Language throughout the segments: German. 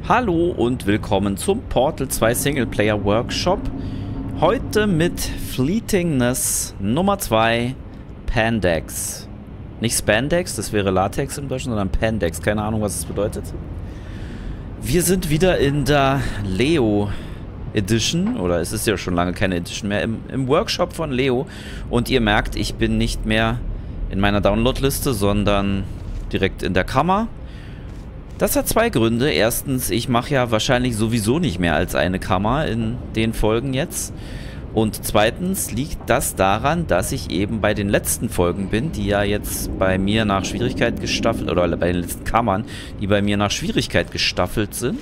Hallo und willkommen zum Portal 2 Singleplayer Workshop. Heute mit Fleetingness Nummer 2, Pandex. Nicht Spandex, das wäre Latex im Deutschen, sondern Pandex. Keine Ahnung, was es bedeutet. Wir sind wieder in der Leo Edition, oder es ist ja schon lange keine Edition mehr, im Workshop von Leo. Und ihr merkt, ich bin nicht mehr in meiner Downloadliste, sondern direkt in der Kammer. Das hat zwei Gründe. Erstens, ich mache ja wahrscheinlich sowieso nicht mehr als eine Kammer in den Folgen jetzt. Und zweitens liegt das daran, dass ich eben bei den letzten Folgen bin, die ja jetzt bei mir nach Schwierigkeit gestaffelt, oder bei den letzten Kammern, die bei mir nach Schwierigkeit gestaffelt sind.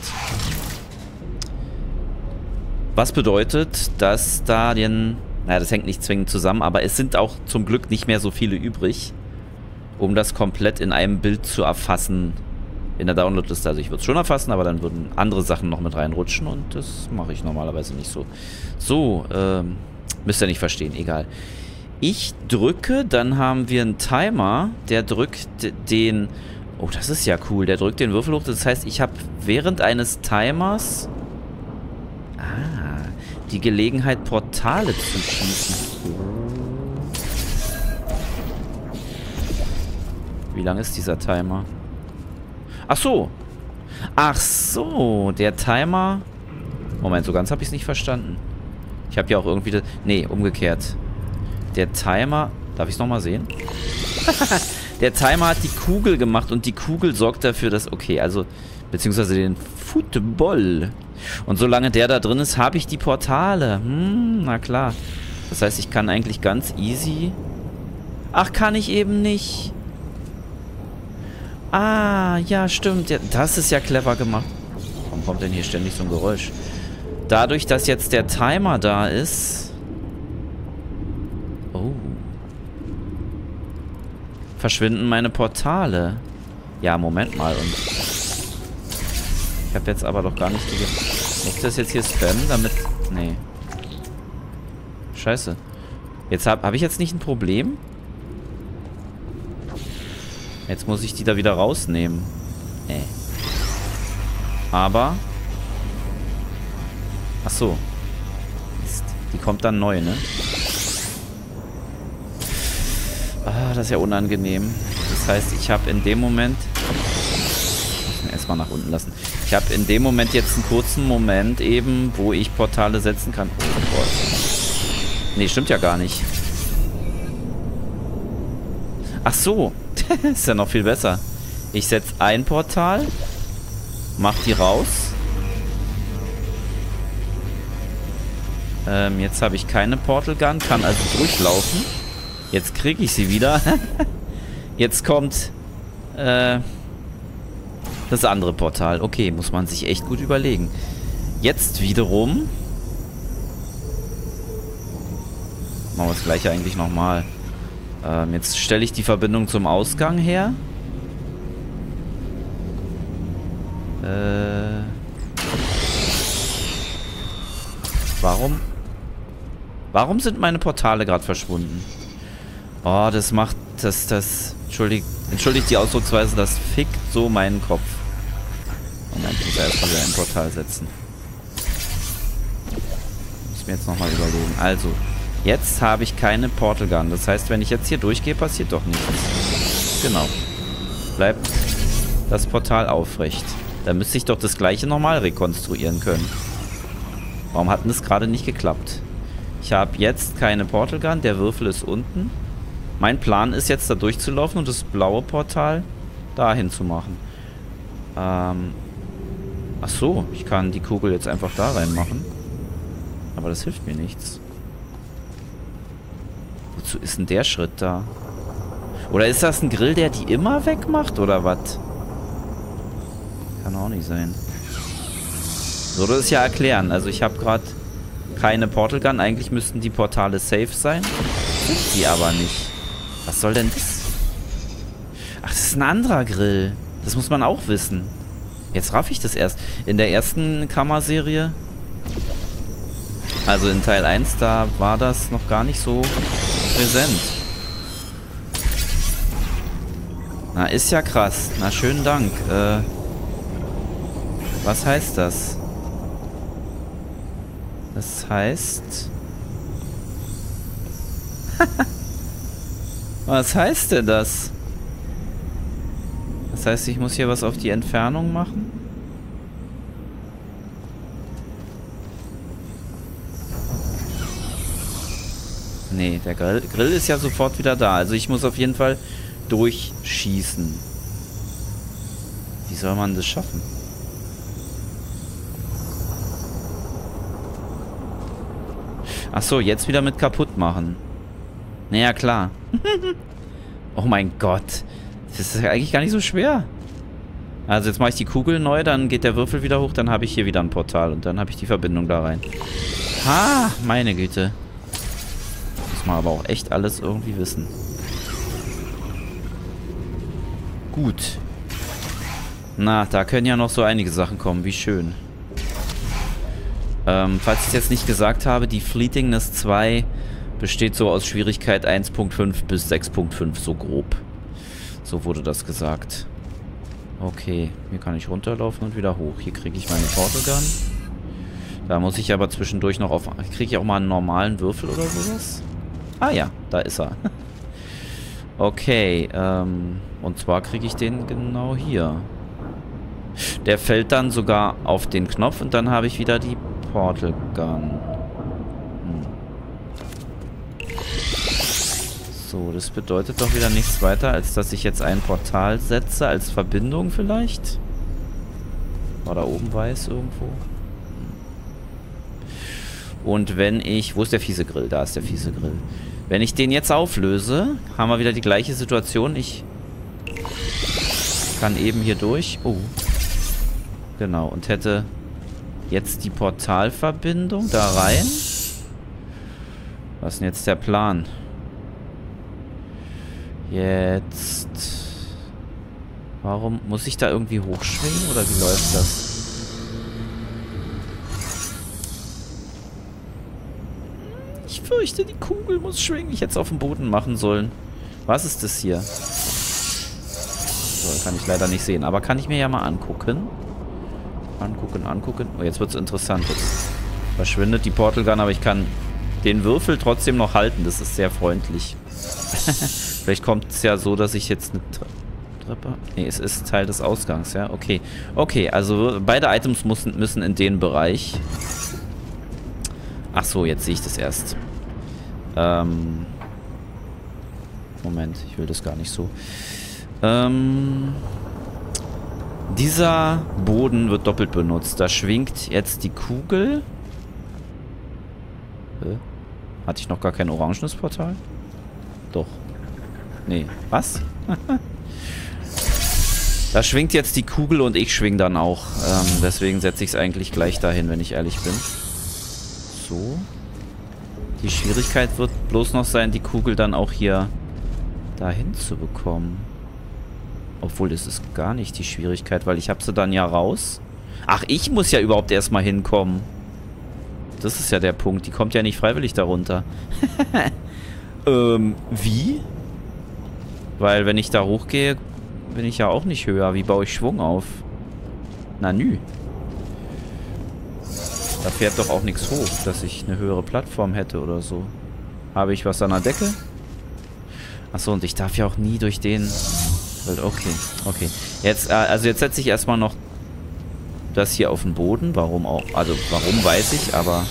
Was bedeutet, dass da naja, das hängt nicht zwingend zusammen, aber es sind auch zum Glück nicht mehr so viele übrig, um das komplett in einem Bild zu erfassen in der Downloadliste. Also ich würde es schon erfassen, aber dann würden andere Sachen noch mit reinrutschen und das mache ich normalerweise nicht so. So, müsst ihr nicht verstehen, egal. Ich drücke, dann haben wir einen Timer, der drückt den... Oh, das ist ja cool, der drückt den Würfel hoch. Das heißt, ich habe während eines Timers... die Gelegenheit, Portale zu schießen. Wie lang ist dieser Timer? Ach so. Ach so, der Timer... Moment, so ganz habe ich es nicht verstanden. Ich habe ja auch irgendwie... Nee, umgekehrt. Der Timer... Darf ich es nochmal sehen? Der Timer hat die Kugel gemacht und die Kugel sorgt dafür, dass... Okay, also... Beziehungsweise den Football. Und solange der da drin ist, habe ich die Portale. Na klar. Das heißt, ich kann eigentlich ganz easy... Ach, kann ich eben nicht. Ah, ja, stimmt. Ja, das ist ja clever gemacht. Warum kommt denn hier ständig so ein Geräusch? Dadurch, dass jetzt der Timer da ist... Oh. Verschwinden meine Portale. Ja, Moment mal. Und ich habe jetzt aber doch gar nicht die... Muss ich das jetzt hier spammen, damit... Nee. Scheiße. Jetzt hab ich jetzt nicht ein Problem? Jetzt muss ich die da wieder rausnehmen. Aber... Ach so. Mist. Die kommt dann neu, ne? Ah, das ist ja unangenehm. Das heißt, ich habe in dem Moment... Ich muss mir erstmal nach unten lassen. Ich habe in dem Moment jetzt einen kurzen Moment eben, wo ich Portale setzen kann. Oh Gott. Nee, stimmt ja gar nicht. Ach so. Ist ja noch viel besser. Ich setze ein Portal, mach die raus. Jetzt habe ich keine Portal Gun, kann also durchlaufen. Jetzt kriege ich sie wieder. Jetzt kommt das andere Portal. Okay, muss man sich echt gut überlegen. Jetzt wiederum machen wir das gleiche eigentlich nochmal. Jetzt stelle ich die Verbindung zum Ausgang her. Warum sind meine Portale gerade verschwunden? Oh, das macht... Entschuldigt die Ausdrucksweise, das fickt so meinen Kopf. Moment, ich muss erstmal wieder ein Portal setzen. Muss mir jetzt nochmal überlegen. Also... Jetzt habe ich keine Portal Gun. Das heißt, wenn ich jetzt hier durchgehe, passiert doch nichts. Genau. Bleibt das Portal aufrecht. Da müsste ich doch das gleiche nochmal rekonstruieren können. Warum hat denn das gerade nicht geklappt? Ich habe jetzt keine Portal Gun. Der Würfel ist unten. Mein Plan ist jetzt, da durchzulaufen und das blaue Portal dahin zu machen. Ach so, ich kann die Kugel jetzt einfach da reinmachen. Aber das hilft mir nichts. Wozu ist denn der Schritt da? Oder ist das ein Grill, der die immer wegmacht? Oder was? Kann auch nicht sein. So, das ist ja erklären. Also ich habe gerade keine Portal Gun. Eigentlich müssten die Portale safe sein. Sind die aber nicht. Was soll denn das? Ach, das ist ein anderer Grill. Das muss man auch wissen. Jetzt raff ich das erst. In der ersten Kammerserie... Also in Teil 1, da war das noch gar nicht so präsent. Na, ist ja krass. Na, schönen Dank. Was heißt das? Das heißt... Was heißt denn das? Das heißt, ich muss hier was auf die Entfernung machen? Nee, der Grill ist ja sofort wieder da. Also ich muss auf jeden Fall durchschießen. Wie soll man das schaffen? Ach so, jetzt wieder mit kaputt machen. Naja, klar. Oh mein Gott. Das ist ja eigentlich gar nicht so schwer. Also jetzt mache ich die Kugel neu, dann geht der Würfel wieder hoch, dann habe ich hier wieder ein Portal und dann habe ich die Verbindung da rein. Ha, meine Güte. Muss man aber auch echt alles irgendwie wissen. Gut. Na, da können ja noch so einige Sachen kommen. Wie schön. Falls ich es jetzt nicht gesagt habe, die Fleetingness 2 besteht so aus Schwierigkeit 1.5 bis 6.5, so grob. So wurde das gesagt. Okay, hier kann ich runterlaufen und wieder hoch. Hier kriege ich meine Portal Gun. Da muss ich aber zwischendurch noch auf... Kriege ich auch mal einen normalen Würfel oder sowas? Ah ja, da ist er. Okay, und zwar kriege ich den genau hier. Der fällt dann sogar auf den Knopf und dann habe ich wieder die Portal Gun. So, das bedeutet doch wieder nichts weiter, als dass ich jetzt ein Portal setze als Verbindung vielleicht. War da oben weiß irgendwo? Und wenn ich... Wo ist der fiese Grill? Da ist der fiese Grill. Wenn ich den jetzt auflöse, haben wir wieder die gleiche Situation. Ich kann eben hier durch. Oh. Genau. Und hätte jetzt die Portalverbindung da rein. Was ist denn jetzt der Plan? Jetzt... Warum muss ich da irgendwie hochschwingen? Oder wie läuft das? Ich fürchte, die Kugel muss schwingen. Ich hätte es auf dem Boden machen sollen. Was ist das hier? So, kann ich leider nicht sehen. Aber kann ich mir ja mal angucken. Angucken. Oh, jetzt wird es interessant. Jetzt verschwindet die Portal Gun, aber ich kann den Würfel trotzdem noch halten. Das ist sehr freundlich. Vielleicht kommt es ja so, dass ich jetzt eine Treppe... Nee, es ist Teil des Ausgangs, ja? Okay. Okay, also beide Items müssen in den Bereich. Ach so, jetzt sehe ich das erst. Moment, ich will das gar nicht so. Dieser Boden wird doppelt benutzt. Da schwingt jetzt die Kugel. Hatte ich noch gar kein orangenes Portal? Doch. Nee. Was? Da schwingt jetzt die Kugel und ich schwing dann auch. Deswegen setze ich es eigentlich gleich dahin, wenn ich ehrlich bin. So. Die Schwierigkeit wird bloß noch sein, die Kugel dann auch hier dahin zu bekommen. Obwohl, das ist gar nicht die Schwierigkeit, weil ich habe sie dann ja raus. Ach, ich muss ja überhaupt erstmal hinkommen. Das ist ja der Punkt. Die kommt ja nicht freiwillig darunter. Wie? Weil wenn ich da hochgehe, bin ich ja auch nicht höher. Wie baue ich Schwung auf? Na nü. Da fährt doch auch nichts hoch, dass ich eine höhere Plattform hätte oder so. Habe ich was an der Decke? Achso, und ich darf ja auch nie durch den... Okay, okay. Jetzt, also jetzt setze ich erstmal noch das hier auf den Boden. Warum auch? Also, warum weiß ich, aber...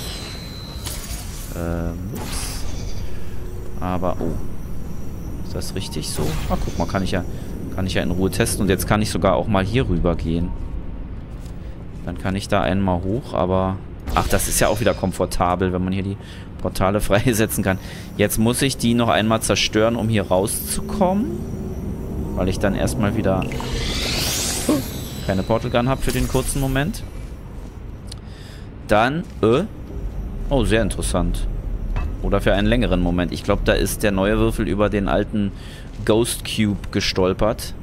ups. Aber, oh. Ist das richtig so? Ach, guck mal, kann ich ja in Ruhe testen. Und jetzt kann ich sogar auch mal hier rüber gehen. Dann kann ich da einmal hoch, aber... Ach, das ist ja auch wieder komfortabel, wenn man hier die Portale freisetzen kann. Jetzt muss ich die noch einmal zerstören, um hier rauszukommen. Weil ich dann erstmal wieder keine Portal Gun habe für den kurzen Moment. Dann, oh, sehr interessant. Oder für einen längeren Moment. Ich glaube, da ist der neue Würfel über den alten Ghost Cube gestolpert.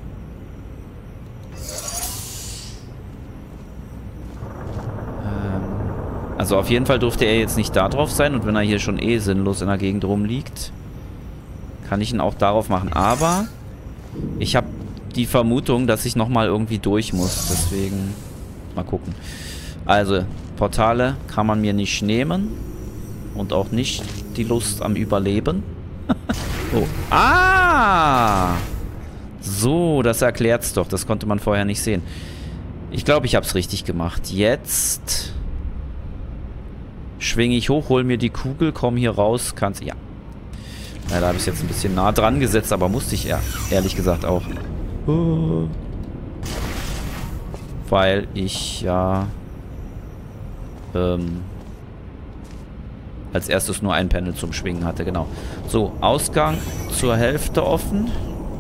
Also auf jeden Fall durfte er jetzt nicht da drauf sein. Und wenn er hier schon eh sinnlos in der Gegend rumliegt, kann ich ihn auch darauf machen. Aber ich habe die Vermutung, dass ich nochmal irgendwie durch muss. Deswegen... Mal gucken. Also, Portale kann man mir nicht nehmen. Und auch nicht die Lust am Überleben. Oh. Ah! So, das erklärt's doch. Das konnte man vorher nicht sehen. Ich glaube, ich habe es richtig gemacht. Jetzt schwinge ich hoch, hol mir die Kugel, komm hier raus, kann's... Ja. Ja, da habe ich jetzt ein bisschen nah dran gesetzt, aber musste ich ehrlich gesagt auch. Weil ich ja als erstes nur ein Panel zum Schwingen hatte, genau. So, Ausgang zur Hälfte offen.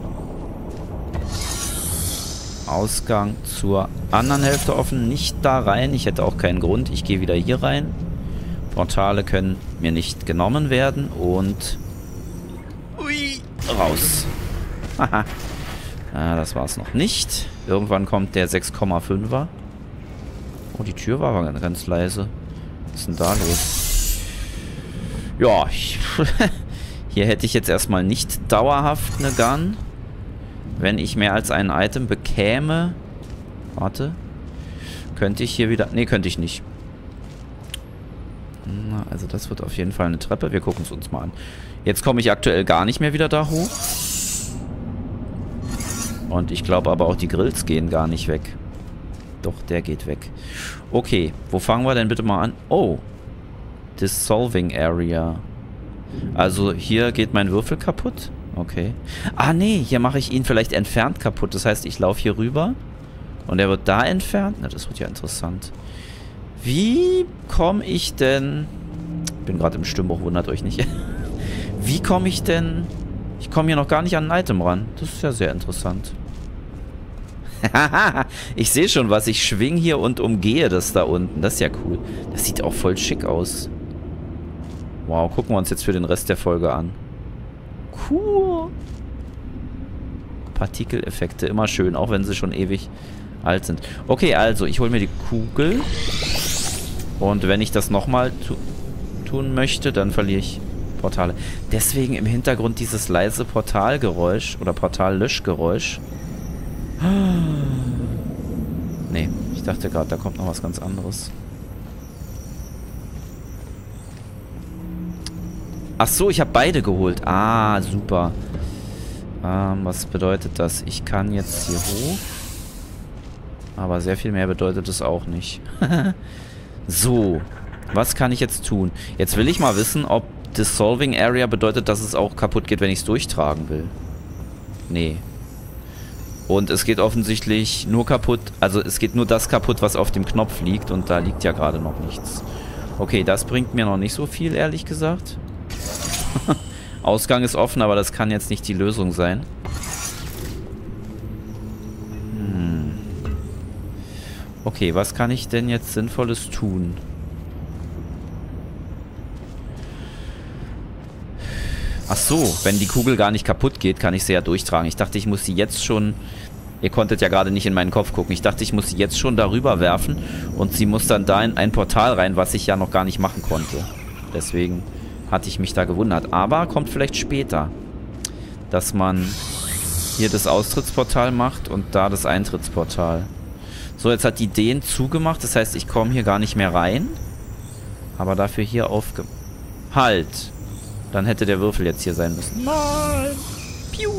Ausgang zur anderen Hälfte offen. Nicht da rein, ich hätte auch keinen Grund. Ich gehe wieder hier rein. Portale können mir nicht genommen werden und ui, raus. Haha. Das war's noch nicht. Irgendwann kommt der 6,5er. Oh, die Tür war aber ganz leise. Was ist denn da los? Ja, hier hätte ich jetzt erstmal nicht dauerhaft eine Gun. Wenn ich mehr als ein Item bekäme... Warte. Könnte ich hier wieder... Ne, könnte ich nicht. Na, also das wird auf jeden Fall eine Treppe. Wir gucken es uns mal an. Jetzt komme ich aktuell gar nicht mehr wieder da hoch. Und ich glaube aber auch die Grills gehen gar nicht weg. Doch, der geht weg. Okay, wo fangen wir denn bitte mal an? Oh. Dissolving Area. Also hier geht mein Würfel kaputt. Okay. Ah, nee, hier mache ich ihn vielleicht entfernt kaputt. Das heißt, ich laufe hier rüber und er wird da entfernt. Na, das wird ja interessant. Wie komme ich denn... Ich bin gerade im Stimmbruch, wundert euch nicht. Wie komme ich denn... Ich komme hier noch gar nicht an ein Item ran. Das ist ja sehr interessant. Ich sehe schon was. Ich schwinge hier und umgehe das da unten. Das ist ja cool. Das sieht auch voll schick aus. Wow, gucken wir uns jetzt für den Rest der Folge an. Cool. Partikeleffekte, immer schön, auch wenn sie schon ewig alt sind. Okay, also, ich hole mir die Kugel. Und wenn ich das nochmal tun möchte, dann verliere ich Portale. Deswegen im Hintergrund dieses leise Portalgeräusch oder Portallöschgeräusch. Nee, ich dachte gerade, da kommt noch was ganz anderes. Ach so, ich habe beide geholt. Ah, super. Was bedeutet das? Ich kann jetzt hier hoch. Aber sehr viel mehr bedeutet es auch nicht. So, was kann ich jetzt tun? Jetzt will ich mal wissen, ob Dissolving Area bedeutet, dass es auch kaputt geht, wenn ich es durchtragen will. Nee. Und es geht offensichtlich nur kaputt, also es geht nur das kaputt, was auf dem Knopf liegt. Und da liegt ja gerade noch nichts. Okay, das bringt mir noch nicht so viel, ehrlich gesagt. Ausgang ist offen, aber das kann jetzt nicht die Lösung sein. Okay, was kann ich denn jetzt Sinnvolles tun? Ach so, wenn die Kugel gar nicht kaputt geht, kann ich sie ja durchtragen. Ich dachte, ich muss sie jetzt schon... Ihr konntet ja gerade nicht in meinen Kopf gucken. Ich dachte, ich muss sie jetzt schon darüber werfen und sie muss dann da in ein Portal rein, was ich ja noch gar nicht machen konnte. Deswegen hatte ich mich da gewundert. Aber kommt vielleicht später, dass man hier das Austrittsportal macht und da das Eintrittsportal. So, jetzt hat die den zugemacht. Das heißt, ich komme hier gar nicht mehr rein. Aber dafür hier Halt! Dann hätte der Würfel jetzt hier sein müssen. Nein! Piu!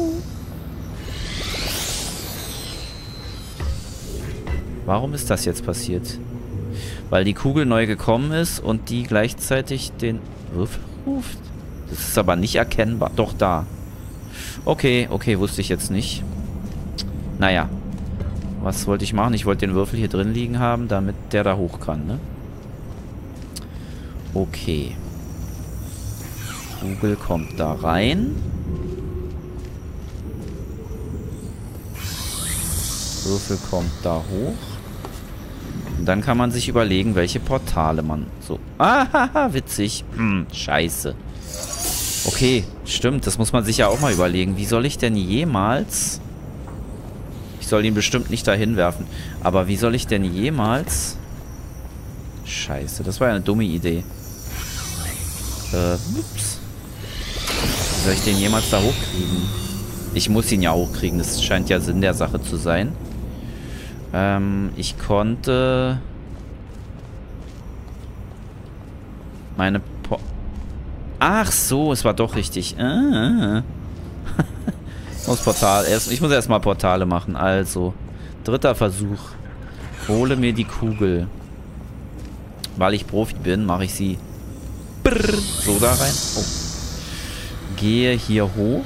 Warum ist das jetzt passiert? Weil die Kugel neu gekommen ist und die gleichzeitig den Würfel ruft? Das ist aber nicht erkennbar. Doch, da. Okay, okay, wusste ich jetzt nicht. Naja. Was wollte ich machen? Ich wollte den Würfel hier drin liegen haben, damit der da hoch kann, ne? Okay. Kugel kommt da rein. Würfel kommt da hoch. Und dann kann man sich überlegen, welche Portale man so... Ah, witzig. Scheiße. Okay, stimmt. Das muss man sich ja auch mal überlegen. Wie soll ich denn jemals... Ich soll ihn bestimmt nicht dahin werfen. Aber wie soll ich denn jemals... Scheiße, das war ja eine dumme Idee. Ups. Wie soll ich den jemals da hochkriegen? Ich muss ihn ja hochkriegen. Das scheint ja Sinn der Sache zu sein. Ich konnte... meine... Ach so, es war doch richtig. Ich muss erstmal Portale machen. Also, 3. Versuch. Hole mir die Kugel. Weil ich Profi bin, mache ich sie so da rein. Oh. Gehe hier hoch.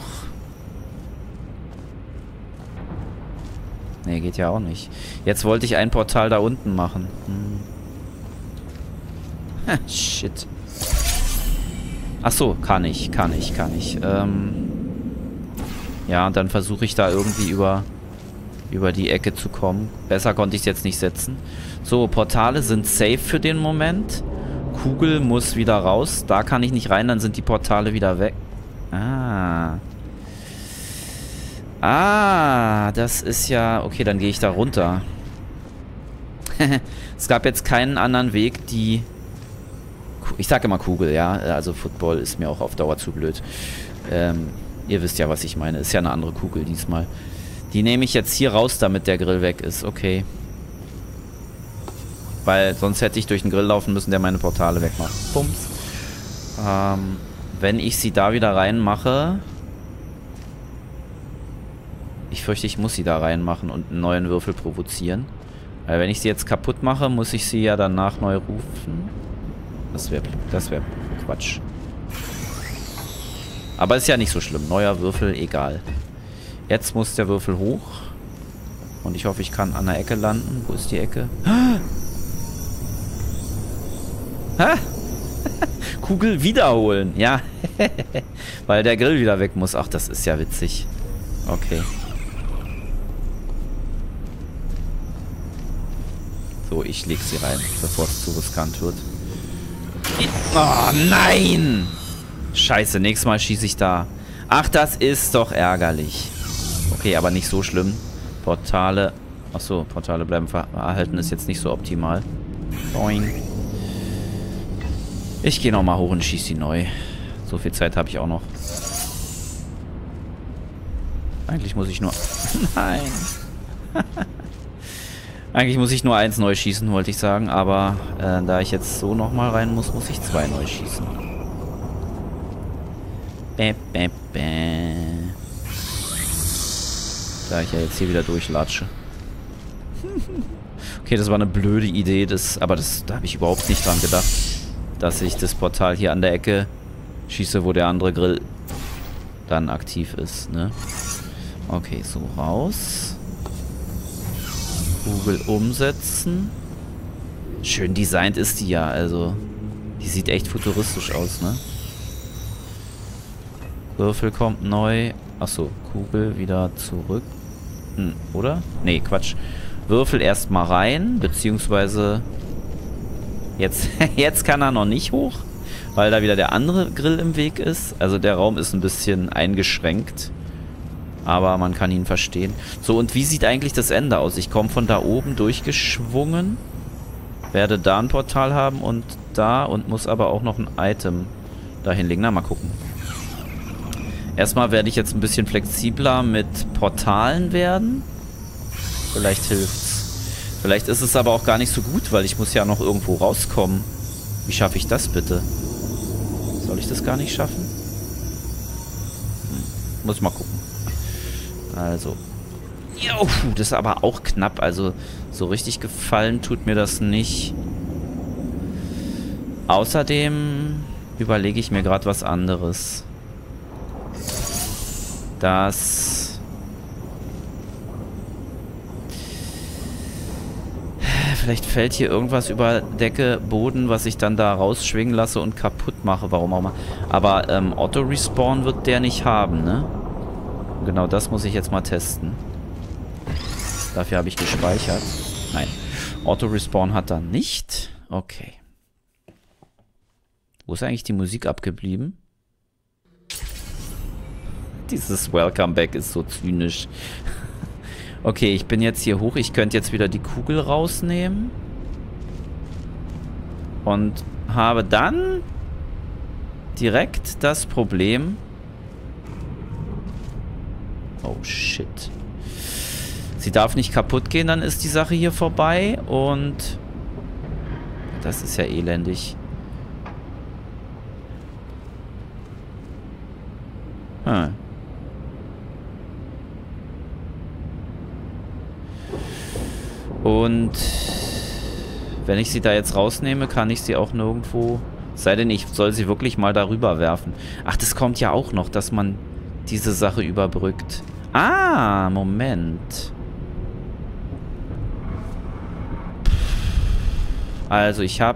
Ne, geht ja auch nicht. Jetzt wollte ich ein Portal da unten machen. Shit. Ach so, kann ich. Ja, und dann versuche ich da irgendwie über die Ecke zu kommen. Besser konnte ich es jetzt nicht setzen. So, Portale sind safe für den Moment. Kugel muss wieder raus. Da kann ich nicht rein, dann sind die Portale wieder weg. Das ist ja... Okay, dann gehe ich da runter. Es gab jetzt keinen anderen Weg, die... Ich sage immer Kugel, ja. Also Football ist mir auch auf Dauer zu blöd. Ihr wisst ja, was ich meine. Ist ja eine andere Kugel diesmal. Die nehme ich jetzt hier raus, damit der Grill weg ist. Okay. Weil sonst hätte ich durch den Grill laufen müssen, der meine Portale wegmacht. Bums. Wenn ich sie da wieder reinmache... Ich fürchte, ich muss sie da reinmachen und einen neuen Würfel provozieren. Weil wenn ich sie jetzt kaputt mache, muss ich sie ja danach neu rufen. Das wäre Quatsch. Aber ist ja nicht so schlimm. Neuer Würfel, egal. Jetzt muss der Würfel hoch. Und ich hoffe, ich kann an der Ecke landen. Wo ist die Ecke? Kugel wiederholen. Ja. Weil der Grill wieder weg muss. Ach, das ist ja witzig. Okay. So, ich leg sie rein, bevor es zu riskant wird. Oh, nein! Scheiße, nächstes Mal schieße ich da. Ach, das ist doch ärgerlich. Okay, aber nicht so schlimm. Portale... Achso, Portale bleiben erhalten, ist jetzt nicht so optimal. Boing. Ich gehe nochmal hoch und schieße sie neu. So viel Zeit habe ich auch noch. Eigentlich muss ich nur... Nein! Eigentlich muss ich nur 1 neu schießen, wollte ich sagen. Aber da ich jetzt so nochmal rein muss, muss ich 2 neu schießen. Da ich ja jetzt hier wieder durchlatsche. Okay, das war eine blöde Idee. Aber da habe ich überhaupt nicht dran gedacht, dass ich das Portal hier an der Ecke schieße, wo der andere Grill dann aktiv ist, ne? Okay, so raus. Kugel umsetzen. Schön designt ist die ja, also. Die sieht echt futuristisch aus, ne? Würfel kommt neu. Achso, Kugel wieder zurück. Oder? Nee, Quatsch. Würfel erstmal rein, beziehungsweise jetzt kann er noch nicht hoch, weil da wieder der andere Grill im Weg ist. Also der Raum ist ein bisschen eingeschränkt. Aber man kann ihn verstehen. So, und wie sieht eigentlich das Ende aus? Ich komme von da oben durchgeschwungen, werde da ein Portal haben und da und muss aber auch noch ein Item dahin legen. Na, mal gucken. Erstmal werde ich jetzt ein bisschen flexibler mit Portalen werden. Vielleicht hilft's. Vielleicht ist es aber auch gar nicht so gut, weil ich muss ja noch irgendwo rauskommen. Wie schaffe ich das bitte? Soll ich das gar nicht schaffen? Muss ich mal gucken. Also. Jo, das ist aber auch knapp. Also, so richtig gefallen tut mir das nicht. Außerdem überlege ich mir gerade was anderes. Das... Vielleicht fällt hier irgendwas über Decke, Boden, was ich dann da rausschwingen lasse und kaputt mache. Warum auch immer. Aber Auto-Respawn wird der nicht haben, ne? Genau das muss ich jetzt mal testen. Dafür habe ich gespeichert. Nein. Auto-Respawn hat er nicht. Okay. Wo ist eigentlich die Musik abgeblieben? Dieses Welcome Back ist so zynisch. Okay, ich bin jetzt hier hoch. Ich könnte jetzt wieder die Kugel rausnehmen. Und habe dann direkt das Problem... Oh, shit. Sie darf nicht kaputt gehen, dann ist die Sache hier vorbei. Und das ist ja elendig. Hm. Und wenn ich sie da jetzt rausnehme, kann ich sie auch nirgendwo... Sei denn, ich soll sie wirklich mal darüber werfen. Ach, das kommt ja auch noch, dass man diese Sache überbrückt. Ah, Moment. Also, ich habe...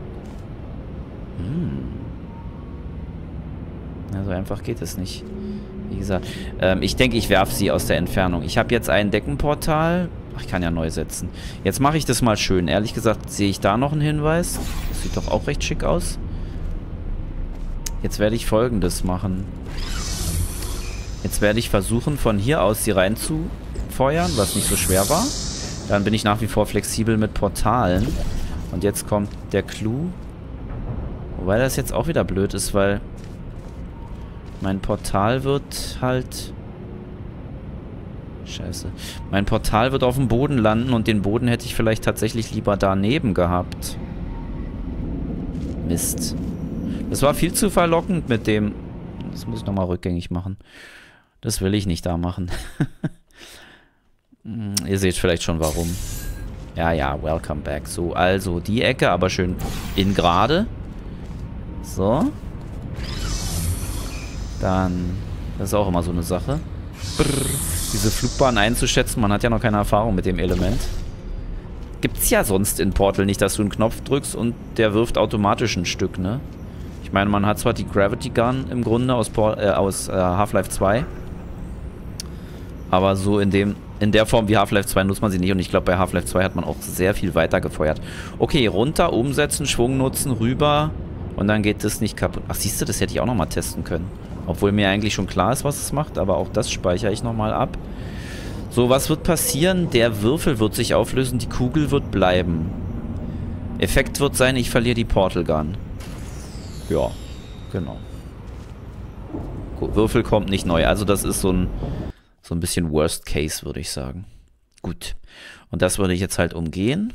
Also einfach geht es nicht. Wie gesagt, ich denke, ich werfe sie aus der Entfernung. Ich habe jetzt ein Deckenportal... Ach, ich kann ja neu setzen. Jetzt mache ich das mal schön. Ehrlich gesagt, sehe ich da noch einen Hinweis? Das sieht doch auch recht schick aus. Jetzt werde ich Folgendes machen. Jetzt werde ich versuchen, von hier aus sie reinzufeuern, was nicht so schwer war. Dann bin ich nach wie vor flexibel mit Portalen. Und jetzt kommt der Clou. Wobei das jetzt auch wieder blöd ist, weil mein Portal wird halt... Scheiße. Mein Portal wird auf dem Boden landen und den Boden hätte ich vielleicht tatsächlich lieber daneben gehabt. Mist. Das war viel zu verlockend mit dem... Das muss ich nochmal rückgängig machen. Das will ich nicht da machen. Ihr seht vielleicht schon warum. Ja, ja, welcome back. So, also die Ecke, aber schön in gerade. So. Dann... Das ist auch immer so eine Sache. Brrr. Diese Flugbahn einzuschätzen, man hat ja noch keine Erfahrung mit dem Element. Gibt's ja sonst in Portal nicht, dass du einen Knopf drückst und der wirft automatisch ein Stück, ne? Ich meine, man hat zwar die Gravity Gun im Grunde aus Half-Life 2, aber so in der Form wie Half-Life 2 nutzt man sie nicht und ich glaube, bei Half-Life 2 hat man auch sehr viel weiter gefeuert. Okay, runter, umsetzen, Schwung nutzen, rüber und dann geht das nicht kaputt. Ach, siehst du, das hätte ich auch nochmal testen können. Obwohl mir eigentlich schon klar ist, was es macht, aber auch das speichere ich nochmal ab. So, was wird passieren? Der Würfel wird sich auflösen, die Kugel wird bleiben. Effekt wird sein, ich verliere die Portal Gun. Ja, genau. Würfel kommt nicht neu. Also das ist so ein bisschen Worst Case, würde ich sagen. Gut. Und das würde ich jetzt halt umgehen.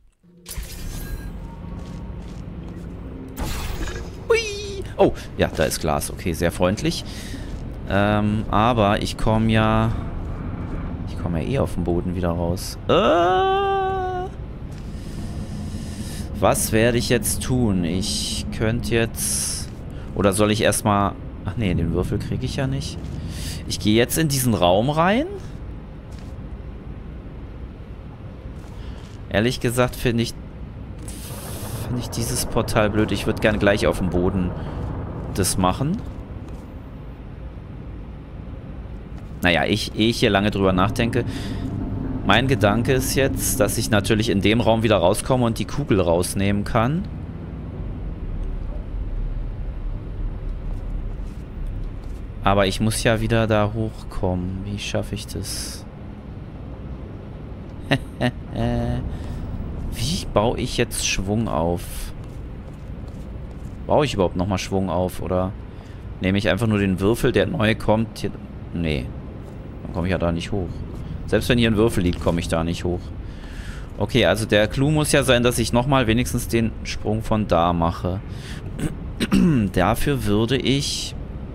Oh, ja, da ist Glas. Okay, sehr freundlich. Aber ich komme ja eh auf den Boden wieder raus. Was werde ich jetzt tun? Ich könnte jetzt... Oder soll ich erstmal... Ach nee, den Würfel kriege ich ja nicht. Ich gehe jetzt in diesen Raum rein. Ehrlich gesagt finde ich dieses Portal blöd. Ich würde gerne gleich auf dem Boden das machen. Naja, ehe ich hier lange drüber nachdenke. Mein Gedanke ist jetzt, dass ich natürlich in dem Raum wieder rauskomme und die Kugel rausnehmen kann. Aber ich muss ja wieder da hochkommen. Wie schaffe ich das? Wie baue ich jetzt Schwung auf? Baue ich überhaupt nochmal Schwung auf? Oder nehme ich einfach nur den Würfel, der neu kommt? Hier? Nee. Dann komme ich ja da nicht hoch. Selbst wenn hier ein Würfel liegt, komme ich da nicht hoch. Okay, also der Clou muss ja sein, dass ich nochmal wenigstens den Sprung von da mache. Dafür würde ich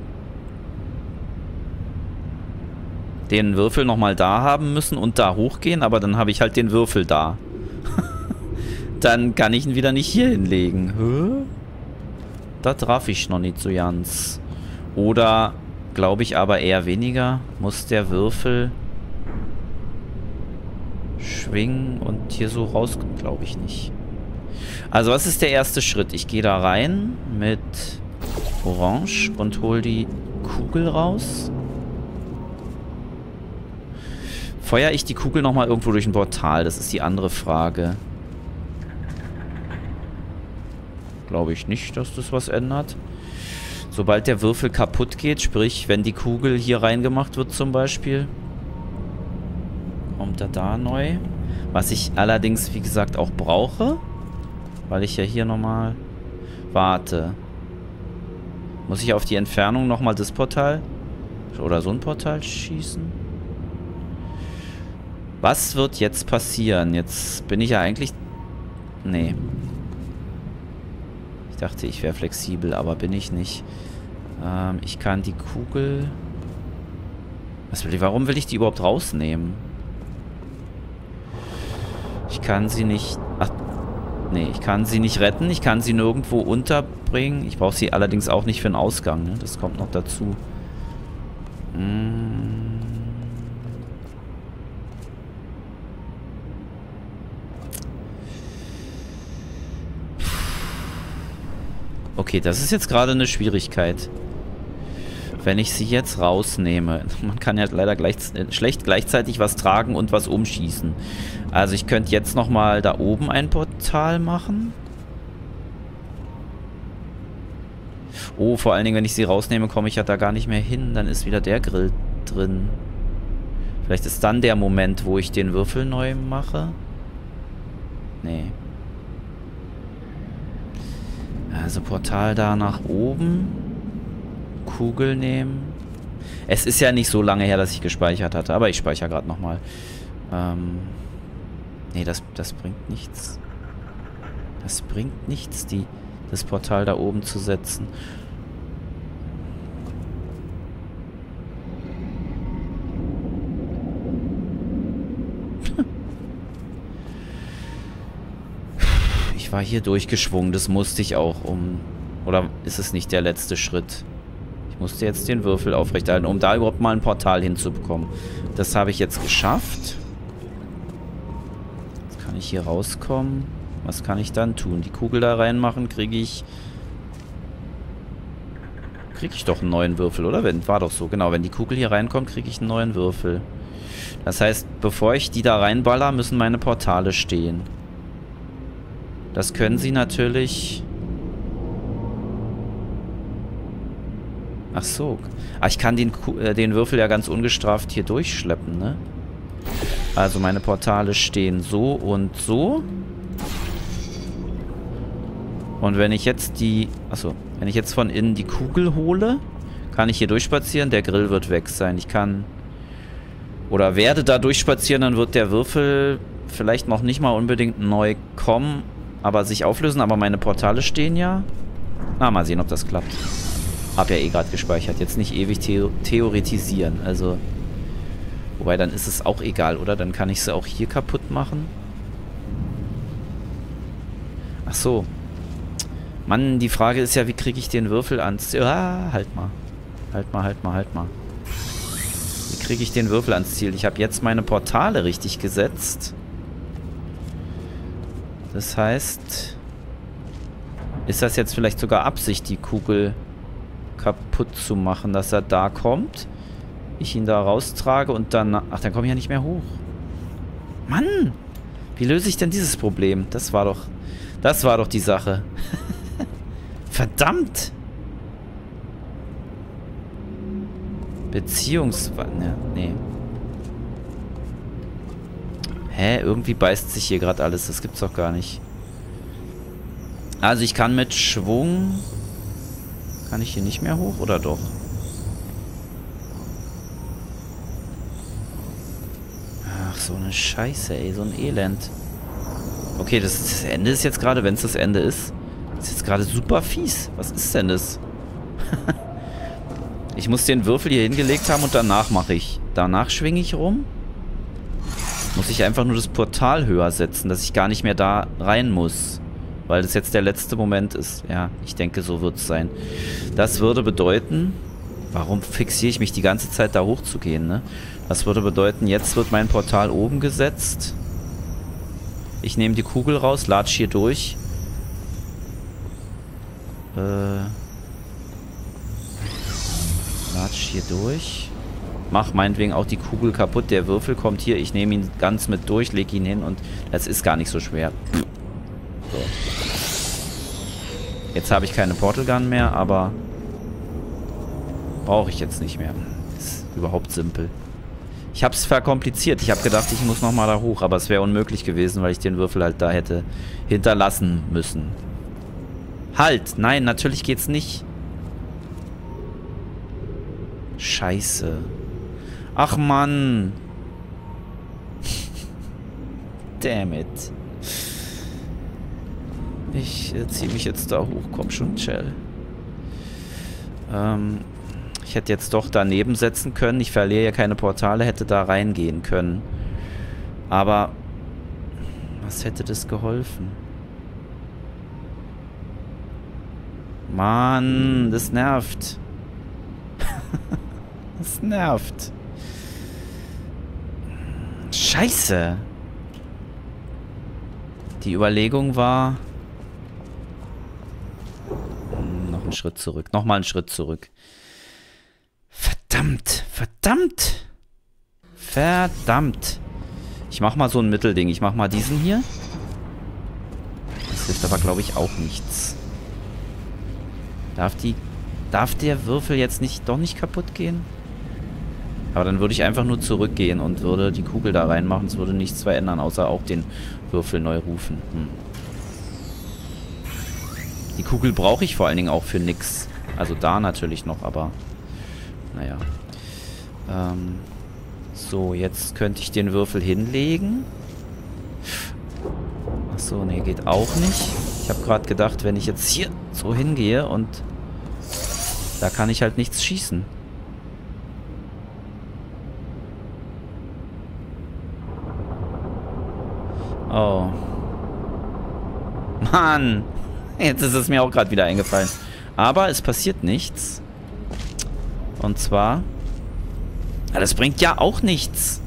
den Würfel nochmal da haben müssen und da hochgehen, aber dann habe ich halt den Würfel da. Dann kann ich ihn wieder nicht hier hinlegen. Hä? Da traf ich noch nicht so ganz. Oder, glaube ich aber eher weniger, muss der Würfel schwingen und hier so raus, glaube ich nicht. Also was ist der erste Schritt? Ich gehe da rein mit Orange und hole die Kugel raus. Feuere ich die Kugel nochmal irgendwo durch ein Portal? Das ist die andere Frage. Glaube ich nicht, dass das was ändert. Sobald der Würfel kaputt geht, sprich, wenn die Kugel hier reingemacht wird zum Beispiel, kommt er da neu. Was ich allerdings, wie gesagt, auch brauche, weil ich ja hier nochmal warte. Muss ich auf die Entfernung nochmal das Portal oder so ein Portal schießen? Was wird jetzt passieren? Jetzt bin ich ja eigentlich... Nee. Ich dachte, ich wäre flexibel, aber bin ich nicht. Ich kann die Kugel... Warum will ich die überhaupt rausnehmen? Ich kann sie nicht... Ach, nee, ich kann sie nicht retten. Ich kann sie nirgendwo unterbringen. Ich brauche sie allerdings auch nicht für den Ausgang, ne? Das kommt noch dazu. Okay, das ist jetzt gerade eine Schwierigkeit. Wenn ich sie jetzt rausnehme. Man kann ja leider schlecht gleichzeitig was tragen und was umschießen. Also ich könnte jetzt nochmal da oben ein Portal machen. Oh, vor allen Dingen, wenn ich sie rausnehme, komme ich ja da gar nicht mehr hin. Dann ist wieder der Grill drin. Vielleicht ist dann der Moment, wo ich den Würfel neu mache. Nee. Also Portal da nach oben. Kugel nehmen. Es ist ja nicht so lange her, dass ich gespeichert hatte, aber ich speichere gerade nochmal. Nee, das bringt nichts. Das bringt nichts, das Portal da oben zu setzen. Ich war hier durchgeschwungen, das musste ich auch Oder ist es nicht der letzte Schritt? Ich musste jetzt den Würfel aufrechterhalten, um da überhaupt mal ein Portal hinzubekommen. Das habe ich jetzt geschafft. Jetzt kann ich hier rauskommen. Was kann ich dann tun? Die Kugel da reinmachen, kriege ich doch einen neuen Würfel, oder? War doch so, genau. Wenn die Kugel hier reinkommt, kriege ich einen neuen Würfel. Das heißt, bevor ich die da reinballer, müssen meine Portale stehen. Das können sie natürlich... Ach so. Ah, ich kann den Würfel ja ganz ungestraft hier durchschleppen, ne? Also meine Portale stehen so und so. Und wenn ich jetzt wenn ich jetzt von innen die Kugel hole, kann ich hier durchspazieren. Der Grill wird weg sein. Ich kann... Oder werde da durchspazieren, dann wird der Würfel vielleicht noch nicht mal unbedingt neu kommen, aber sich auflösen. Aber meine Portale stehen ja. Na, mal sehen, ob das klappt. Hab ja eh gerade gespeichert. Jetzt nicht ewig theoretisieren. Also... Wobei, dann ist es auch egal, oder? Dann kann ich sie auch hier kaputt machen. Ach so. Mann, die Frage ist ja, wie kriege ich den Würfel ans... Ah, halt mal. Halt mal. Wie kriege ich den Würfel ans Ziel? Ich habe jetzt meine Portale richtig gesetzt. Das heißt... Ist das jetzt vielleicht sogar Absicht, die Kugel kaputt zu machen, dass er da kommt? Ich ihn da raustrage und dann... Ach, dann komme ich ja nicht mehr hoch. Mann! Wie löse ich denn dieses Problem? Das war doch die Sache. Verdammt! Ja, nee. Hä? Irgendwie beißt sich hier gerade alles. Das gibt's doch gar nicht. Also ich kann mit Schwung... Kann ich hier nicht mehr hoch oder doch? Ach, so eine Scheiße, ey. So ein Elend. Okay, das Ende ist jetzt gerade, wenn es das Ende ist. Das ist jetzt gerade super fies. Was ist denn das? Ich muss den Würfel hier hingelegt haben und danach mache ich. Danach schwinge ich rum. Muss ich einfach nur das Portal höher setzen, dass ich gar nicht mehr da rein muss. Weil das jetzt der letzte Moment ist. Ja, ich denke, so wird es sein. Das würde bedeuten... Warum fixiere ich mich die ganze Zeit da hoch zu gehen, ne? Das würde bedeuten, jetzt wird mein Portal oben gesetzt. Ich nehme die Kugel raus, latsch hier durch. Latsch hier durch. Mach meinetwegen auch die Kugel kaputt. Der Würfel kommt hier. Ich nehme ihn ganz mit durch, lege ihn hin und das ist gar nicht so schwer. So. Jetzt habe ich keine Portal Gun mehr, aber brauche ich jetzt nicht mehr. Ist überhaupt simpel. Ich habe es verkompliziert. Ich habe gedacht, ich muss nochmal da hoch, aber es wäre unmöglich gewesen, weil ich den Würfel halt da hätte hinterlassen müssen. Halt! Nein, natürlich geht's nicht. Scheiße. Ach Mann. Damn it. Ich ziehe mich jetzt da hoch. Komm schon, Chell. Ich hätte jetzt doch daneben setzen können. Ich verliere ja keine Portale, hätte da reingehen können. Aber was hätte das geholfen? Mann, das nervt. Das nervt. Scheiße. Die Überlegung war... Noch einen Schritt zurück. Nochmal einen Schritt zurück. Verdammt. Verdammt. Verdammt. Ich mach mal so ein Mittelding. Ich mach mal diesen hier. Das hilft aber, glaube ich, auch nichts. Darf der Würfel jetzt doch nicht kaputt gehen? Aber dann würde ich einfach nur zurückgehen und würde die Kugel da reinmachen. Es würde nichts verändern, außer auch den Würfel neu rufen. Die Kugel brauche ich vor allen Dingen auch für nix. Also da natürlich noch, aber naja. So, jetzt könnte ich den Würfel hinlegen. Achso, nee, geht auch nicht. Ich habe gerade gedacht, wenn ich jetzt hier so hingehe und da kann ich halt nichts schießen. Oh. Mann! Jetzt ist es mir auch gerade wieder eingefallen. Aber es passiert nichts. Und zwar... Ja, das bringt ja auch nichts.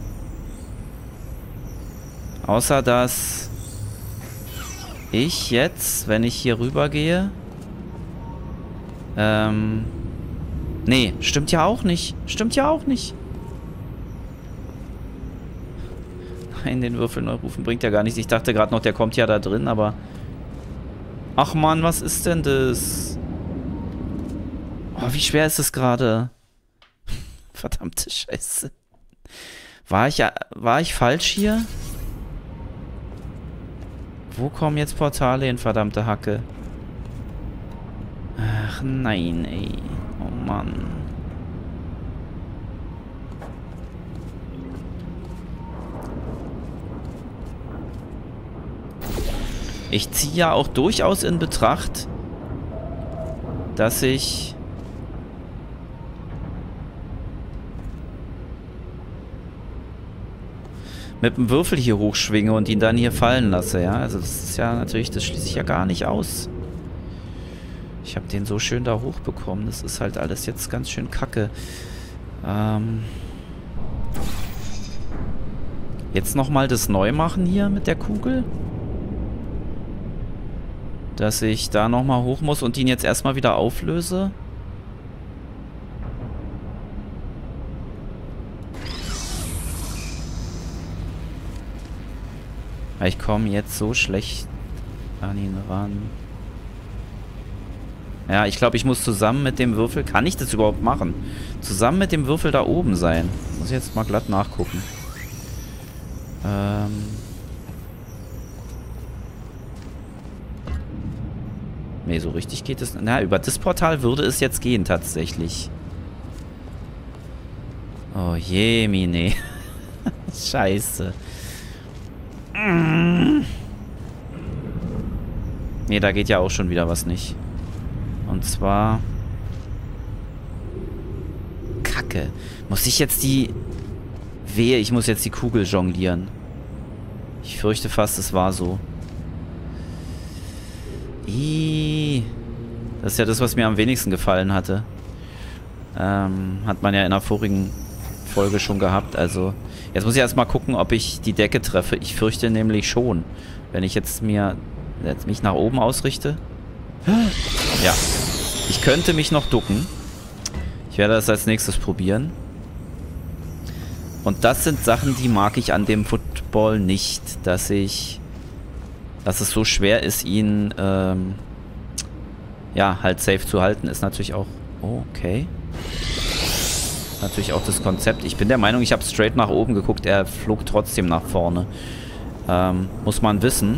Außer, dass ich jetzt, wenn ich hier rüber gehe... Nee, stimmt ja auch nicht. Stimmt ja auch nicht. Nein, den Würfel neu rufen bringt ja gar nichts. Ich dachte gerade noch, der kommt ja da drin, aber... Ach Mann, was ist denn das? Oh, wie schwer ist es gerade? Verdammte Scheiße. War ich falsch hier? Wo kommen jetzt Portale hin, verdammte Hacke? Ach nein, ey. Oh Mann. Ich ziehe ja auch durchaus in Betracht, dass ich mit dem Würfel hier hochschwinge und ihn dann hier fallen lasse, ja. Also das ist ja natürlich, das schließe ich ja gar nicht aus. Ich habe den so schön da hochbekommen. Das ist halt alles jetzt ganz schön kacke. Jetzt nochmal das neu machen hier mit der Kugel. Dass ich da nochmal hoch muss und ihn jetzt erstmal wieder auflöse. Ich komme jetzt so schlecht an ihn ran. Ja, ich glaube, ich muss zusammen mit dem Würfel... Kann ich das überhaupt machen? Zusammen mit dem Würfel da oben sein. Muss ich jetzt mal glatt nachgucken. Nee, so richtig geht es... Na, über das Portal würde es jetzt gehen, tatsächlich. Oh je, Mine. Scheiße. Nee, da geht ja auch schon wieder was nicht. Und zwar... Kacke. Muss ich jetzt die... Wehe, ich muss jetzt die Kugel jonglieren. Ich fürchte fast, es war so. Das ist ja das, was mir am wenigsten gefallen hatte. Hat man ja in der vorigen Folge schon gehabt. Also, jetzt muss ich erstmal gucken, ob ich die Decke treffe. Ich fürchte nämlich schon. Wenn ich jetzt mich nach oben ausrichte. Ja. Ich könnte mich noch ducken. Ich werde das als nächstes probieren. Und das sind Sachen, die mag ich an dem Football nicht. Dass es so schwer ist, ihn ja, halt safe zu halten. Ist natürlich auch... Oh, okay. Natürlich auch das Konzept. Ich bin der Meinung, ich habe straight nach oben geguckt. Er flog trotzdem nach vorne. Muss man wissen.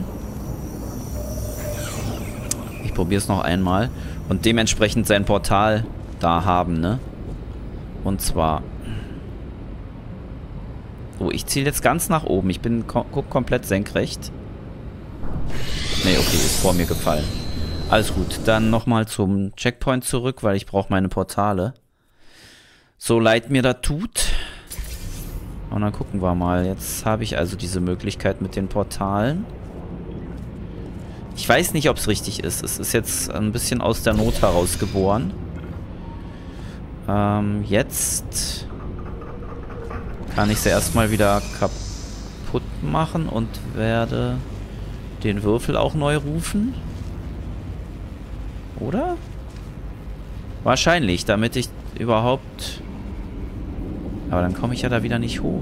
Ich probiere es noch einmal. Und dementsprechend sein Portal da haben, ne? Und zwar... So, ich ziele jetzt ganz nach oben. Ich bin guck komplett senkrecht. Nee, okay, ist vor mir gefallen. Alles gut. Dann nochmal zum Checkpoint zurück, weil ich brauche meine Portale. So leid mir das tut. Und dann gucken wir mal. Jetzt habe ich also diese Möglichkeit mit den Portalen. Ich weiß nicht, ob es richtig ist. Es ist jetzt ein bisschen aus der Not heraus geboren. Jetzt kann ich sie erstmal wieder kaputt machen und werde den Würfel auch neu rufen. Oder? Wahrscheinlich, damit ich überhaupt... Aber dann komme ich ja da wieder nicht hoch.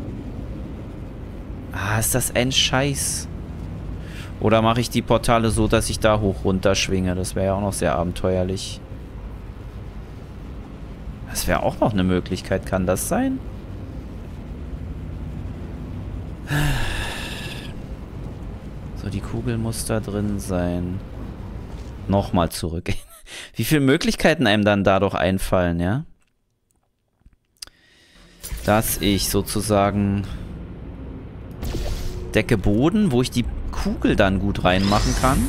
Ah, ist das ein Scheiß. Oder mache ich die Portale so, dass ich da hoch runter schwinge? Das wäre ja auch noch sehr abenteuerlich. Das wäre auch noch eine Möglichkeit. Kann das sein? So, die Kugel muss da drin sein. Nochmal zurück. Wie viele Möglichkeiten einem dann dadurch einfallen, ja? Dass ich sozusagen Decke Boden, wo ich die Kugel dann gut reinmachen kann.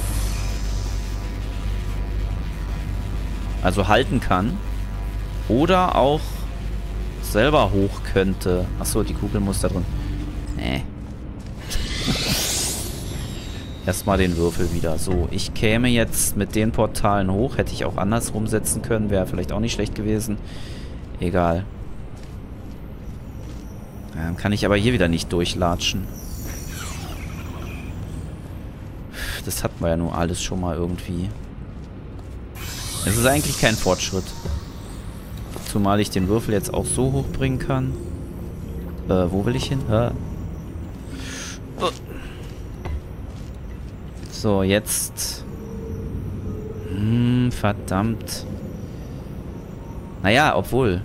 Also halten kann. Oder auch selber hoch könnte. Achso, die Kugel muss da drin. Nee. Erstmal den Würfel wieder. So, ich käme jetzt mit den Portalen hoch. Hätte ich auch andersrum setzen können. Wäre vielleicht auch nicht schlecht gewesen. Egal. Dann kann ich aber hier wieder nicht durchlatschen. Das hatten wir ja nur alles schon mal irgendwie. Es ist eigentlich kein Fortschritt. Zumal ich den Würfel jetzt auch so hochbringen kann. Wo will ich hin? So, jetzt. Verdammt. Naja, obwohl.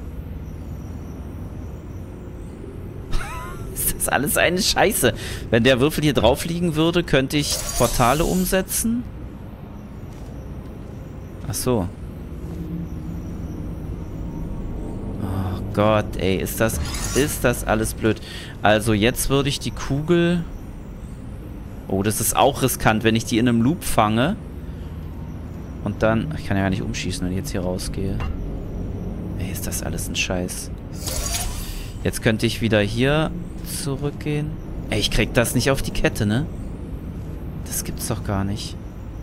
Ist das alles eine Scheiße? Wenn der Würfel hier drauf liegen würde, könnte ich Portale umsetzen? Ach so. Oh Gott, ey, ist das alles blöd. Also jetzt würde ich die Kugel... Oh, das ist auch riskant, wenn ich die in einem Loop fange. Und dann... Ich kann ja gar nicht umschießen, wenn ich jetzt hier rausgehe. Ey, ist das alles ein Scheiß. Jetzt könnte ich wieder hier zurückgehen. Ey, ich krieg das nicht auf die Kette, ne? Das gibt's doch gar nicht.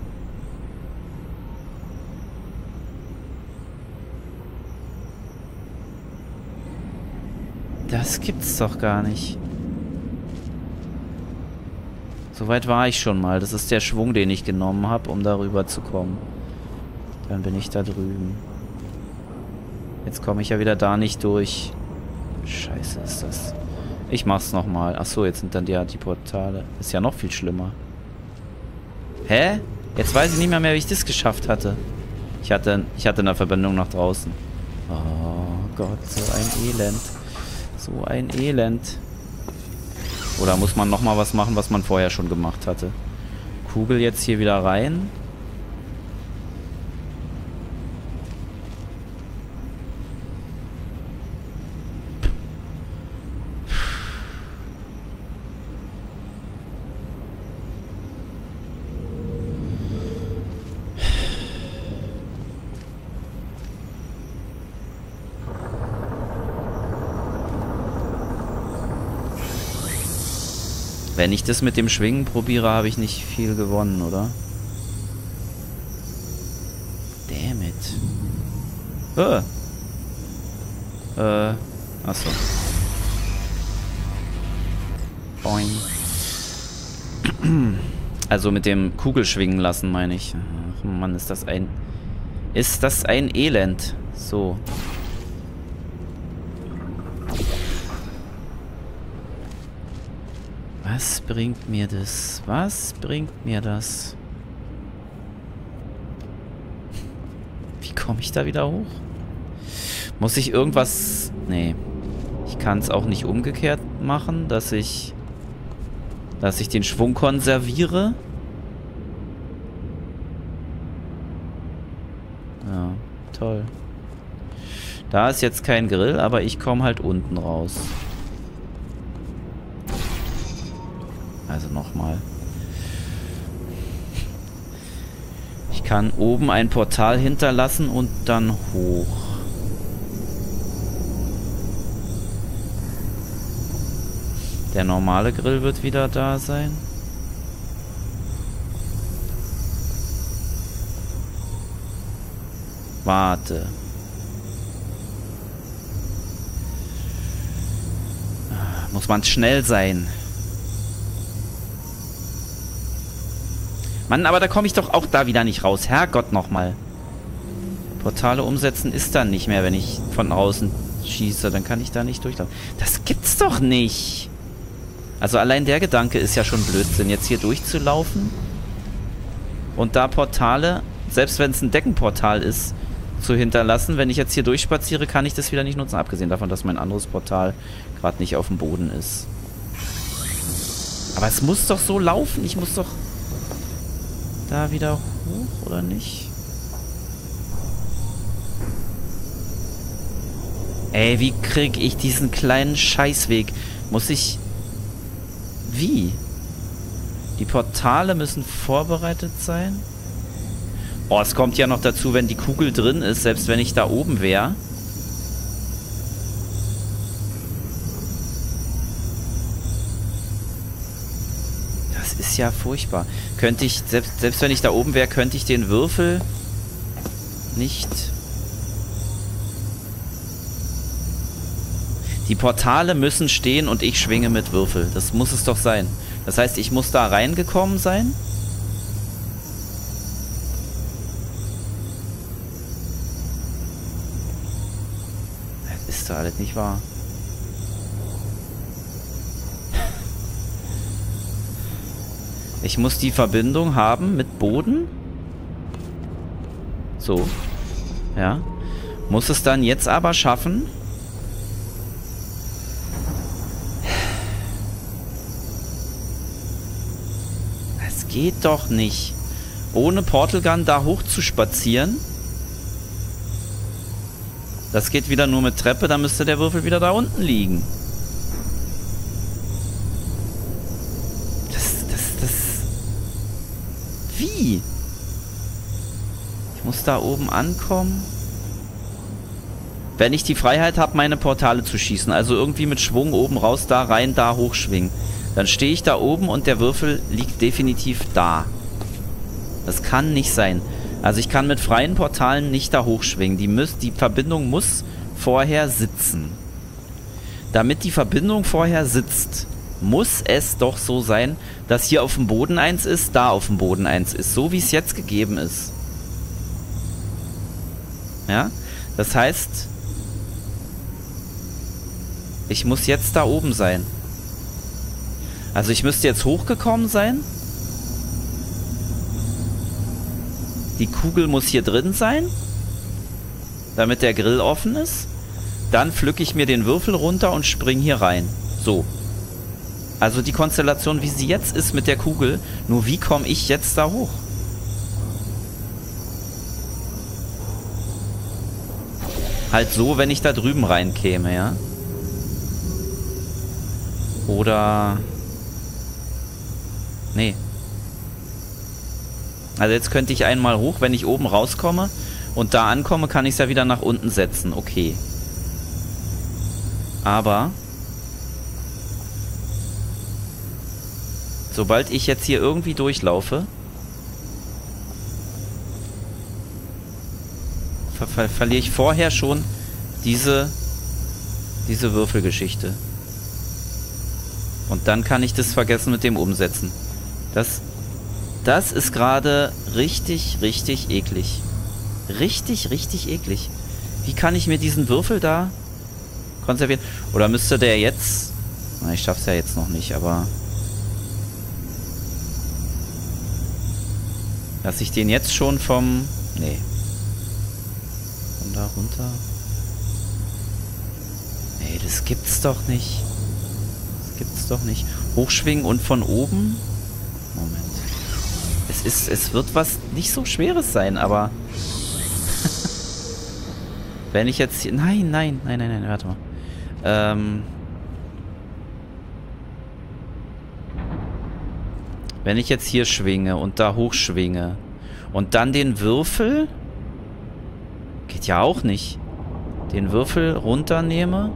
Das gibt's doch gar nicht. Soweit war ich schon mal. Das ist der Schwung, den ich genommen habe, um darüber zu kommen. Dann bin ich da drüben. Jetzt komme ich ja wieder da nicht durch. Scheiße ist das. Ich mach's nochmal. Achso, jetzt sind dann die Portale. Ist ja noch viel schlimmer. Hä? Jetzt weiß ich nicht mehr, wie ich das geschafft hatte. Ich hatte eine Verbindung nach draußen. Oh Gott, so ein Elend. So ein Elend. Oder muss man nochmal was machen, was man vorher schon gemacht hatte? Kugel jetzt hier wieder rein. Wenn ich das mit dem Schwingen probiere, habe ich nicht viel gewonnen, oder? Damn it. Achso. Boing. Also mit dem Kugelschwingen lassen, meine ich. Ach Mann, ist das ein... Ist das ein Elend. So. Was bringt mir das? Was bringt mir das? Wie komme ich da wieder hoch? Muss ich irgendwas... Nee. Ich kann es auch nicht umgekehrt machen, dass ich den Schwung konserviere. Ja, toll. Da ist jetzt kein Grill, aber ich komme halt unten raus. Also nochmal. Ich kann oben ein Portal hinterlassen und dann hoch. Der normale Grill wird wieder da sein. Warte. Muss man schnell sein. Mann, aber da komme ich doch auch da wieder nicht raus. Herrgott nochmal. Portale umsetzen ist dann nicht mehr, wenn ich von außen schieße. Dann kann ich da nicht durchlaufen. Das gibt's doch nicht. Also allein der Gedanke ist ja schon Blödsinn, jetzt hier durchzulaufen und da Portale, selbst wenn es ein Deckenportal ist, zu hinterlassen. Wenn ich jetzt hier durchspaziere, kann ich das wieder nicht nutzen. Abgesehen davon, dass mein anderes Portal gerade nicht auf dem Boden ist. Aber es muss doch so laufen. Ich muss doch da wieder hoch, oder nicht? Ey, wie krieg ich diesen kleinen Scheißweg? Muss ich... Wie? Die Portale müssen vorbereitet sein? Oh, es kommt ja noch dazu, wenn die Kugel drin ist, selbst wenn ich da oben wäre. Das ist ja furchtbar. Könnte ich, selbst wenn ich da oben wäre, könnte ich den Würfel nicht... Die Portale müssen stehen und ich schwinge mit Würfel. Das muss es doch sein. Das heißt, ich muss da reingekommen sein. Das ist doch alles nicht wahr. Ich muss die Verbindung haben mit Boden. So. Ja. Muss es dann jetzt aber schaffen... Geht doch nicht. Ohne Portal Gun da hoch zu spazieren. Das geht wieder nur mit Treppe, dann müsste der Würfel wieder da unten liegen. Wie? Ich muss da oben ankommen. Wenn ich die Freiheit habe, meine Portale zu schießen, also irgendwie mit Schwung oben raus, da rein, da hochschwingen. Dann stehe ich da oben und der Würfel liegt definitiv da. Das kann nicht sein. Also ich kann mit freien Portalen nicht da hochschwingen. Die Verbindung muss vorher sitzen. Damit die Verbindung vorher sitzt, muss es doch so sein, dass hier auf dem Boden eins ist, da auf dem Boden eins ist. So wie es jetzt gegeben ist. Ja? Das heißt, ich muss jetzt da oben sein. Also ich müsste jetzt hochgekommen sein. Die Kugel muss hier drin sein, damit der Grill offen ist. Dann pflücke ich mir den Würfel runter und springe hier rein. So. Also die Konstellation, wie sie jetzt ist mit der Kugel. Nur wie komme ich jetzt da hoch? Halt so, wenn ich da drüben reinkäme, ja? Oder... Nee. Also jetzt könnte ich einmal hoch, wenn ich oben rauskomme und da ankomme, kann ich es ja wieder nach unten setzen. Okay. Aber sobald ich jetzt hier irgendwie durchlaufe, verliere ich vorher schon diese Würfelgeschichte. Und dann kann ich das vergessen mit dem Umsetzen. Das ist gerade richtig, richtig eklig. Richtig, richtig eklig. Wie kann ich mir diesen Würfel da konservieren? Oder müsste der jetzt... Na, ich schaff's ja jetzt noch nicht, aber... Dass ich den jetzt schon vom... Nee. Von da runter... Nee, das gibt's doch nicht. Das gibt's doch nicht. Hochschwingen und von oben... Moment. Es wird was nicht so Schweres sein, aber... Wenn ich jetzt... Nein, warte mal. Wenn ich jetzt hier schwinge und da hochschwinge und dann den Würfel... Geht ja auch nicht. Den Würfel runternehme.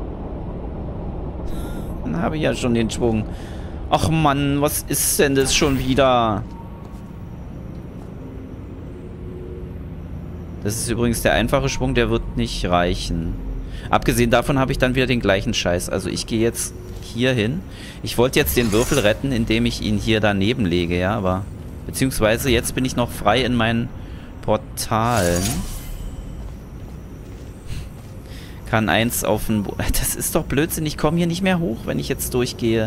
Dann habe ich ja schon den Schwung. Ach Mann, was ist denn das schon wieder? Das ist übrigens der einfache Schwung, der wird nicht reichen. Abgesehen davon habe ich dann wieder den gleichen Scheiß. Also ich gehe jetzt hier hin. Ich wollte jetzt den Würfel retten, indem ich ihn hier daneben lege, ja, aber... Beziehungsweise jetzt bin ich noch frei in meinen Portalen. Kann eins auf den... Das ist doch Blödsinn, ich komme hier nicht mehr hoch, wenn ich jetzt durchgehe.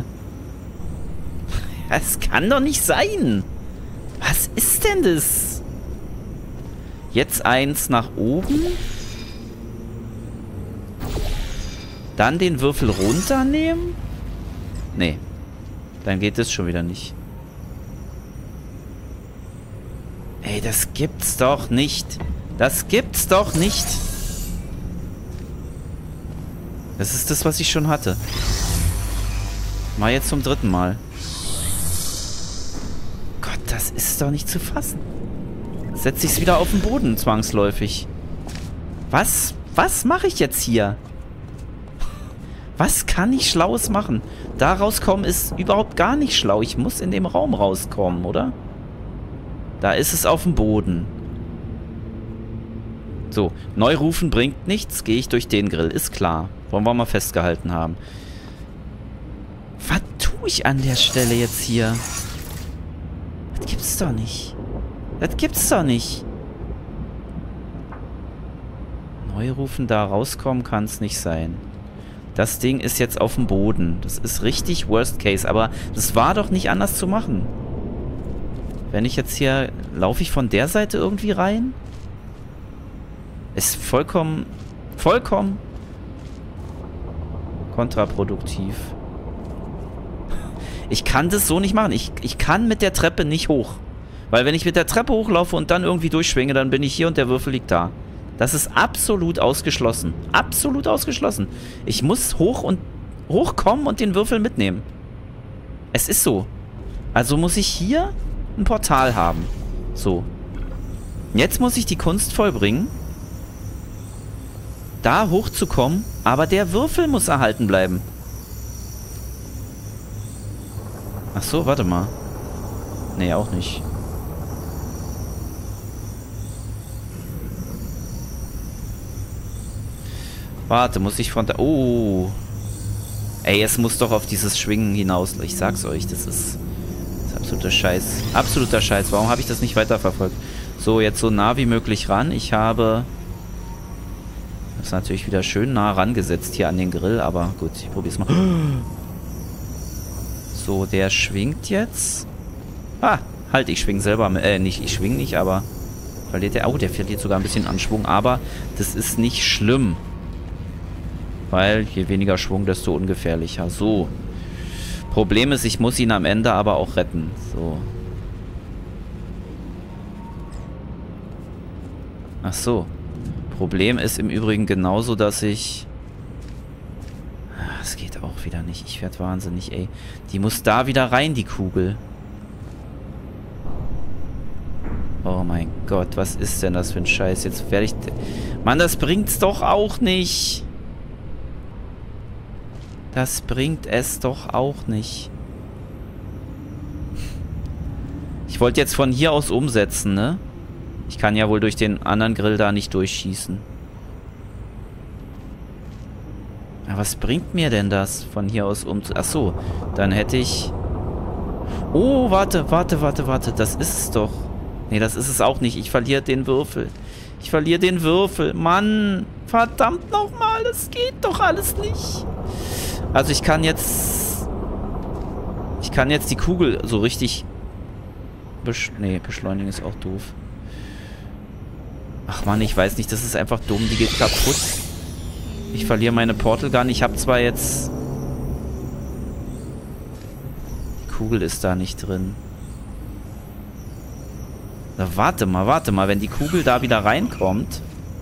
Das kann doch nicht sein. Was ist denn das? Jetzt eins nach oben. Dann den Würfel runternehmen? Nee. Dann geht es schon wieder nicht. Ey, das gibt's doch nicht. Das gibt's doch nicht. Das ist das, was ich schon hatte. Mal jetzt zum 3. Mal. Gott, das ist doch nicht zu fassen. Setze ich es wieder auf den Boden, zwangsläufig. Was? Was mache ich jetzt hier? Was kann ich Schlaues machen? Da rauskommen ist überhaupt gar nicht schlau. Ich muss in dem Raum rauskommen, oder? Da ist es auf dem Boden. So, neu rufen bringt nichts. Gehe ich durch den Grill, ist klar. Wollen wir mal festgehalten haben. Was tue ich an der Stelle jetzt hier? Das gibt's doch nicht. Das gibt's doch nicht. Neu rufen, da rauskommen kann es nicht sein. Das Ding ist jetzt auf dem Boden. Das ist richtig Worst Case. Aber das war doch nicht anders zu machen. Wenn ich jetzt hier... Laufe ich von der Seite irgendwie rein? Ist vollkommen kontraproduktiv. Ich kann das so nicht machen. Ich kann mit der Treppe nicht hoch. Weil wenn ich mit der Treppe hochlaufe und dann irgendwie durchschwinge, dann bin ich hier und der Würfel liegt da. Das ist absolut ausgeschlossen. Absolut ausgeschlossen. Ich muss hochkommen und den Würfel mitnehmen. Es ist so. Also muss ich hier ein Portal haben. So. Jetzt muss ich die Kunst vollbringen, da hochzukommen, aber der Würfel muss erhalten bleiben. Ach so, warte mal. Nee, auch nicht. Warte, muss ich von da... Oh. Ey, es muss doch auf dieses Schwingen hinaus. Ich sag's euch, das ist absoluter Scheiß. Absoluter Scheiß. Warum habe ich das nicht weiterverfolgt? So, jetzt so nah wie möglich ran. Ich habe... Das ist natürlich wieder schön nah rangesetzt hier an den Grill, aber gut, ich probier's mal. So, der schwingt jetzt. Ah, halt, ich schwing selber. Ich schwing nicht, aber... Verliert der... Oh, der verliert sogar ein bisschen an Schwung, aber das ist nicht schlimm. Weil je weniger Schwung, desto ungefährlicher. So. Problem ist, ich muss ihn am Ende aber auch retten. So. Ach so. Problem ist im Übrigen genauso, dass ich... Das geht auch wieder nicht. Ich werde wahnsinnig, ey. Die muss da wieder rein, die Kugel. Oh mein Gott, was ist denn das für ein Scheiß? Jetzt werde ich... Mann, das bringt's doch auch nicht. Das bringt es doch auch nicht. Ich wollte jetzt von hier aus umsetzen, ne? Ich kann ja wohl durch den anderen Grill da nicht durchschießen. Aber was bringt mir denn das, von hier aus umzusetzen? Ach so, dann hätte ich... Oh, warte. Das ist es doch. Nee, das ist es auch nicht. Ich verliere den Würfel. Ich verliere den Würfel. Mann, verdammt nochmal. Das geht doch alles nicht. Also ich kann jetzt die Kugel so richtig... Nee, beschleunigen ist auch doof. Ach Mann, ich weiß nicht, das ist einfach dumm. Die geht kaputt. Ich verliere meine Portal Gun. Ich habe zwar jetzt... Die Kugel ist da nicht drin. Na, warte mal. Wenn die Kugel da wieder reinkommt...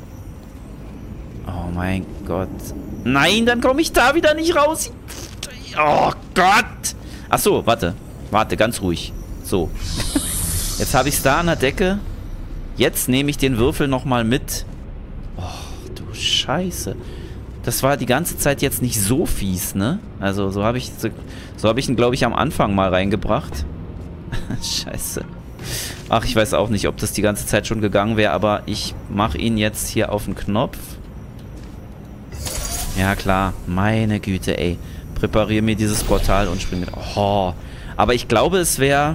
Oh mein Gott. Nein, dann komme ich da wieder nicht raus. Oh Gott. Ach so, warte, ganz ruhig. So. Jetzt habe ich es da an der Decke. Jetzt nehme ich den Würfel nochmal mit. Oh, du Scheiße. Das war die ganze Zeit jetzt nicht so fies, ne? Also so habe ich ihn, glaube ich, am Anfang mal reingebracht. Scheiße. Ach, ich weiß auch nicht, ob das die ganze Zeit schon gegangen wäre, aber ich mache ihn jetzt hier auf den Knopf. Ja, klar. Meine Güte, ey. Präpariere mir dieses Portal und spring mit. Oh. Aber ich glaube, es wäre...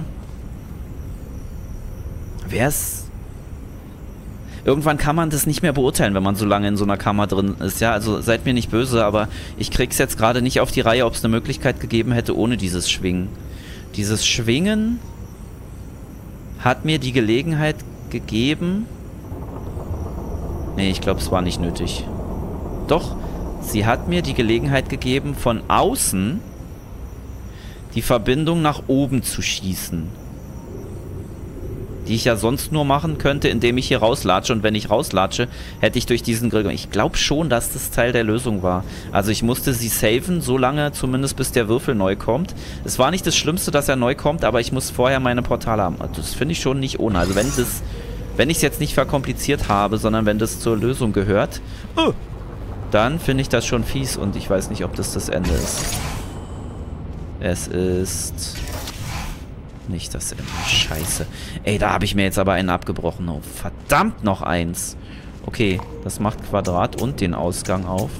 Irgendwann kann man das nicht mehr beurteilen, wenn man so lange in so einer Kammer drin ist. Ja, also seid mir nicht böse, aber ich krieg's jetzt gerade nicht auf die Reihe, ob es eine Möglichkeit gegeben hätte ohne dieses Schwingen. Dieses Schwingen hat mir die Gelegenheit gegeben... Nee, ich glaube, es war nicht nötig. Doch, sie hat mir die Gelegenheit gegeben, von außen die Verbindung nach oben zu schießen. Die ich ja sonst nur machen könnte, indem ich hier rauslatsche. Und wenn ich rauslatsche, hätte ich durch diesen Grill... Ich glaube schon, dass das Teil der Lösung war. Also ich musste sie saven, so lange zumindest, bis der Würfel neu kommt. Es war nicht das Schlimmste, dass er neu kommt, aber ich muss vorher meine Portale haben. Das finde ich schon nicht ohne. Also wenn ich es jetzt nicht verkompliziert habe, sondern wenn das zur Lösung gehört, dann finde ich das schon fies. Und ich weiß nicht, ob das das Ende ist. Es ist... nicht das Ende. Scheiße. Ey, da habe ich mir jetzt aber einen abgebrochen. Oh, verdammt, noch eins. Okay, das macht Quadrat und den Ausgang auf.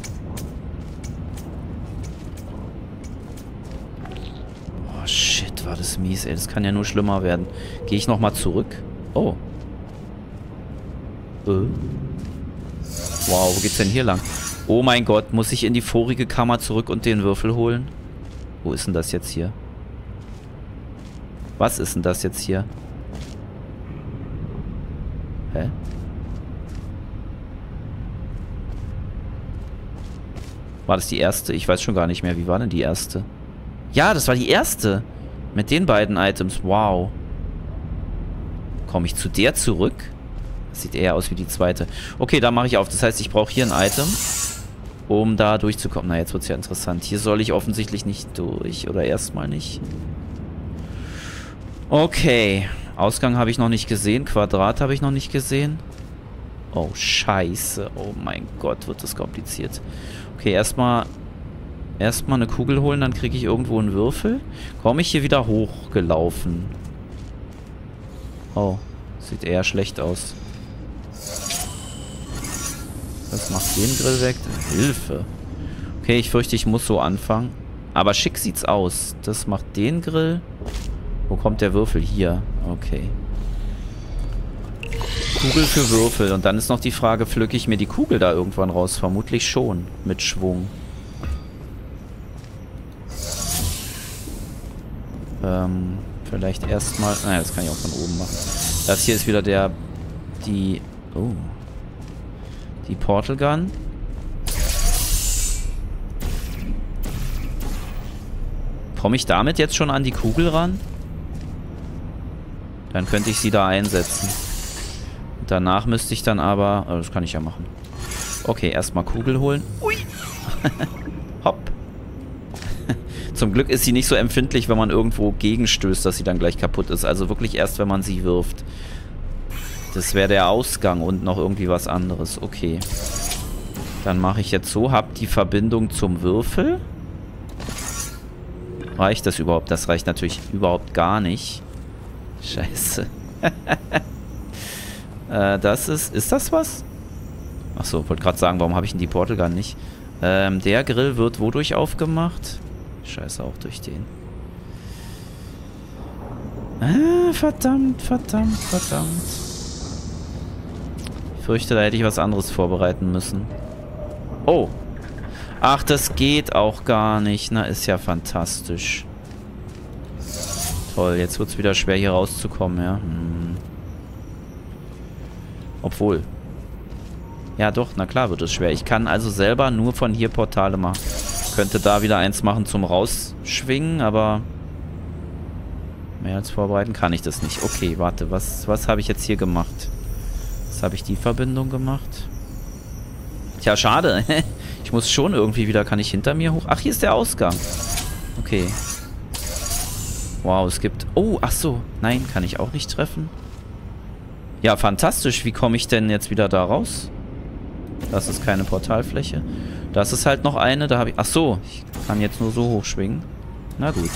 Oh, shit, war das mies, ey. Das kann ja nur schlimmer werden. Gehe ich nochmal zurück? Oh. Wow, wo geht's denn hier lang? Oh mein Gott, muss ich in die vorige Kammer zurück und den Würfel holen? Wo ist denn das jetzt hier? Was ist denn das jetzt hier? Hä? War das die erste? Ich weiß schon gar nicht mehr. Wie war denn die erste? Ja, das war die erste. Mit den beiden Items. Wow. Komme ich zu der zurück? Das sieht eher aus wie die zweite. Okay, da mache ich auf. Das heißt, ich brauche hier ein Item, um da durchzukommen. Na, jetzt wird es ja interessant. Hier soll ich offensichtlich nicht durch. Oder erstmal nicht. Okay, Ausgang habe ich noch nicht gesehen, Quadrat habe ich noch nicht gesehen. Oh, scheiße. Oh mein Gott, wird das kompliziert. Okay, erstmal eine Kugel holen, dann kriege ich irgendwo einen Würfel. Komme ich hier wieder hochgelaufen? Oh, sieht eher schlecht aus. Das macht den Grill weg. Hilfe. Okay, ich fürchte, ich muss so anfangen. Aber schick sieht's aus. Das macht den Grill... Wo kommt der Würfel? Hier. Okay. Kugel für Würfel. Und dann ist noch die Frage, pflücke ich mir die Kugel da irgendwann raus? Vermutlich schon. Mit Schwung. Vielleicht erstmal... Naja, das kann ich auch von oben machen. Das hier ist wieder die Portal Gun. Komme ich damit jetzt schon an die Kugel ran? Dann könnte ich sie da einsetzen. Danach müsste ich dann aber... Oh, das kann ich ja machen. Okay, erstmal Kugel holen. Ui! Hopp. Zum Glück ist sie nicht so empfindlich, wenn man irgendwo gegenstößt, dass sie dann gleich kaputt ist. Also wirklich erst, wenn man sie wirft. Das wäre der Ausgang und noch irgendwie was anderes. Okay. Dann mache ich jetzt so. Hab die Verbindung zum Würfel. Reicht das überhaupt? Das reicht natürlich überhaupt gar nicht. Scheiße. Das ist... Ist das was? Achso, wollte gerade sagen, warum habe ich denn die Portal Gun nicht? Der Grill wird wodurch aufgemacht? Scheiße, auch durch den. Verdammt, verdammt, verdammt. Ich fürchte, da hätte ich was anderes vorbereiten müssen. Oh. Ach, das geht auch gar nicht. Na, ist ja fantastisch. Toll, jetzt wird es wieder schwer, hier rauszukommen, ja. Obwohl. Ja doch, na klar wird es schwer. Ich kann also selber nur von hier Portale machen. Könnte da wieder eins machen zum Rausschwingen, aber... mehr als vorbereiten kann ich das nicht. Okay, warte, was habe ich jetzt hier gemacht? Was habe ich die Verbindung gemacht? Tja, schade. Ich muss schon irgendwie wieder... Kann ich hinter mir hoch? Ach, hier ist der Ausgang. Okay. Wow, es gibt... Oh, ach so. Nein, kann ich auch nicht treffen. Ja, fantastisch. Wie komme ich denn jetzt wieder da raus? Das ist keine Portalfläche. Das ist halt noch eine. Da habe ich... Ach so, ich kann jetzt nur so hochschwingen. Na gut.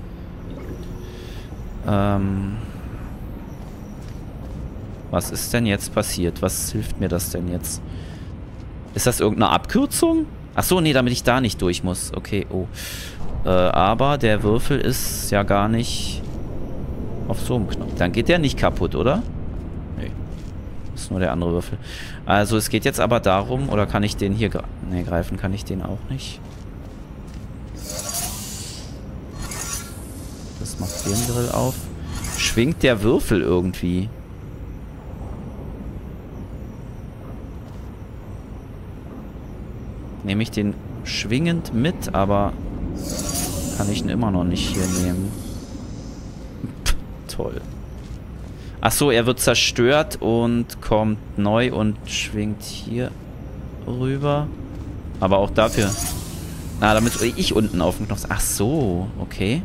Was ist denn jetzt passiert? Was hilft mir das denn jetzt? Ist das irgendeine Abkürzung? Ach so, nee, damit ich da nicht durch muss. Okay, oh. Aber der Würfel ist ja gar nicht auf so einem Knopf. Dann geht der nicht kaputt, oder? Nee. Das ist nur der andere Würfel. Also es geht jetzt aber darum, oder kann ich den hier... Nee, greifen kann ich den auch nicht. Das macht den Grill auf. Schwingt der Würfel irgendwie? Nehme ich den schwingend mit, aber kann ich ihn immer noch nicht hier nehmen. Pff, toll. Achso, er wird zerstört und kommt neu und schwingt hier rüber. Aber auch dafür... Ah, damit ich unten auf dem Knopf... Ach so, okay.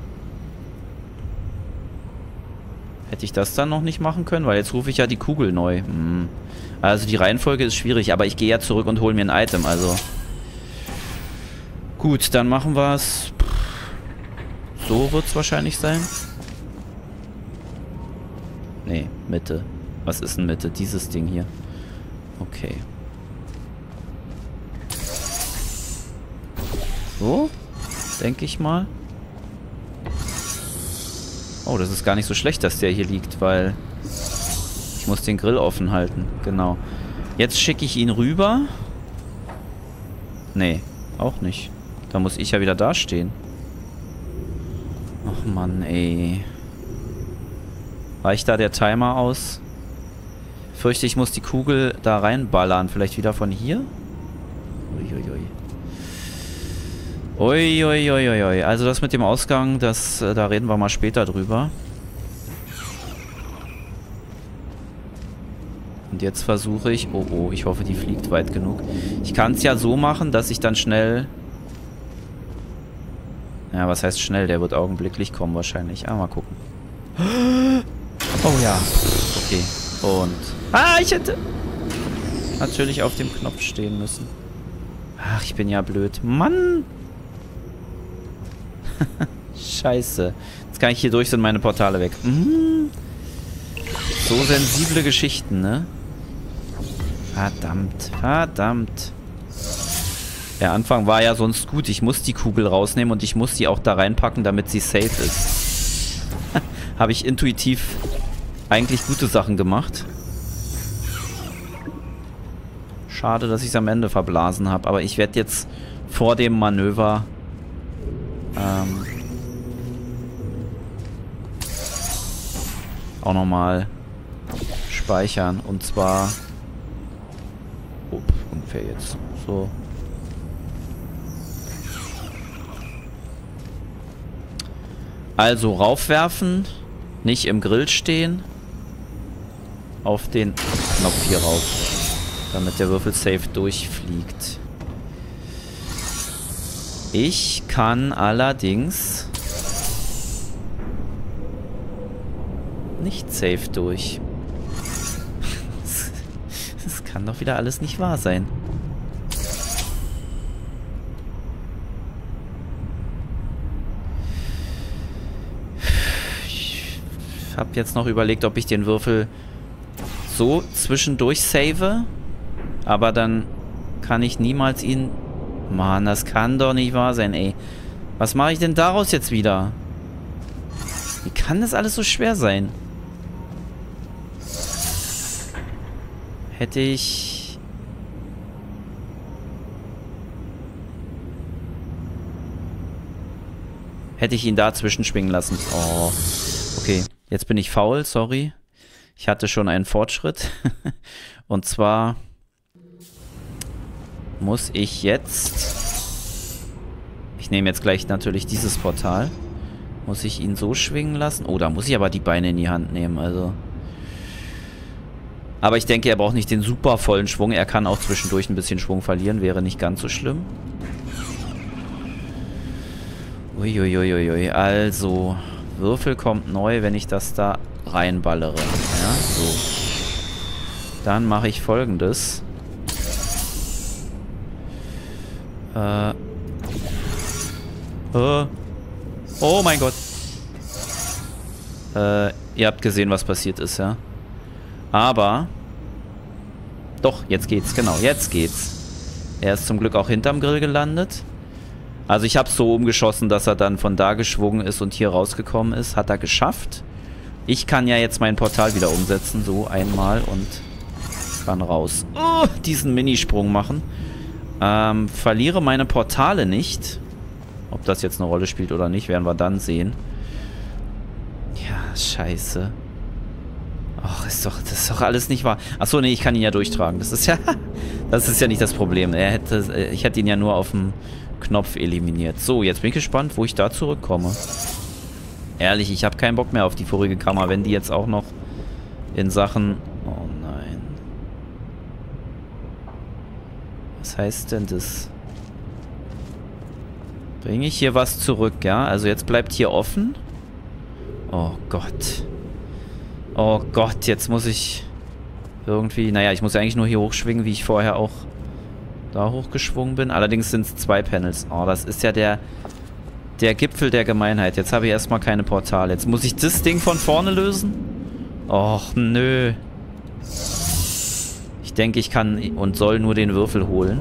Hätte ich das dann noch nicht machen können? Weil jetzt rufe ich ja die Kugel neu. Hm. Also die Reihenfolge ist schwierig, aber ich gehe ja zurück und hole mir ein Item, also... Gut, dann machen wir es... So wird es wahrscheinlich sein. Nee, Mitte. Was ist denn Mitte? Dieses Ding hier. Okay. So, denke ich mal. Oh, das ist gar nicht so schlecht, dass der hier liegt, weil ich muss den Grill offen halten. Genau. Jetzt schicke ich ihn rüber. Nee, auch nicht. Da muss ich ja wieder dastehen. Ach Mann, ey. Reicht da der Timer aus? Fürchte, ich muss die Kugel da reinballern. Vielleicht wieder von hier? Uiuiui. Uiuiuiui. Also das mit dem Ausgang, das, da reden wir mal später drüber. Und jetzt versuche ich... Oh, oh, ich hoffe, die fliegt weit genug. Ich kann es ja so machen, dass ich dann schnell... Ja, was heißt schnell? Der wird augenblicklich kommen wahrscheinlich. Ah, mal gucken. Oh ja. Okay. Und... Ah, ich hätte... natürlich auf dem Knopf stehen müssen. Ach, ich bin ja blöd. Mann! Scheiße. Jetzt kann ich hier durch, sind meine Portale weg. So sensible Geschichten, ne? Verdammt. Verdammt. Der Anfang war ja sonst gut. Ich muss die Kugel rausnehmen und ich muss die auch da reinpacken, damit sie safe ist. Habe ich intuitiv eigentlich gute Sachen gemacht. Schade, dass ich es am Ende verblasen habe. Aber ich werde jetzt vor dem Manöver auch nochmal speichern. Und zwar ungefähr jetzt. So. Also raufwerfen. Nicht im Grill stehen. Auf den Knopf hier rauf. Damit der Würfel safe durchfliegt. Ich kann allerdings nicht safe durch. Das kann doch wieder alles nicht wahr sein. Ich habe jetzt noch überlegt, ob ich den Würfel so zwischendurch save. Aber dann kann ich niemals ihn... Mann, das kann doch nicht wahr sein, ey. Was mache ich denn daraus jetzt wieder? Wie kann das alles so schwer sein? Hätte ich... Hätte ich ihn da zwischenschwingen lassen. Oh, okay. Jetzt bin ich faul, sorry. Ich hatte schon einen Fortschritt. Und zwar... muss ich jetzt... Ich nehme jetzt gleich natürlich dieses Portal. Muss ich ihn so schwingen lassen? Oh, da muss ich aber die Beine in die Hand nehmen, also... Aber ich denke, er braucht nicht den super vollen Schwung. Er kann auch zwischendurch ein bisschen Schwung verlieren. Wäre nicht ganz so schlimm. Uiuiuiui. Also, Würfel kommt neu, wenn ich das da reinballere. Ja, so. Dann mache ich Folgendes. Oh mein Gott. Ihr habt gesehen, was passiert ist, ja. Aber... Doch, jetzt geht's, genau, jetzt geht's. Er ist zum Glück auch hinterm Grill gelandet. Also ich habe es so umgeschossen, dass er dann von da geschwungen ist und hier rausgekommen ist. Hat er geschafft. Ich kann ja jetzt mein Portal wieder umsetzen. So, einmal und kann raus. Diesen Minisprung machen. Verliere meine Portale nicht. Ob das jetzt eine Rolle spielt oder nicht, werden wir dann sehen. Ja, scheiße. Ach, das ist doch alles nicht wahr. Achso, nee, ich kann ihn ja durchtragen. Das ist ja nicht das Problem. Ich hätte ihn ja nur auf dem Knopf eliminiert. So, jetzt bin ich gespannt, wo ich da zurückkomme. Ehrlich, ich habe keinen Bock mehr auf die vorige Kammer, wenn die jetzt auch noch in Sachen... Oh nein. Was heißt denn das? Bringe ich hier was zurück, ja? Also jetzt bleibt hier offen. Oh Gott. Oh Gott, jetzt muss ich irgendwie... Naja, ich muss ja eigentlich nur hier hochschwingen, wie ich vorher auch da hochgeschwungen bin. Allerdings sind es 2 Panels. Oh, das ist ja der Gipfel der Gemeinheit. Jetzt habe ich erstmal keine Portale. Jetzt muss ich das Ding von vorne lösen? Och, nö. Ich denke, ich kann und soll nur den Würfel holen.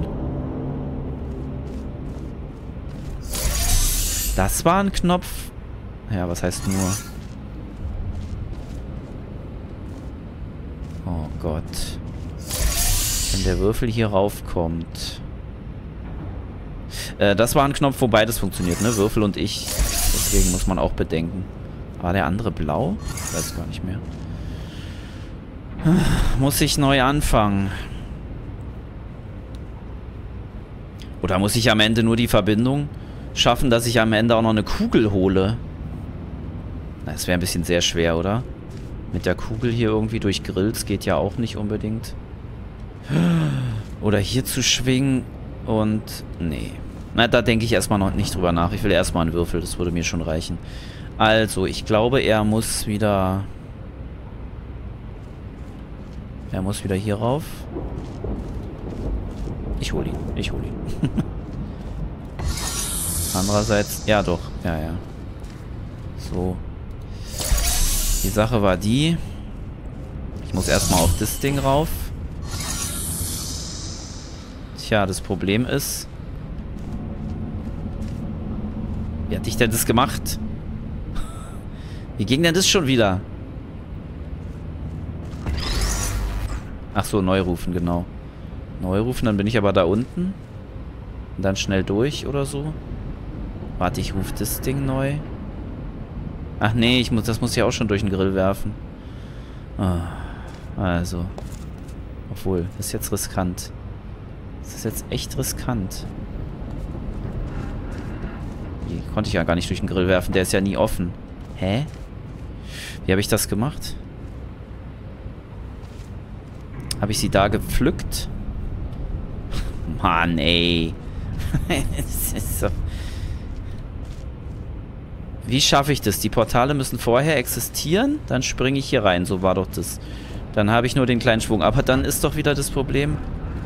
Das war ein Knopf. Ja, was heißt nur? Oh Gott. Wenn der Würfel hier raufkommt. Das war ein Knopf, wo beides funktioniert, ne? Würfel und ich. Deswegen muss man auch bedenken. War der andere blau? Ich weiß gar nicht mehr. Muss ich neu anfangen? Oder muss ich am Ende nur die Verbindung schaffen, dass ich am Ende auch noch eine Kugel hole? Das wäre ein bisschen sehr schwer, oder? Mit der Kugel hier irgendwie durch Grills geht ja auch nicht unbedingt. Oder hier zu schwingen und... Nee. Na, da denke ich erstmal noch nicht drüber nach. Ich will erstmal einen Würfel, das würde mir schon reichen. Also, ich glaube, er muss wieder... Er muss wieder hier rauf. Ich hole ihn. Ich hole ihn. Andererseits... Ja, doch. Ja, ja. So. Die Sache war die... Ich muss erstmal auf das Ding rauf. Tja, das Problem ist... Wie hatte ich denn das gemacht? Wie ging denn das schon wieder? Ach so, neu rufen, genau. Neu rufen, dann bin ich aber da unten. Und dann schnell durch oder so. Warte, ich rufe das Ding neu. Ach nee, das muss ich auch schon durch den Grill werfen. Also. Obwohl, das ist jetzt riskant. Das ist jetzt echt riskant. Die konnte ich ja gar nicht durch den Grill werfen. Der ist ja nie offen. Hä? Wie habe ich das gemacht? Habe ich sie da gepflückt? Mann, ey. Das ist so... Wie schaffe ich das? Die Portale müssen vorher existieren. Dann springe ich hier rein. So war doch das. Dann habe ich nur den kleinen Schwung. Aber dann ist doch wieder das Problem...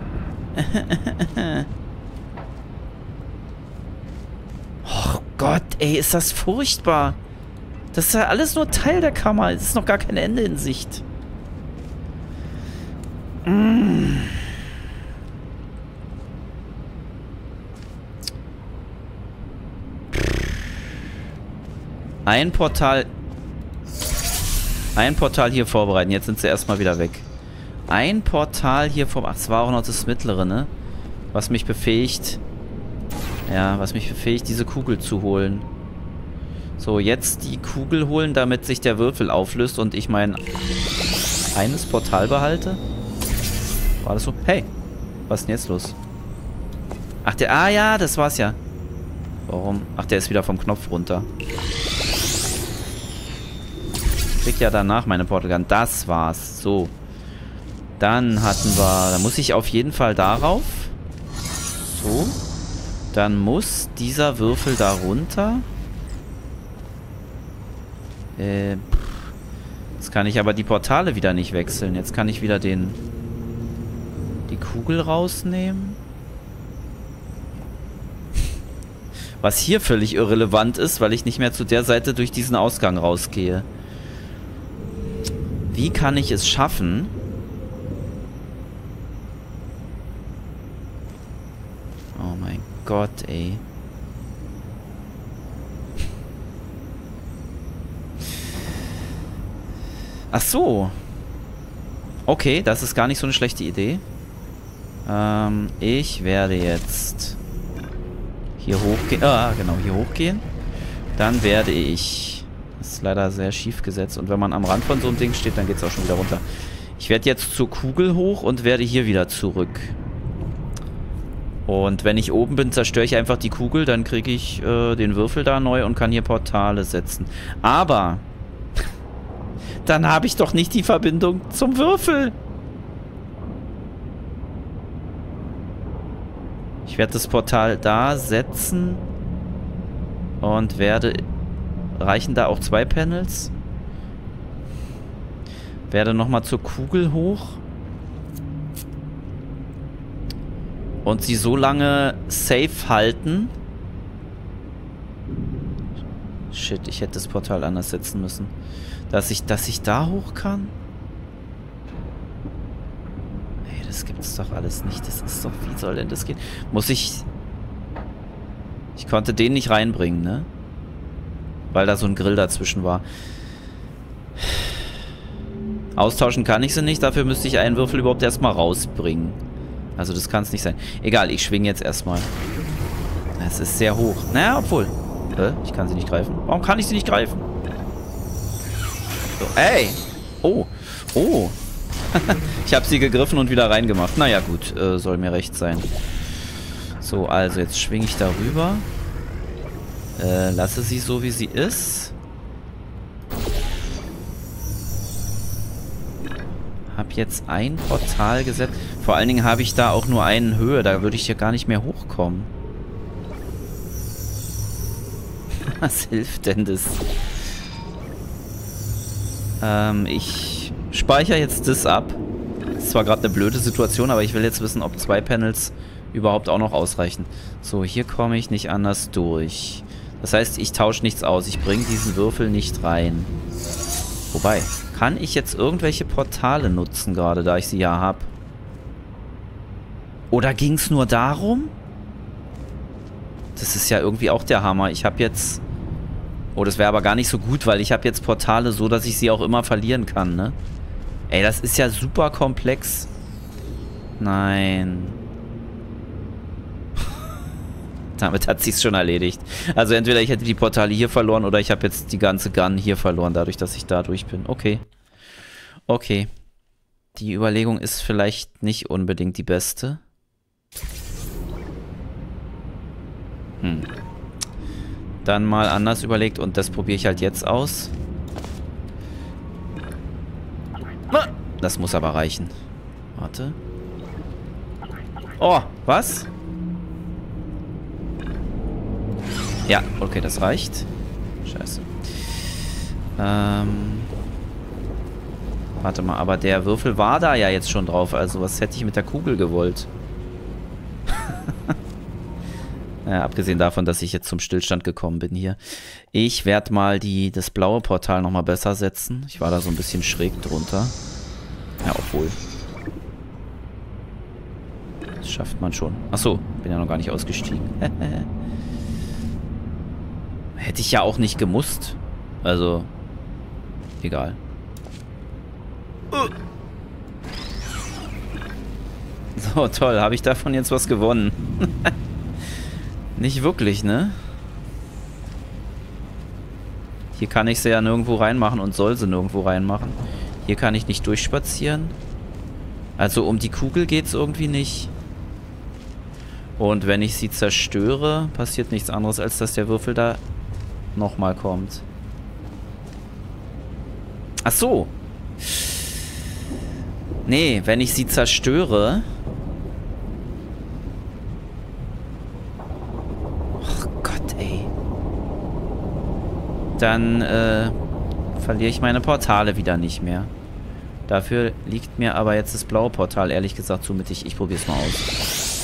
Oh Gott, ey, ist das furchtbar. Das ist ja alles nur Teil der Kammer. Es ist noch gar kein Ende in Sicht. Ein Portal hier vorbereiten. Jetzt sind sie erstmal wieder weg. Ein Portal hier vom... Ach, es war auch noch das mittlere, ne? Was mich befähigt... Ja, was mich befähigt, diese Kugel zu holen. So, jetzt die Kugel holen, damit sich der Würfel auflöst und ich mein eines Portal behalte. War das so? Hey, was ist denn jetzt los? Ach, der... Ah ja, das war's ja. Warum? Ach, der ist wieder vom Knopf runter. Ich krieg ja danach meine Portal Gun. Das war's. So. Dann hatten wir... Da muss ich auf jeden Fall darauf. So. Dann muss dieser Würfel da runter. Jetzt kann ich aber die Portale wieder nicht wechseln. Jetzt kann ich wieder die Kugel rausnehmen. Was hier völlig irrelevant ist, weil ich nicht mehr zu der Seite durch diesen Ausgang rausgehe. Wie kann ich es schaffen? Oh mein Gott, ey. Ach so. Okay, das ist gar nicht so eine schlechte Idee. Ich werde jetzt hier hochgehen. Ah, genau, hier hochgehen. Dann werde ich... Das ist leider sehr schief gesetzt. Und wenn man am Rand von so einem Ding steht, dann geht es auch schon wieder runter. Ich werde jetzt zur Kugel hoch und werde hier wieder zurück. Und wenn ich oben bin, zerstöre ich einfach die Kugel. Dann kriege ich den Würfel da neu und kann hier Portale setzen. Aber... Dann habe ich doch nicht die Verbindung zum Würfel. Ich werde das Portal da setzen und werde... Reichen da auch 2 Panels? Werde nochmal zur Kugel hoch. Und sie so lange safe halten. Shit, ich hätte das Portal anders setzen müssen. Dass ich da hoch kann? Ey, das gibt's doch alles nicht. Das ist doch... Wie soll denn das gehen? Muss ich... Ich konnte den nicht reinbringen, ne? Weil da so ein Grill dazwischen war. Austauschen kann ich sie nicht. Dafür müsste ich einen Würfel überhaupt erstmal rausbringen. Also das kann es nicht sein. Egal, ich schwinge jetzt erstmal. Das ist sehr hoch. Naja, obwohl... Ich kann sie nicht greifen. Warum kann ich sie nicht greifen? So, ey! Oh! Oh! Ich habe sie gegriffen und wieder reingemacht. Naja, gut. Soll mir recht sein. So, also jetzt schwinge ich darüber. Lasse sie so, wie sie ist. Hab jetzt ein Portal gesetzt. Vor allen Dingen habe ich da auch nur einen Höhe. Da würde ich ja gar nicht mehr hochkommen. Was hilft denn das? Ich speichere jetzt das ab. Das ist zwar gerade eine blöde Situation, aber ich will jetzt wissen, ob 2 Panels überhaupt auch noch ausreichen. So, hier komme ich nicht anders durch. Das heißt, ich tausche nichts aus. Ich bringe diesen Würfel nicht rein. Wobei, kann ich jetzt irgendwelche Portale nutzen gerade, da ich sie ja habe? Oder ging es nur darum? Das ist ja irgendwie auch der Hammer. Ich habe jetzt... Oh, das wäre aber gar nicht so gut, weil ich habe jetzt Portale so, dass ich sie auch immer verlieren kann, ne? Ey, das ist ja super komplex. Nein. Damit hat sich's schon erledigt. Also entweder ich hätte die Portale hier verloren oder ich habe jetzt die ganze Gun hier verloren, dadurch, dass ich da durch bin. Okay. Okay. Die Überlegung ist vielleicht nicht unbedingt die beste. Dann mal anders überlegt und das probiere ich halt jetzt aus. Das muss aber reichen. Warte. Oh, was? Ja, okay, das reicht. Scheiße. Warte mal, aber der Würfel war da ja jetzt schon drauf. Also was hätte ich mit der Kugel gewollt? Ja, abgesehen davon, dass ich jetzt zum Stillstand gekommen bin hier. Ich werde mal das blaue Portal nochmal besser setzen. Ich war da so ein bisschen schräg drunter. Ja, obwohl. Das schafft man schon. Achso, bin ja noch gar nicht ausgestiegen. Hätte ich ja auch nicht gemusst. Also, egal. So, toll. Habe ich davon jetzt was gewonnen? Nicht wirklich, ne? Hier kann ich sie ja nirgendwo reinmachen und soll sie nirgendwo reinmachen. Hier kann ich nicht durchspazieren. Also um die Kugel geht es irgendwie nicht. Und wenn ich sie zerstöre, passiert nichts anderes, als dass der Würfel da nochmal kommt. Ach so. Nee, wenn ich sie zerstöre... Dann verliere ich meine Portale wieder nicht mehr. Dafür liegt mir aber jetzt das blaue Portal, ehrlich gesagt, zu mittig. Ich probiere es mal aus.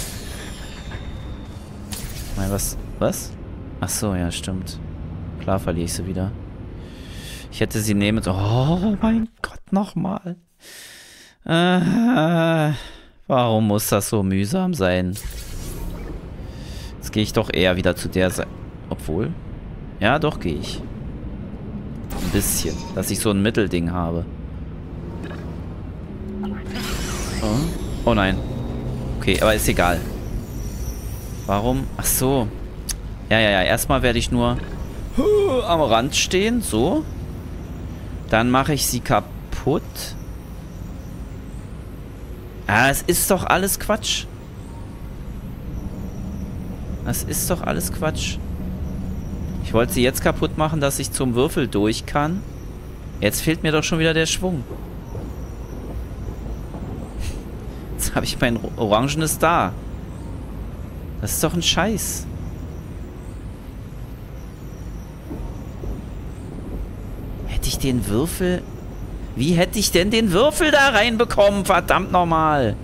Nein, was? Was? Ach so, ja, stimmt. Klar verliere ich sie wieder. Ich hätte sie nehmen... Oh mein Gott, nochmal. Warum muss das so mühsam sein? Jetzt gehe ich doch eher wieder zu der Seite. Obwohl... Ja, doch gehe ich. Ein bisschen. Dass ich so ein Mittelding habe. Oh nein. Okay, aber ist egal. Warum? Ach so. Ja. Erstmal werde ich nur am Rand stehen. So. Dann mache ich sie kaputt. Ah, es ist doch alles Quatsch. Das ist doch alles Quatsch. Ich wollte sie jetzt kaputt machen, dass ich zum Würfel durch kann. Jetzt fehlt mir doch schon wieder der Schwung. Jetzt habe ich mein orangenes da. Das ist doch ein Scheiß. Hätte ich den Würfel... Wie hätte ich denn den Würfel da reinbekommen? Verdammt nochmal.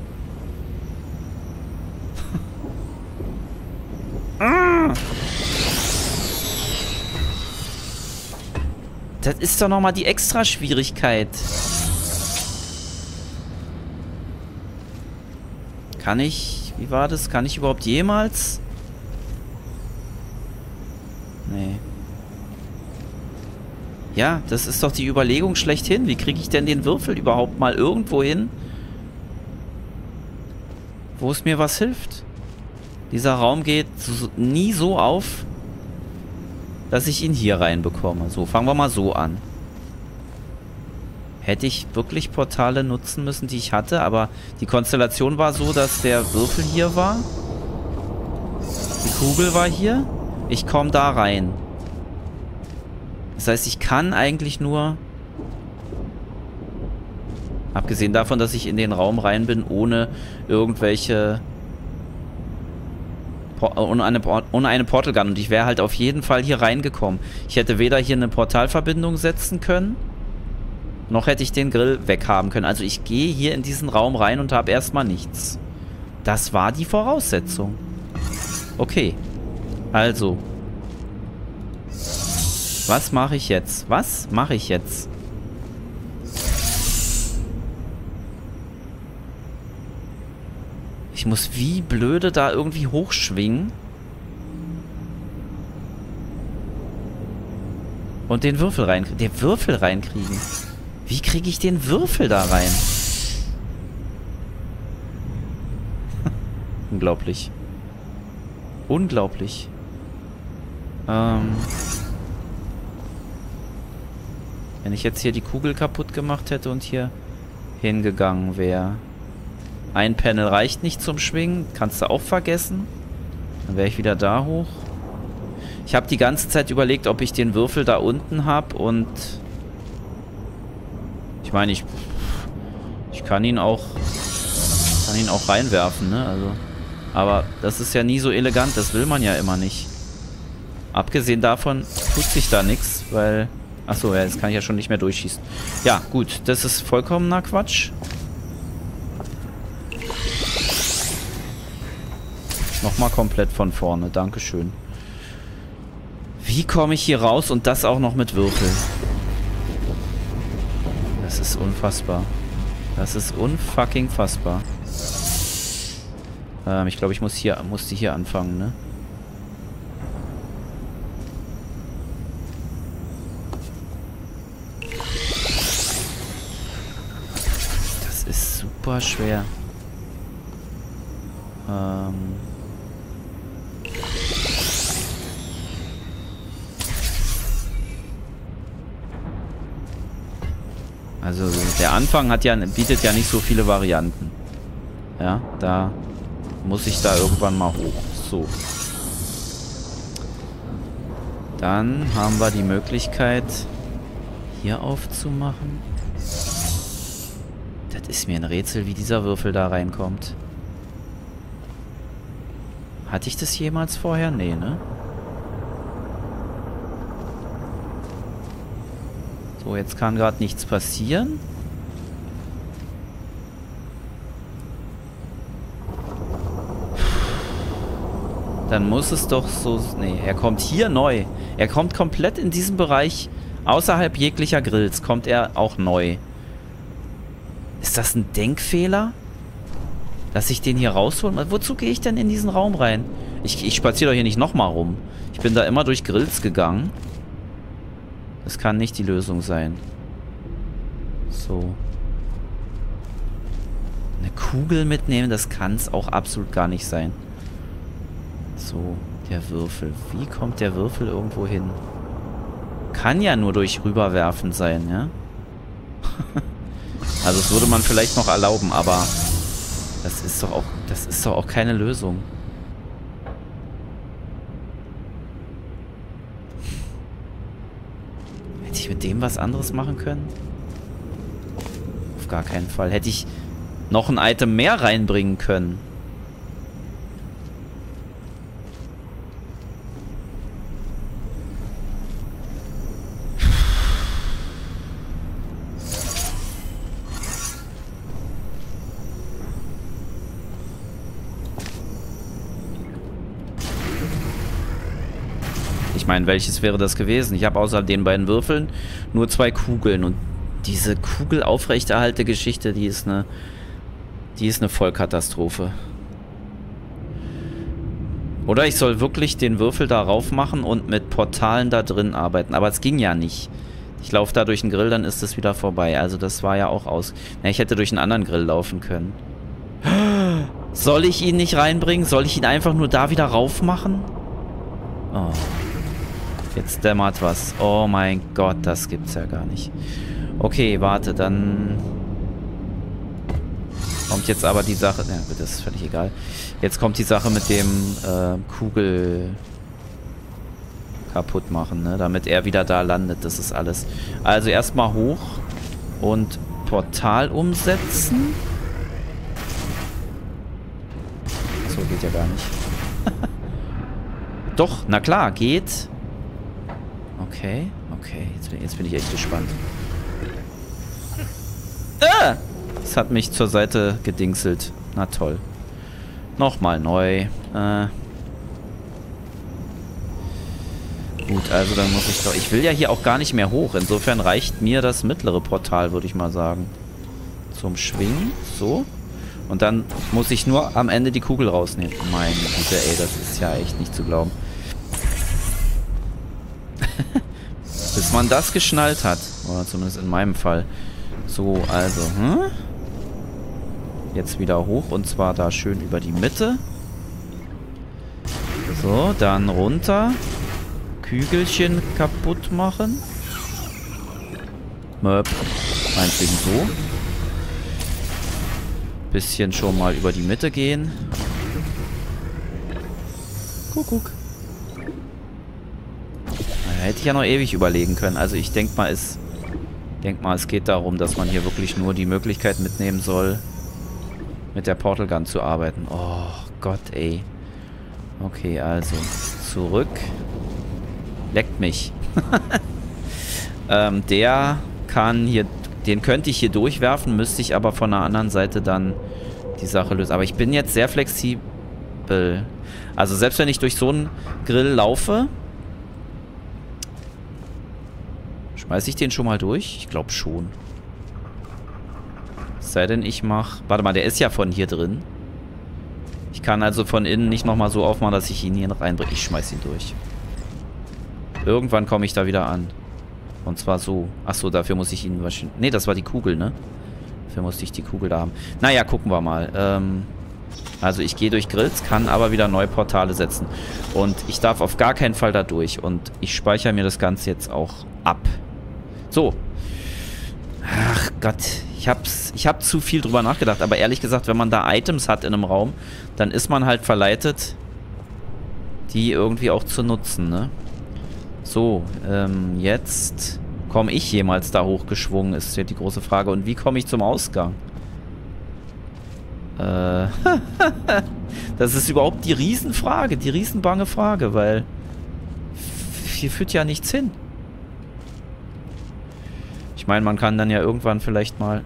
Das ist doch nochmal die Extra-Schwierigkeit. Kann ich... Wie war das? Kann ich überhaupt jemals? Nee. Ja, das ist doch die Überlegung schlechthin. Wie kriege ich denn den Würfel überhaupt mal irgendwo hin, wo es mir was hilft? Dieser Raum geht nie so auf, dass ich ihn hier reinbekomme. So, fangen wir mal so an. Hätte ich wirklich Portale nutzen müssen, die ich hatte, aber die Konstellation war so, dass der Würfel hier war. Die Kugel war hier. Ich komme da rein. Das heißt, ich kann eigentlich nur... Abgesehen davon, dass ich in den Raum rein bin, ohne irgendwelche... Ohne eine Portal Gun. Und ich wäre halt auf jeden Fall hier reingekommen. Ich hätte weder hier eine Portalverbindung setzen können, noch hätte ich den Grill weghaben können. Also ich gehe hier in diesen Raum rein und habe erstmal nichts. Das war die Voraussetzung. Okay. Also. Was mache ich jetzt? Was mache ich jetzt? Ich muss wie blöde da irgendwie hochschwingen. Und den Würfel reinkriegen. Den Würfel reinkriegen. Wie kriege ich den Würfel da rein? Unglaublich. Unglaublich. Wenn ich jetzt hier die Kugel kaputt gemacht hätte und hier hingegangen wäre. Ein Panel reicht nicht zum Schwingen. Kannst du auch vergessen. Dann wäre ich wieder da hoch. Ich habe die ganze Zeit überlegt, ob ich den Würfel da unten habe und... Ich meine, ich kann ihn auch reinwerfen, ne? Also, aber das ist ja nie so elegant. Das will man ja immer nicht. Abgesehen davon tut sich da nichts, weil... Achso, ja, jetzt kann ich ja schon nicht mehr durchschießen. Ja, gut. Das ist vollkommener Quatsch. Nochmal komplett von vorne. Dankeschön. Wie komme ich hier raus und das auch noch mit Würfel? Das ist unfassbar. Das ist unfucking fassbar. Ich glaube, ich musste hier anfangen, ne? Das ist super schwer. Also der Anfang bietet ja nicht so viele Varianten. Ja, da muss ich da irgendwann mal hoch. So. Dann haben wir die Möglichkeit, hier aufzumachen. Das ist mir ein Rätsel, wie dieser Würfel da reinkommt. Hatte ich das jemals vorher? Nee, ne? So, So, jetzt kann gerade nichts passieren. Dann muss es doch so... Nee, er kommt hier neu. Er kommt komplett in diesem Bereich, außerhalb jeglicher Grills, kommt er auch neu. Ist das ein Denkfehler? Dass ich den hier raushole? Wozu gehe ich denn in diesen Raum rein? Ich spaziere doch hier nicht nochmal rum. Ich bin da immer durch Grills gegangen. Das kann nicht die Lösung sein. So. Eine Kugel mitnehmen, das kann es auch absolut gar nicht sein. So, der Würfel. Wie kommt der Würfel irgendwo hin? Kann ja nur durch Rüberwerfen sein, ja? Also das würde man vielleicht noch erlauben, aber das ist doch auch keine Lösung. Hätte ich mit dem was anderes machen können? Auf gar keinen Fall. Hätte ich noch ein Item mehr reinbringen können. Ich meine, welches wäre das gewesen? Ich habe außer den beiden Würfeln nur 2 Kugeln. Und diese Kugel-Aufrechterhalte-Geschichte, die ist eine Vollkatastrophe. Oder ich soll wirklich den Würfel darauf machen und mit Portalen da drin arbeiten. Aber es ging ja nicht. Ich laufe da durch den Grill, dann ist es wieder vorbei. Also das war ja auch aus... Na, ich hätte durch einen anderen Grill laufen können. Soll ich ihn nicht reinbringen? Soll ich ihn einfach nur da wieder rauf machen? Oh. Jetzt dämmert was. Oh mein Gott, das gibt's ja gar nicht. Okay, warte, dann kommt jetzt aber die Sache... Ja, das ist völlig egal. Jetzt kommt die Sache mit dem Kugel kaputt machen, ne? Damit er wieder da landet. Das ist alles. Also erstmal hoch und Portal umsetzen. So, geht ja gar nicht. Doch, na klar, geht. Okay, okay. Jetzt bin ich echt gespannt. Es hat mich zur Seite gedingselt. Na toll. Nochmal neu. Gut, also dann muss ich doch... Ich will ja hier auch gar nicht mehr hoch. Insofern reicht mir das mittlere Portal, würde ich mal sagen. Zum Schwingen. So. Und dann muss ich nur am Ende die Kugel rausnehmen. Meine Güte, ey, das ist ja echt nicht zu glauben. Bis man das geschnallt hat. Oder zumindest in meinem Fall. So, also, Jetzt wieder hoch und zwar da schön über die Mitte. So, dann runter. Kügelchen kaputt machen. Möp. Meinetwegen so. Bisschen schon mal über die Mitte gehen. Kuckuck. Da hätte ich ja noch ewig überlegen können. Also ich denke mal, es geht darum, dass man hier wirklich nur die Möglichkeit mitnehmen soll, mit der Portal Gun zu arbeiten. Oh Gott, ey. Okay, also zurück. Leckt mich. Der kann hier... Den könnte ich hier durchwerfen, müsste ich aber von der anderen Seite dann die Sache lösen. Aber ich bin jetzt sehr flexibel. Also selbst wenn ich durch so einen Grill laufe... Schmeiße ich den schon mal durch? Ich glaube schon. Es sei denn, ich mache... Warte mal, der ist ja von hier drin. Ich kann also von innen nicht nochmal so aufmachen, dass ich ihn hier reinbringe. Ich schmeiße ihn durch. Irgendwann komme ich da wieder an. Und zwar so. Achso, dafür muss ich ihn wahrscheinlich... Ne, das war die Kugel, ne? Dafür musste ich die Kugel da haben. Naja, gucken wir mal. Also ich gehe durch Grills, kann aber wieder neue Portale setzen. Und ich darf auf gar keinen Fall da durch. Und ich speichere mir das Ganze jetzt auch ab. So. Ach Gott. Ich hab zu viel drüber nachgedacht. Aber ehrlich gesagt, wenn man da Items hat in einem Raum, dann ist man halt verleitet, die irgendwie auch zu nutzen, ne? So, jetzt komme ich jemals da hochgeschwungen, ist ja die große Frage. Und wie komme ich zum Ausgang? Das ist überhaupt die Riesenfrage, die riesenbange Frage, weil hier führt ja nichts hin. Ich meine, man kann dann ja irgendwann vielleicht mal...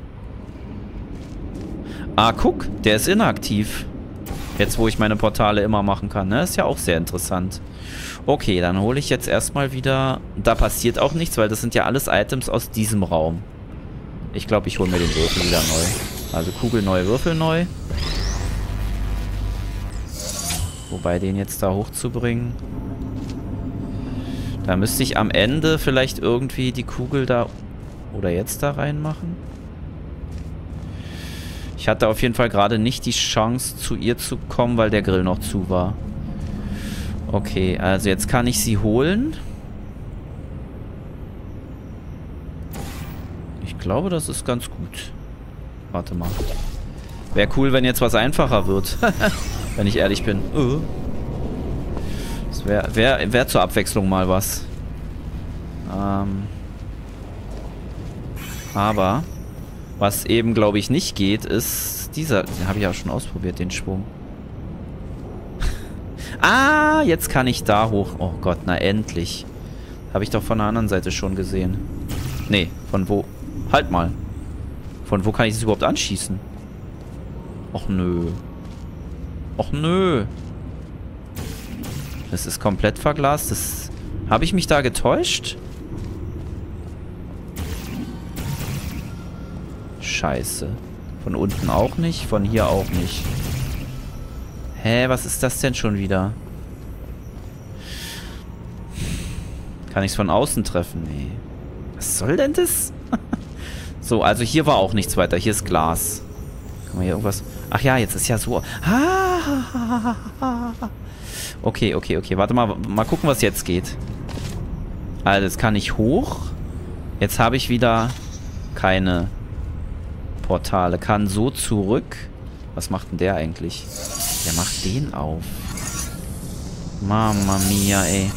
Ah, guck, der ist inaktiv. Jetzt, wo ich meine Portale immer machen kann, ne? Ist ja auch sehr interessant. Okay, dann hole ich jetzt erstmal wieder... Da passiert auch nichts, weil das sind ja alles Items aus diesem Raum. Ich glaube, ich hole mir den Würfel wieder neu. Also Kugel neu, Würfel neu. Wobei, den jetzt da hochzubringen... Da müsste ich am Ende vielleicht irgendwie die Kugel da... Oder jetzt da reinmachen. Ich hatte auf jeden Fall gerade nicht die Chance, zu ihr zu kommen, weil der Grill noch zu war. Okay, also jetzt kann ich sie holen. Ich glaube, das ist ganz gut. Warte mal. Wäre cool, wenn jetzt was einfacher wird. Wenn ich ehrlich bin. Das wär zur Abwechslung mal was. Aber was eben, glaube ich, nicht geht, ist dieser... Den habe ich auch schon ausprobiert, den Schwung. Ah, jetzt kann ich da hoch. Oh Gott, na endlich. Habe ich doch von der anderen Seite schon gesehen. Nee, von wo? Halt mal. Von wo kann ich das überhaupt anschießen? Och nö. Och nö. Das ist komplett verglast. Das... Habe ich mich da getäuscht? Scheiße. Von unten auch nicht, von hier auch nicht. Hä, was ist das denn schon wieder? Kann ich es von außen treffen? Nee. Was soll denn das? So, also hier war auch nichts weiter. Hier ist Glas. Kann man hier irgendwas... Ach ja, jetzt ist ja so... Okay, okay, okay. Warte mal, mal gucken, was jetzt geht. Also, jetzt kann ich hoch. Jetzt habe ich wieder keine Portale. Kann so zurück. Was macht denn der eigentlich? Der macht den auf. Mamma mia, ey.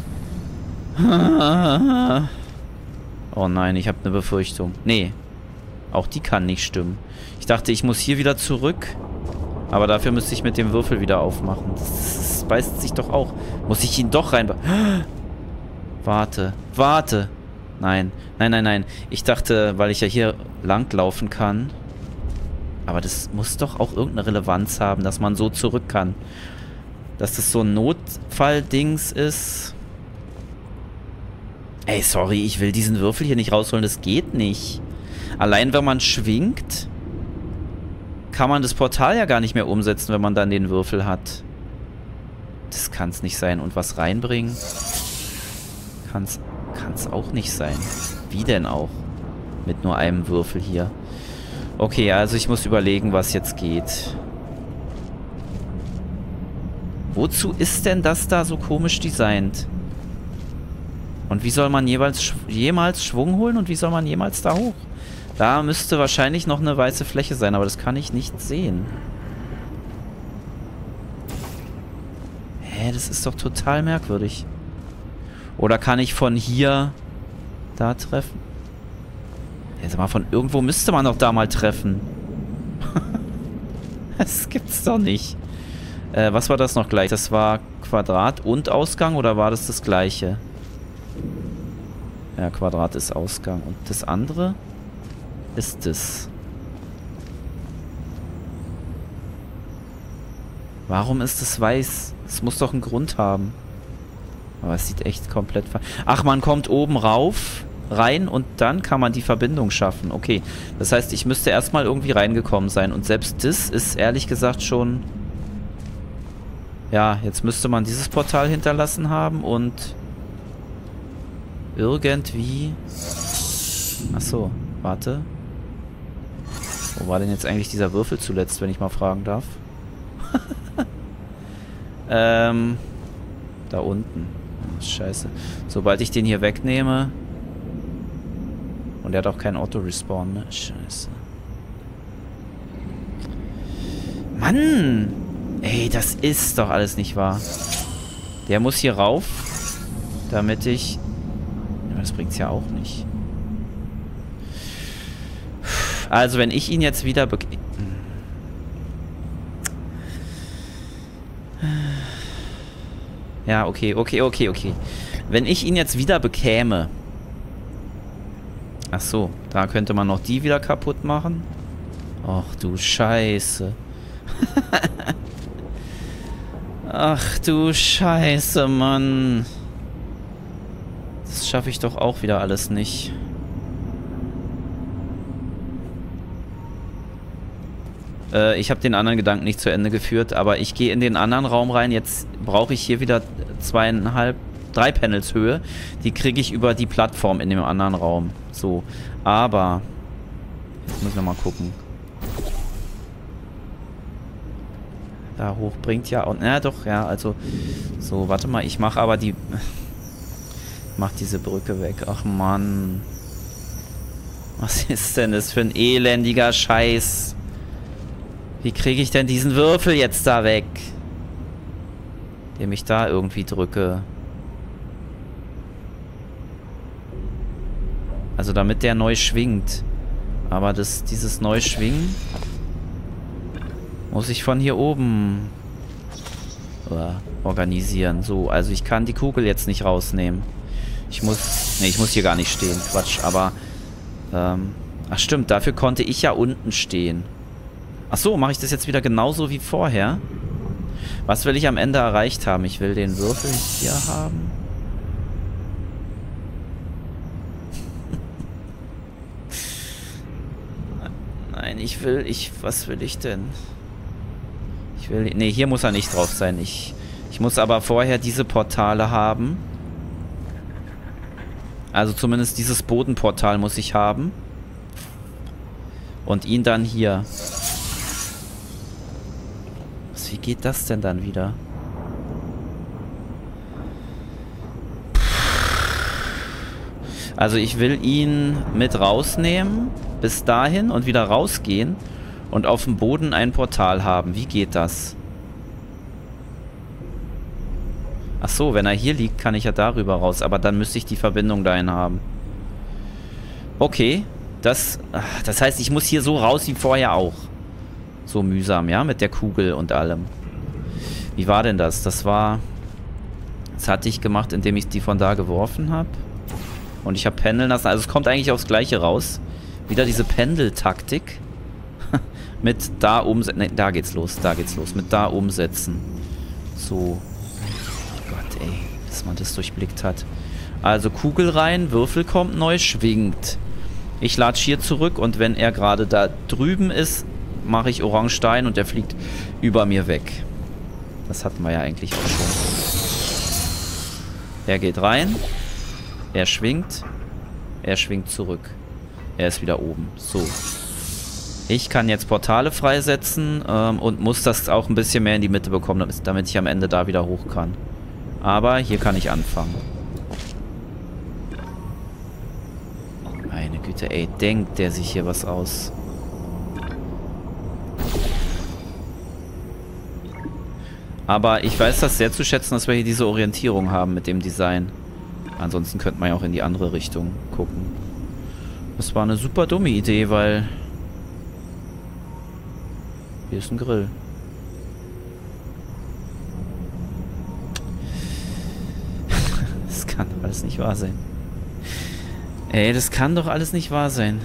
Oh nein, ich habe eine Befürchtung. Nee. Auch die kann nicht stimmen. Ich dachte, ich muss hier wieder zurück. Aber dafür müsste ich mit dem Würfel wieder aufmachen. Das beißt sich doch auch. Muss ich ihn doch rein... Warte. Warte. Nein. Nein, nein, nein. Ich dachte, weil ich ja hier langlaufen kann. Aber das muss doch auch irgendeine Relevanz haben, dass man so zurück kann. Dass das so ein Notfall-Dings ist. Ey, sorry, ich will diesen Würfel hier nicht rausholen. Das geht nicht. Allein wenn man schwingt, kann man das Portal ja gar nicht mehr umsetzen, wenn man dann den Würfel hat. Das kann es nicht sein. Und was reinbringen? Kann es auch nicht sein. Wie denn auch? Mit nur einem Würfel hier. Okay, also ich muss überlegen, was jetzt geht. Wozu ist denn das da so komisch designt? Und wie soll man jemals Schwung holen und wie soll man jemals da hoch? Da müsste wahrscheinlich noch eine weiße Fläche sein, aber das kann ich nicht sehen. Hä, das ist doch total merkwürdig. Oder kann ich von hier da treffen? Jetzt mal, von irgendwo müsste man doch da mal treffen. Das gibt's doch nicht. Was war das noch gleich? Das war Quadrat und Ausgang oder war das gleiche? Ja, Quadrat ist Ausgang. Und das andere ist das. Warum ist es weiß? Es muss doch einen Grund haben. Aber es sieht echt komplett... Ach, man kommt oben rauf, rein und dann kann man die Verbindung schaffen. Okay, das heißt, ich müsste erstmal irgendwie reingekommen sein. Und selbst das ist ehrlich gesagt schon... Ja, jetzt müsste man dieses Portal hinterlassen haben und... Irgendwie... Achso, warte. Wo war denn jetzt eigentlich dieser Würfel zuletzt, wenn ich mal fragen darf? Da unten. Scheiße. Sobald ich den hier wegnehme... Und der hat auch keinen Auto-Respawn, ne? Scheiße. Mann! Ey, das ist doch alles nicht wahr. Der muss hier rauf, damit ich... Ja, das bringt's ja auch nicht. Also, wenn ich ihn jetzt wieder... Ja, okay. Wenn ich ihn jetzt wieder bekäme, Ach so, da könnte man noch die wieder kaputt machen. Ach du Scheiße. Ach du Scheiße, Mann. Das schaffe ich doch auch wieder alles nicht. Ich habe den anderen Gedanken nicht zu Ende geführt, aber ich gehe in den anderen Raum rein. Jetzt brauche ich hier wieder 3 Panels Höhe. Die kriege ich über die Plattform in dem anderen Raum. So, aber jetzt müssen wir mal gucken. Da hoch bringt ja... Na doch, ja, also... So, warte mal, ich mache aber die... Mach diese Brücke weg. Ach Mann. Was ist denn das für ein elendiger Scheiß? Wie kriege ich denn diesen Würfel jetzt da weg? Den ich da irgendwie drücke. Also damit der neu schwingt. Aber dieses neu schwingen muss ich von hier oben organisieren. So, also ich kann die Kugel jetzt nicht rausnehmen. Ich muss hier gar nicht stehen. Quatsch, aber ach stimmt, dafür konnte ich ja unten stehen. Ach so, mache ich das jetzt wieder genauso wie vorher? Was will ich am Ende erreicht haben? Ich will den Würfel hier haben. Nein, was will ich denn? Nee, hier muss er nicht drauf sein. Ich muss aber vorher diese Portale haben. Also zumindest dieses Bodenportal muss ich haben. Und ihn dann hier. Wie geht das denn dann wieder? Also ich will ihn mit rausnehmen, bis dahin und wieder rausgehen und auf dem Boden ein Portal haben. Wie geht das? Ach so, wenn er hier liegt, kann ich ja darüber raus, aber dann müsste ich die Verbindung dahin haben. Okay, das heißt, ich muss hier so raus wie vorher auch. So mühsam, ja, mit der Kugel und allem. Wie war denn das? Das hatte ich gemacht, indem ich die von da geworfen habe. Und ich habe pendeln lassen. Also es kommt eigentlich aufs Gleiche raus. Wieder diese Pendeltaktik. Mit da umsetzen. Ne, da geht's los. Da geht's los. Mit da umsetzen. So. Gott, ey. Bis man das durchblickt hat. Also Kugel rein, Würfel kommt neu, schwingt. Ich latsche hier zurück und wenn er gerade da drüben ist, mache ich Orange-Stein und der fliegt über mir weg. Das hatten wir ja eigentlich auch schon. Er geht rein. Er schwingt zurück. Er ist wieder oben. So. Ich kann jetzt Portale freisetzen und muss das auch ein bisschen mehr in die Mitte bekommen, damit ich am Ende da wieder hoch kann. Aber hier kann ich anfangen. Meine Güte, ey, denkt der sich hier was aus. Aber ich weiß das sehr zu schätzen, dass wir hier diese Orientierung haben mit dem Design. Ansonsten könnte man ja auch in die andere Richtung gucken. Das war eine super dumme Idee, weil... Hier ist ein Grill. Das kann doch alles nicht wahr sein. Ey, das kann doch alles nicht wahr sein.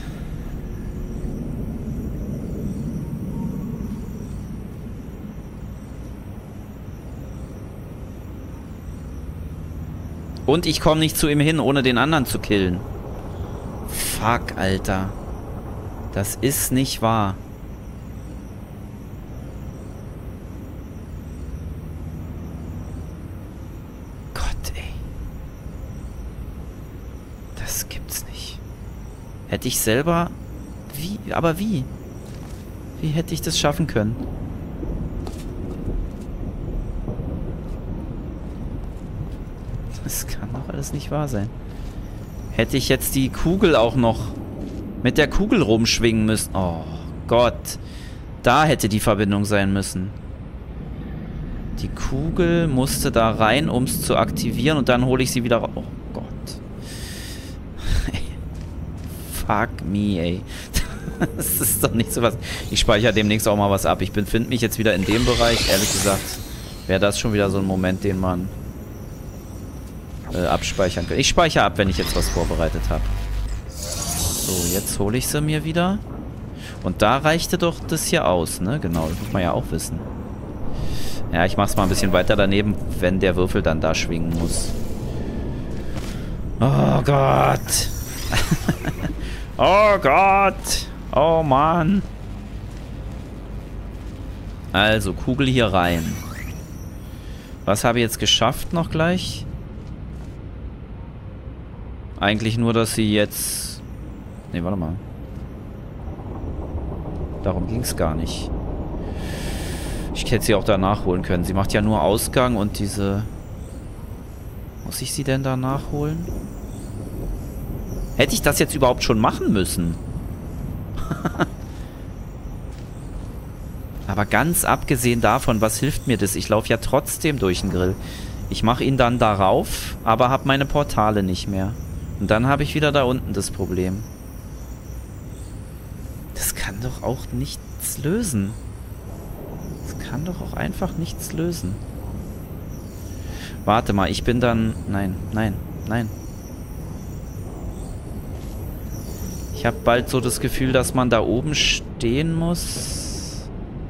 Und ich komme nicht zu ihm hin, ohne den anderen zu killen. Fuck, Alter. Das ist nicht wahr. Gott, ey. Das gibt's nicht. Hätte ich selber... Wie? Aber wie? Wie hätte ich das schaffen können? Das kann doch alles nicht wahr sein. Hätte ich jetzt die Kugel auch noch mit der Kugel rumschwingen müssen. Oh Gott. Da hätte die Verbindung sein müssen. Die Kugel musste da rein, um es zu aktivieren. Und dann hole ich sie wieder raus. Oh Gott. Fuck me, ey. Das ist doch nicht so was. Ich speichere demnächst auch mal was ab. Ich befinde mich jetzt wieder in dem Bereich. Ehrlich gesagt, wäre das schon wieder so ein Moment, den man... abspeichern können. Ich speichere ab, wenn ich jetzt was vorbereitet habe. So, jetzt hole ich sie mir wieder. Und da reichte doch das hier aus, ne? Genau, das muss man ja auch wissen. Ja, ich mach's mal ein bisschen weiter daneben, wenn der Würfel dann da schwingen muss. Oh Gott. Oh Gott. Oh Mann. Also, Kugel hier rein. Was habe ich jetzt geschafft noch gleich? Eigentlich nur, dass sie jetzt... Ne, warte mal. Darum ging es gar nicht. Ich hätte sie auch da nachholen können. Sie macht ja nur Ausgang und diese... Muss ich sie denn da nachholen? Hätte ich das jetzt überhaupt schon machen müssen? Aber ganz abgesehen davon, was hilft mir das? Ich laufe ja trotzdem durch den Grill. Ich mache ihn dann darauf, aber habe meine Portale nicht mehr. Und dann habe ich wieder da unten das Problem. Das kann doch auch nichts lösen. Das kann doch auch einfach nichts lösen. Warte mal, ich bin dann... Nein, nein, nein. Ich habe bald so das Gefühl, dass man da oben stehen muss.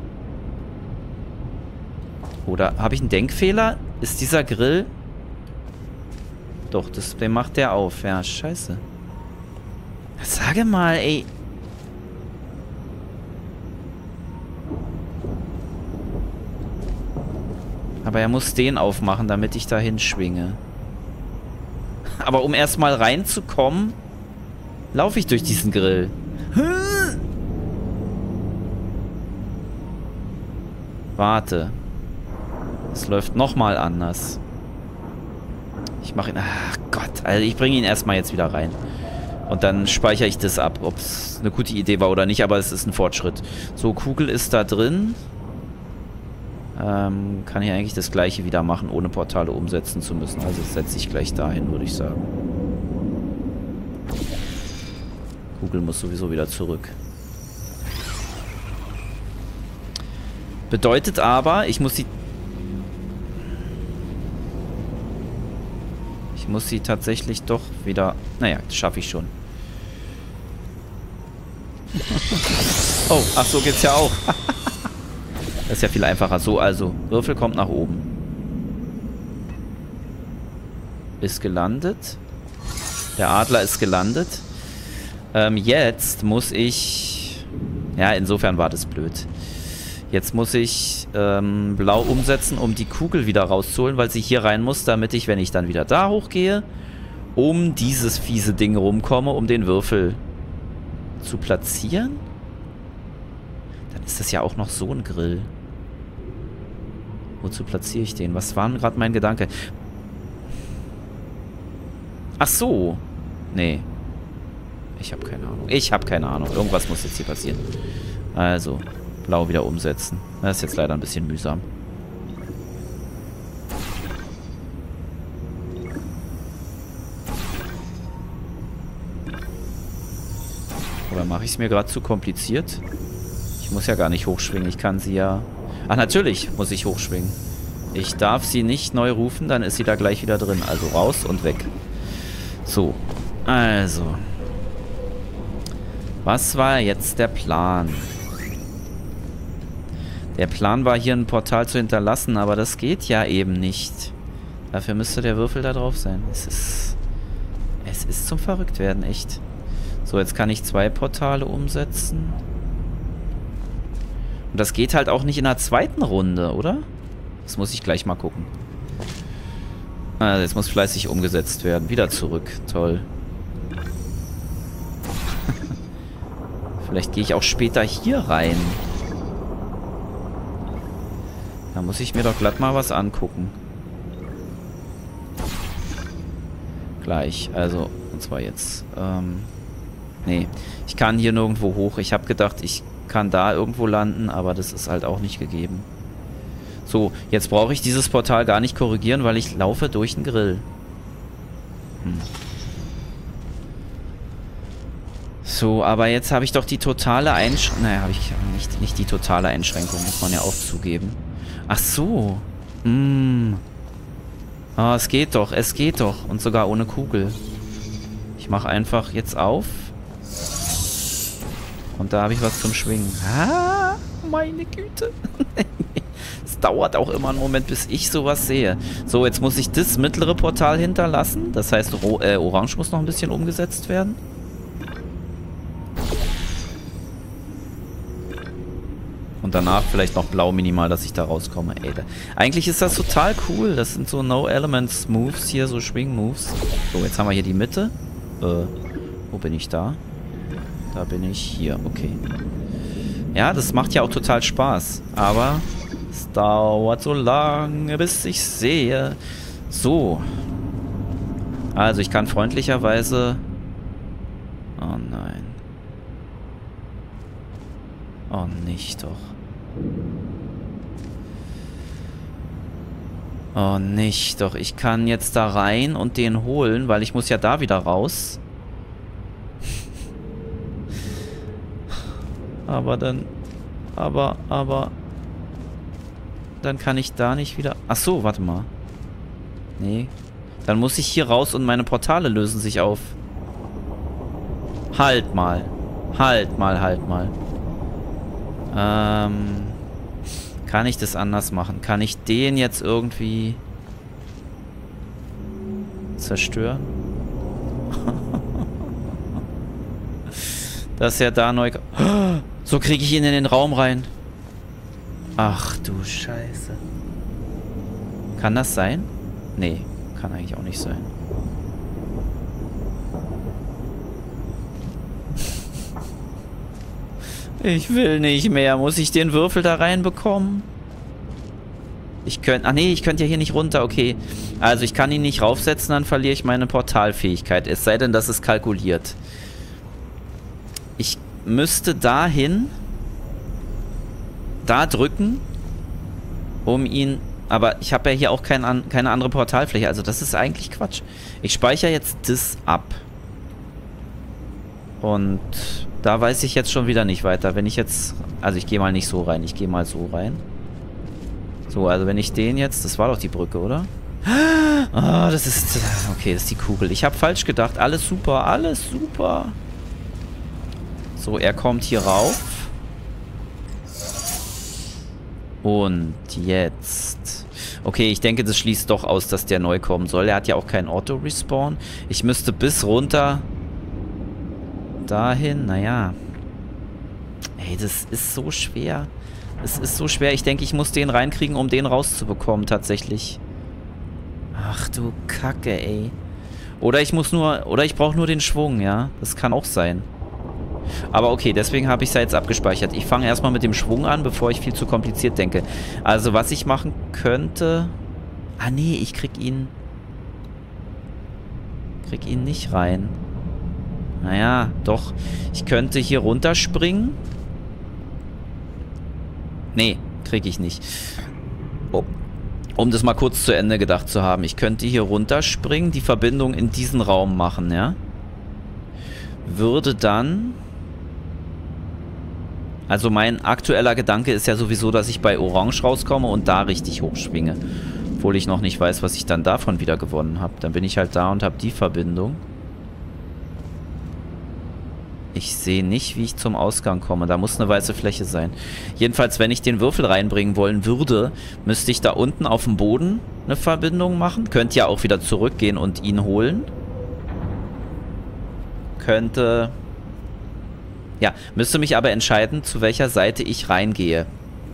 Oder habe ich einen Denkfehler? Ist dieser Grill... Doch, den macht der auf. Ja, scheiße. Sage mal, ey. Aber er muss den aufmachen, damit ich dahin schwinge. Aber um erstmal reinzukommen, laufe ich durch diesen Grill. Warte. Es läuft nochmal anders. Ich mache ihn... Ach Gott. Also ich bringe ihn erstmal jetzt wieder rein. Und dann speichere ich das ab, ob es eine gute Idee war oder nicht, aber es ist ein Fortschritt. So, Kugel ist da drin. Kann ich eigentlich das gleiche wieder machen, ohne Portale umsetzen zu müssen. Also setze ich gleich dahin, würde ich sagen. Kugel muss sowieso wieder zurück. Bedeutet aber, ich muss sie tatsächlich doch wieder... Naja, das schaffe ich schon. Oh, ach so geht's ja auch. Das ist ja viel einfacher. So, also, Würfel kommt nach oben. Ist gelandet. Der Adler ist gelandet. Jetzt muss ich... Ja, insofern war das blöd. Jetzt muss ich blau umsetzen, um die Kugel wieder rauszuholen, weil sie hier rein muss, damit ich, wenn ich dann wieder da hochgehe, um dieses fiese Ding rumkomme, um den Würfel zu platzieren. Dann ist das ja auch noch so ein Grill. Wozu platziere ich den? Was war denn gerade mein Gedanke? Ach so. Nee. Ich habe keine Ahnung. Ich habe keine Ahnung. Irgendwas muss jetzt hier passieren. Also, blau wieder umsetzen. Das ist jetzt leider ein bisschen mühsam. Oder mache ich es mir gerade zu kompliziert? Ich muss ja gar nicht hochschwingen. Ich kann sie ja... Ach, natürlich muss ich hochschwingen. Ich darf sie nicht neu rufen, dann ist sie da gleich wieder drin. Also raus und weg. So. Also. Was war jetzt der Plan? Der Plan war, hier ein Portal zu hinterlassen, aber das geht ja eben nicht. Dafür müsste der Würfel da drauf sein. Es ist zum Verrücktwerden, echt. So, jetzt kann ich 2 Portale umsetzen. Und das geht halt auch nicht in der zweiten Runde, oder? Das muss ich gleich mal gucken. Also jetzt muss fleißig umgesetzt werden. Wieder zurück. Toll. Vielleicht gehe ich auch später hier rein. Da muss ich mir doch glatt mal was angucken. Gleich. Also, und zwar jetzt. Nee. Ich kann hier nirgendwo hoch. Ich habe gedacht, ich kann da irgendwo landen, aber das ist halt auch nicht gegeben. So, jetzt brauche ich dieses Portal gar nicht korrigieren, weil ich laufe durch den Grill. So, aber jetzt habe ich doch die totale Einschränkung. Naja, habe ich nicht die totale Einschränkung, muss man ja auch zugeben. Ach so. Ah, es geht doch. Und sogar ohne Kugel. Ich mache einfach jetzt auf. Und da habe ich was zum Schwingen. Ah, meine Güte. Es dauert auch immer einen Moment, bis ich sowas sehe. So, jetzt muss ich das mittlere Portal hinterlassen. Das heißt, Orange muss noch ein bisschen umgesetzt werden. Und danach vielleicht noch Blau minimal, dass ich da rauskomme. Ey, eigentlich ist das total cool. Das sind so No-Elements-Moves hier, so Schwing-Moves. So, jetzt haben wir hier die Mitte. Wo bin ich da? Da bin ich hier, okay. Ja, das macht ja auch total Spaß. Aber es dauert so lange, bis ich sehe. So. Also, ich kann freundlicherweise... Oh nein. Oh, nicht doch. Oh, nicht doch. Ich kann jetzt da rein und den holen, weil ich muss ja da wieder raus. Aber dann... Aber... Dann kann ich da nicht wieder... Ach so, warte mal. Nee. Dann muss ich hier raus und meine Portale lösen sich auf. Halt mal. Halt mal. Kann ich das anders machen? Kann ich den jetzt irgendwie zerstören? Dass er da neu... So kriege ich ihn in den Raum rein. Ach du Scheiße. Kann das sein? Nee, kann eigentlich auch nicht sein. Ich will nicht mehr. Muss ich den Würfel da reinbekommen? Ich könnte... Ach nee, ich könnte ja hier nicht runter. Okay. Also ich kann ihn nicht raufsetzen, dann verliere ich meine Portalfähigkeit. Es sei denn, das ist kalkuliert. Ich müsste dahin... Da drücken, um ihn... Aber ich habe ja hier auch keine andere Portalfläche. Also das ist eigentlich Quatsch. Ich speichere jetzt das ab. Und da weiß ich jetzt schon wieder nicht weiter. Wenn ich jetzt... Also ich gehe mal nicht so rein. Ich gehe mal so rein. So, also wenn ich den jetzt... Das war doch die Brücke, oder? Ah, das ist... Okay, das ist die Kugel. Ich habe falsch gedacht. Alles super, alles super. So, er kommt hier rauf. Und jetzt... Okay, ich denke, das schließt doch aus, dass der neu kommen soll. Er hat ja auch keinen Auto-Respawn. Ich müsste bis runter... Dahin, naja. Ey, das ist so schwer. Es ist so schwer. Ich denke, ich muss den reinkriegen, um den rauszubekommen, tatsächlich. Ach du Kacke, ey. Oder ich muss nur... Oder ich brauche nur den Schwung, ja. Das kann auch sein. Aber okay, deswegen habe ich es ja jetzt abgespeichert. Ich fange erstmal mit dem Schwung an, bevor ich viel zu kompliziert denke. Also, was ich machen könnte... Ah, nee, ich krieg ihn nicht rein. Naja, doch. Ich könnte hier runterspringen. Nee, krieg ich nicht. Oh. Um das mal kurz zu Ende gedacht zu haben. Ich könnte hier runterspringen, die Verbindung in diesen Raum machen, ja? Würde dann... Also mein aktueller Gedanke ist ja sowieso, dass ich bei Orange rauskomme und da richtig hochschwinge. Obwohl ich noch nicht weiß, was ich dann davon wieder gewonnen habe. Dann bin ich halt da und habe die Verbindung. Ich sehe nicht, wie ich zum Ausgang komme. Da muss eine weiße Fläche sein. Jedenfalls, wenn ich den Würfel reinbringen wollen würde, müsste ich da unten auf dem Boden eine Verbindung machen. Könnte ja auch wieder zurückgehen und ihn holen. Könnte... Ja, müsste mich aber entscheiden, zu welcher Seite ich reingehe.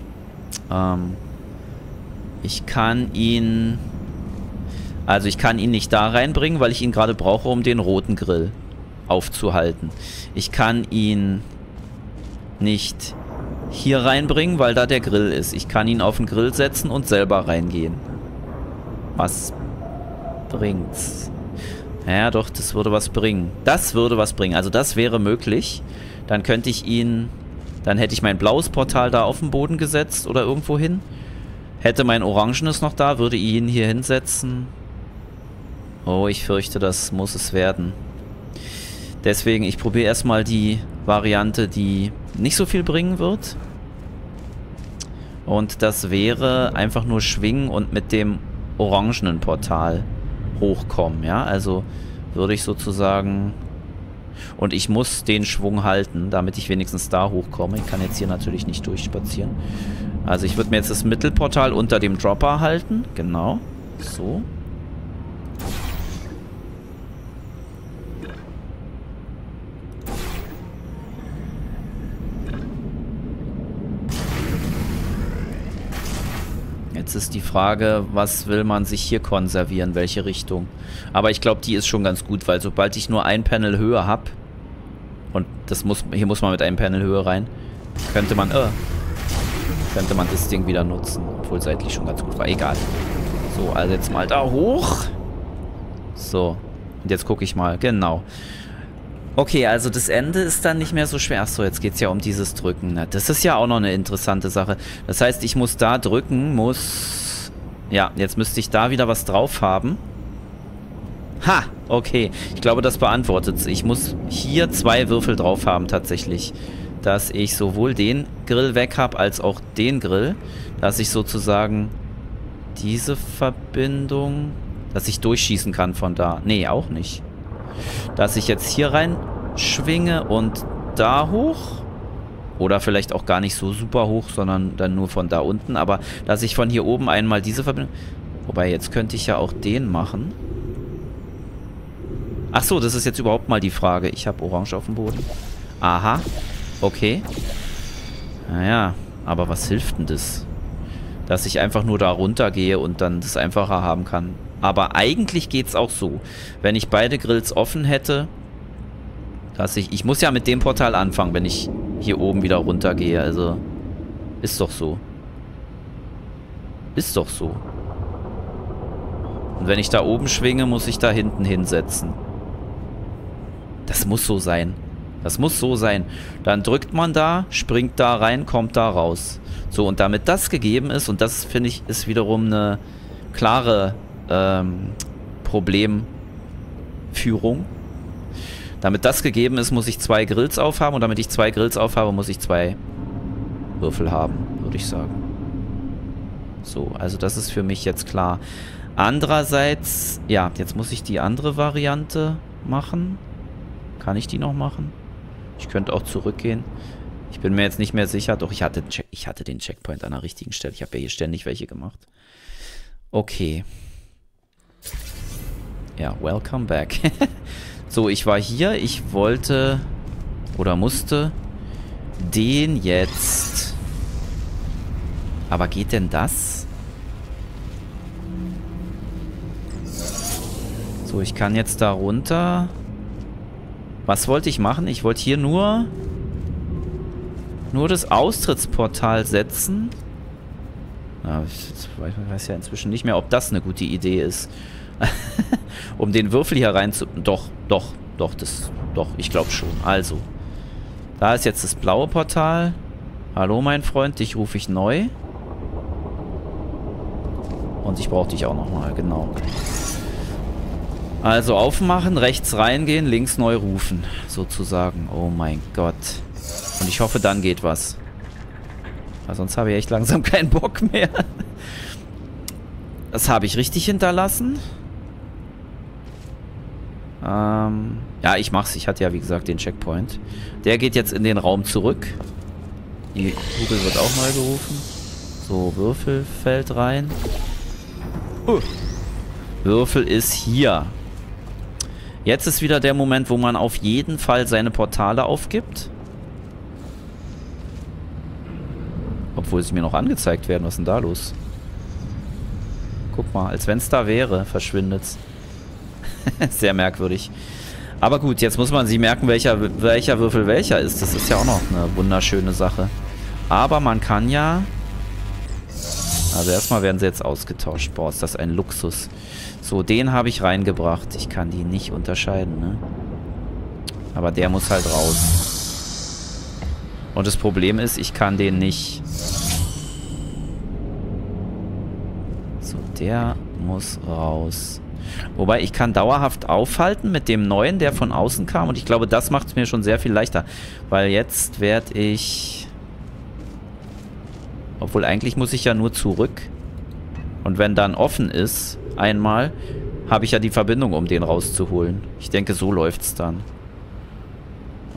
Ich kann ihn... Also ich kann ihn nicht da reinbringen, weil ich ihn gerade brauche, um den roten Grill aufzuhalten. Ich kann ihn nicht hier reinbringen, weil da der Grill ist. Ich kann ihn auf den Grill setzen und selber reingehen. Was bringt's? Ja, doch, das würde was bringen. Das würde was bringen. Also das wäre möglich. Dann könnte ich ihn... Dann hätte ich mein blaues Portal da auf den Boden gesetzt oder irgendwo hin. Hätte mein orangenes noch da, würde ihn hier hinsetzen. Oh, ich fürchte, das muss es werden. Deswegen, ich probiere erstmal die Variante, die nicht so viel bringen wird. Und das wäre einfach nur schwingen und mit dem orangenen Portal hochkommen, ja. Also würde ich sozusagen... Und ich muss den Schwung halten, damit ich wenigstens da hochkomme. Ich kann jetzt hier natürlich nicht durchspazieren. Also ich würde mir jetzt das Mittelportal unter dem Dropper halten. Genau. So. Jetzt ist die Frage, was will man sich hier konservieren, welche Richtung. Aber ich glaube, die ist schon ganz gut, weil sobald ich nur ein Panel Höhe habe, und hier muss man mit einem Panel Höhe rein, könnte man das Ding wieder nutzen. Obwohl seitlich schon ganz gut war. Egal. So, also jetzt mal da hoch. So. Und jetzt gucke ich mal. Genau. Okay, also das Ende ist dann nicht mehr so schwer. Achso, jetzt geht es ja um dieses Drücken. Das ist ja auch noch eine interessante Sache. Das heißt, ich muss da drücken, Ja, jetzt müsste ich da wieder was drauf haben. Ha! Okay. Ich glaube, das beantwortet es. Ich muss hier 2 Würfel drauf haben, tatsächlich. Dass ich sowohl den Grill weg habe, als auch den Grill. Dass ich sozusagen diese Verbindung... Dass ich durchschießen kann von da. Nee, auch nicht. Dass ich jetzt hier rein schwinge und da hoch. Oder vielleicht auch gar nicht so super hoch, sondern dann nur von da unten. Aber dass ich von hier oben einmal diese Verbindung... Wobei, jetzt könnte ich ja auch den machen. Ach so, das ist jetzt überhaupt mal die Frage. Ich habe Orange auf dem Boden. Aha. Okay. Naja, aber was hilft denn das? Dass ich einfach nur da runter gehe und dann das einfacher haben kann. Aber eigentlich geht es auch so. Wenn ich beide Grills offen hätte, dass ich muss ja mit dem Portal anfangen, wenn ich hier oben wieder runter gehe. Also, ist doch so. Ist doch so. Und wenn ich da oben schwinge, muss ich da hinten hinsetzen. Das muss so sein. Das muss so sein. Dann drückt man da, springt da rein, kommt da raus. So, und damit das gegeben ist, und das finde ich, ist wiederum eine klare Problemführung. Damit das gegeben ist, muss ich 2 Grills aufhaben, und damit ich 2 Grills aufhabe, muss ich 2 Würfel haben, würde ich sagen. So, also das ist für mich jetzt klar. Andererseits, ja, jetzt muss ich die andere Variante machen. Kann ich die noch machen? Ich könnte auch zurückgehen. Ich bin mir jetzt nicht mehr sicher. Doch, ich hatte den Checkpoint an der richtigen Stelle. Ich habe ja hier ständig welche gemacht. Okay. Ja, welcome back. So, ich war hier. Ich wollte oder musste den jetzt... Aber geht denn das? So, ich kann jetzt da runter. Was wollte ich machen? Ich wollte hier nur das Austrittsportal setzen. Ja, ich weiß ja inzwischen nicht mehr, ob das eine gute Idee ist. Um den Würfel hier rein zu... Doch, ich glaube schon. Also, da ist jetzt das blaue Portal. Hallo, mein Freund, dich rufe ich neu. Und ich brauche dich auch nochmal, genau. Also aufmachen, rechts reingehen, links neu rufen, sozusagen. Oh mein Gott. Und ich hoffe, dann geht was. Weil sonst habe ich echt langsam keinen Bock mehr. Das habe ich richtig hinterlassen. Ja, ich mach's. Ich hatte ja, wie gesagt, den Checkpoint. Der geht jetzt in den Raum zurück. Die Kugel wird auch neu gerufen. So, Würfel fällt rein. Würfel ist hier. Jetzt ist wieder der Moment, wo man auf jeden Fall seine Portale aufgibt. Obwohl sie mir noch angezeigt werden. Was ist denn da los? Guck mal, als wenn es da wäre, verschwindet's. Sehr merkwürdig. Aber gut, jetzt muss man sich merken, welcher Würfel welcher ist. Das ist ja auch noch eine wunderschöne Sache. Aber man kann ja... Also erstmal werden sie jetzt ausgetauscht. Boah, ist das ein Luxus. So, den habe ich reingebracht. Ich kann die nicht unterscheiden, ne? Aber der muss halt raus. Und das Problem ist, ich kann den nicht... So, der muss raus. Wobei, ich kann dauerhaft aufhalten mit dem neuen, der von außen kam. Und ich glaube, das macht es mir schon sehr viel leichter. Weil jetzt werde ich... Obwohl, eigentlich muss ich ja nur zurück. Und wenn dann offen ist, einmal, habe ich ja die Verbindung, um den rauszuholen. Ich denke, so läuft es dann.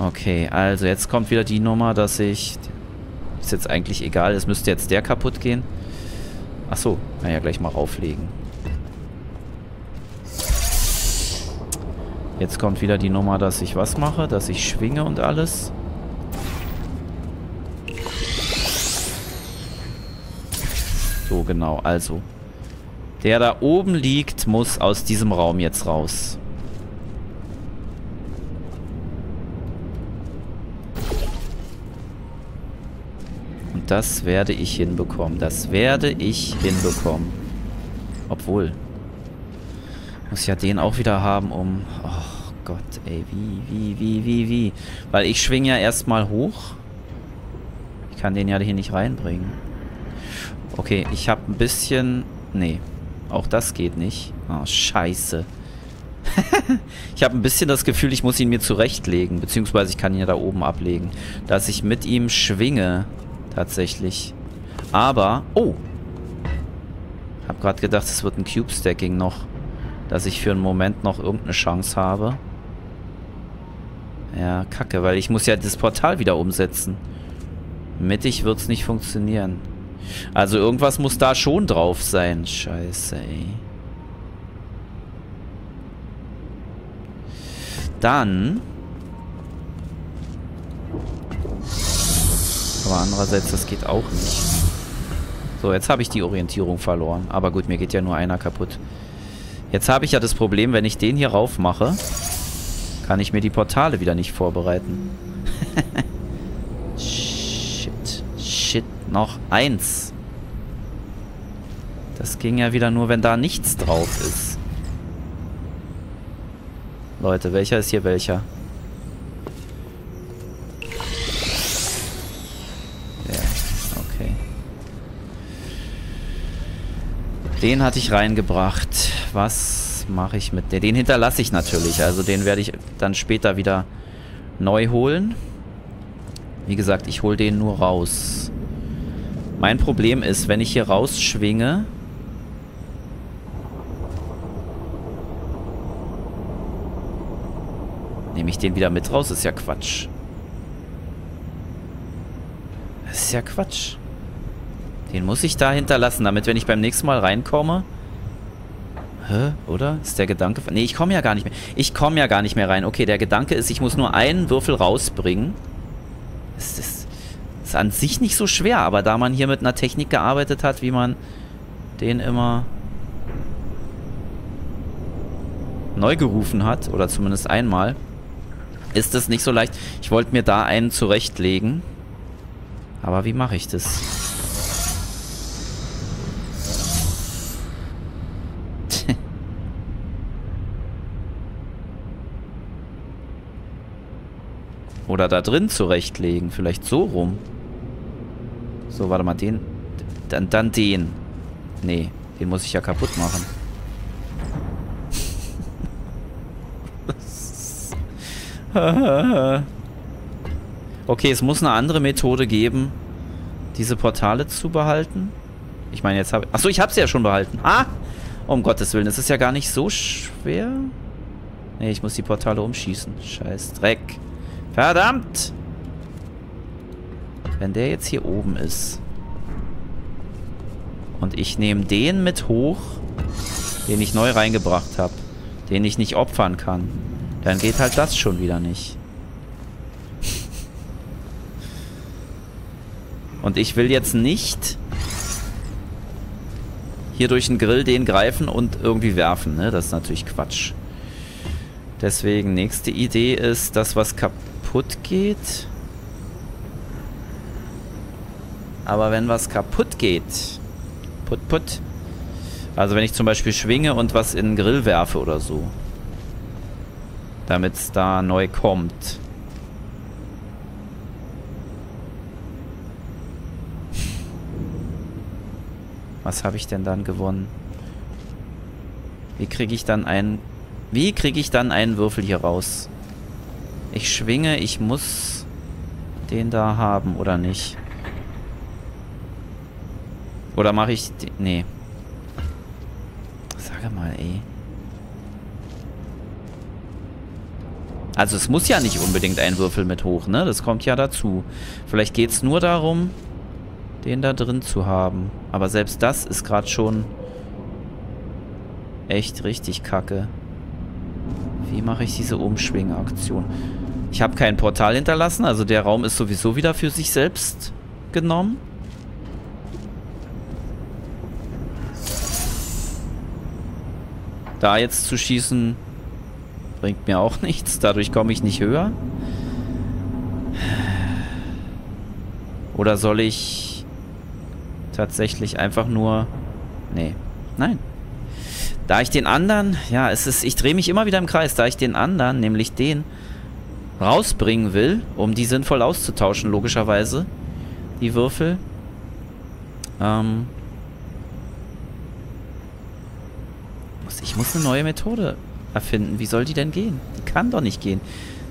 Okay, also jetzt kommt wieder die Nummer, dass ich... Ist jetzt eigentlich egal, es müsste jetzt der kaputt gehen. Achso, kann ja gleich mal rauflegen. Jetzt kommt wieder die Nummer, dass ich was mache, dass ich schwinge und alles. So, genau, also. Der da oben liegt, muss aus diesem Raum jetzt raus. Und das werde ich hinbekommen. Das werde ich hinbekommen. Obwohl. Muss ja den auch wieder haben, um... Oh Gott, ey, wie? Weil ich schwinge ja erstmal hoch. Ich kann den ja hier nicht reinbringen. Okay, ich habe ein bisschen... Nee, auch das geht nicht. Oh, scheiße. Ich habe ein bisschen das Gefühl, ich muss ihn mir zurechtlegen. Beziehungsweise ich kann ihn ja da oben ablegen. Dass ich mit ihm schwinge. Tatsächlich. Aber... Oh! Hab gerade gedacht, es wird ein Cube-Stacking noch. Dass ich für einen Moment noch irgendeine Chance habe. Ja, kacke, weil ich muss ja das Portal wieder umsetzen. Mittig wird es nicht funktionieren. Also irgendwas muss da schon drauf sein. Scheiße, ey. Dann... Aber andererseits, das geht auch nicht. So, jetzt habe ich die Orientierung verloren. Aber gut, mir geht ja nur einer kaputt. Jetzt habe ich ja das Problem, wenn ich den hier rauf mache, kann ich mir die Portale wieder nicht vorbereiten. Shit, noch eins. Das ging ja wieder nur, wenn da nichts drauf ist. Leute, welcher ist hier welcher? Okay. Den hatte ich reingebracht. Was mache ich mit dem? Den hinterlasse ich natürlich. Also den werde ich dann später wieder neu holen. Wie gesagt, ich hole den nur raus. Mein Problem ist, wenn ich hier rausschwinge... Nehme ich den wieder mit raus? Das ist ja Quatsch. Das ist ja Quatsch. Den muss ich da hinterlassen, damit, wenn ich beim nächsten Mal reinkomme... Hä? Oder? Ist der Gedanke... Nee, ich komme ja gar nicht mehr. Ich komme ja gar nicht mehr rein. Okay, der Gedanke ist, ich muss nur einen Würfel rausbringen. Das ist an sich nicht so schwer, aber da man hier mit einer Technik gearbeitet hat, wie man den immer neu gerufen hat, oder zumindest einmal, ist es nicht so leicht. Ich wollte mir da einen zurechtlegen. Aber wie mache ich das? Oder da drin zurechtlegen. Vielleicht so rum. So, warte mal, den. Dann den. Nee, den muss ich ja kaputt machen. Okay, es muss eine andere Methode geben, diese Portale zu behalten. Ich meine, jetzt habe ich... Achso, ich habe sie ja schon behalten. Ah! Um Gottes Willen, das ist ja gar nicht so schwer. Nee, ich muss die Portale umschießen. Scheiß Dreck. Verdammt! Wenn der jetzt hier oben ist und ich nehme den mit hoch, den ich neu reingebracht habe, den ich nicht opfern kann, dann geht halt das schon wieder nicht. Und ich will jetzt nicht hier durch den Grill den greifen und irgendwie werfen, ne? Das ist natürlich Quatsch. Deswegen, nächste Idee ist, dass was kaputt geht. Aber wenn was kaputt geht... Put. Also wenn ich zum Beispiel schwinge und was in den Grill werfe oder so. Damit es da neu kommt. Was habe ich denn dann gewonnen? Wie kriege ich dann einen Würfel hier raus? Ich schwinge, ich muss den da haben, oder nicht? Oder mache ich... Nee. Sag mal, ey. Also es muss ja nicht unbedingt ein Würfel mit hoch, ne? Das kommt ja dazu. Vielleicht geht es nur darum, den da drin zu haben. Aber selbst das ist gerade schon echt richtig kacke. Wie mache ich diese Umschwingaktion? Ich habe kein Portal hinterlassen, also der Raum ist sowieso wieder für sich selbst genommen. Da jetzt zu schießen, bringt mir auch nichts. Dadurch komme ich nicht höher. Oder soll ich tatsächlich einfach nur... Nee. Nein. Da ich den anderen... Ja, ich drehe mich immer wieder im Kreis. Da ich den anderen, nämlich den, rausbringen will, um die sinnvoll auszutauschen, logischerweise. Die Würfel. Ich muss eine neue Methode erfinden. Wie soll die denn gehen? Die kann doch nicht gehen.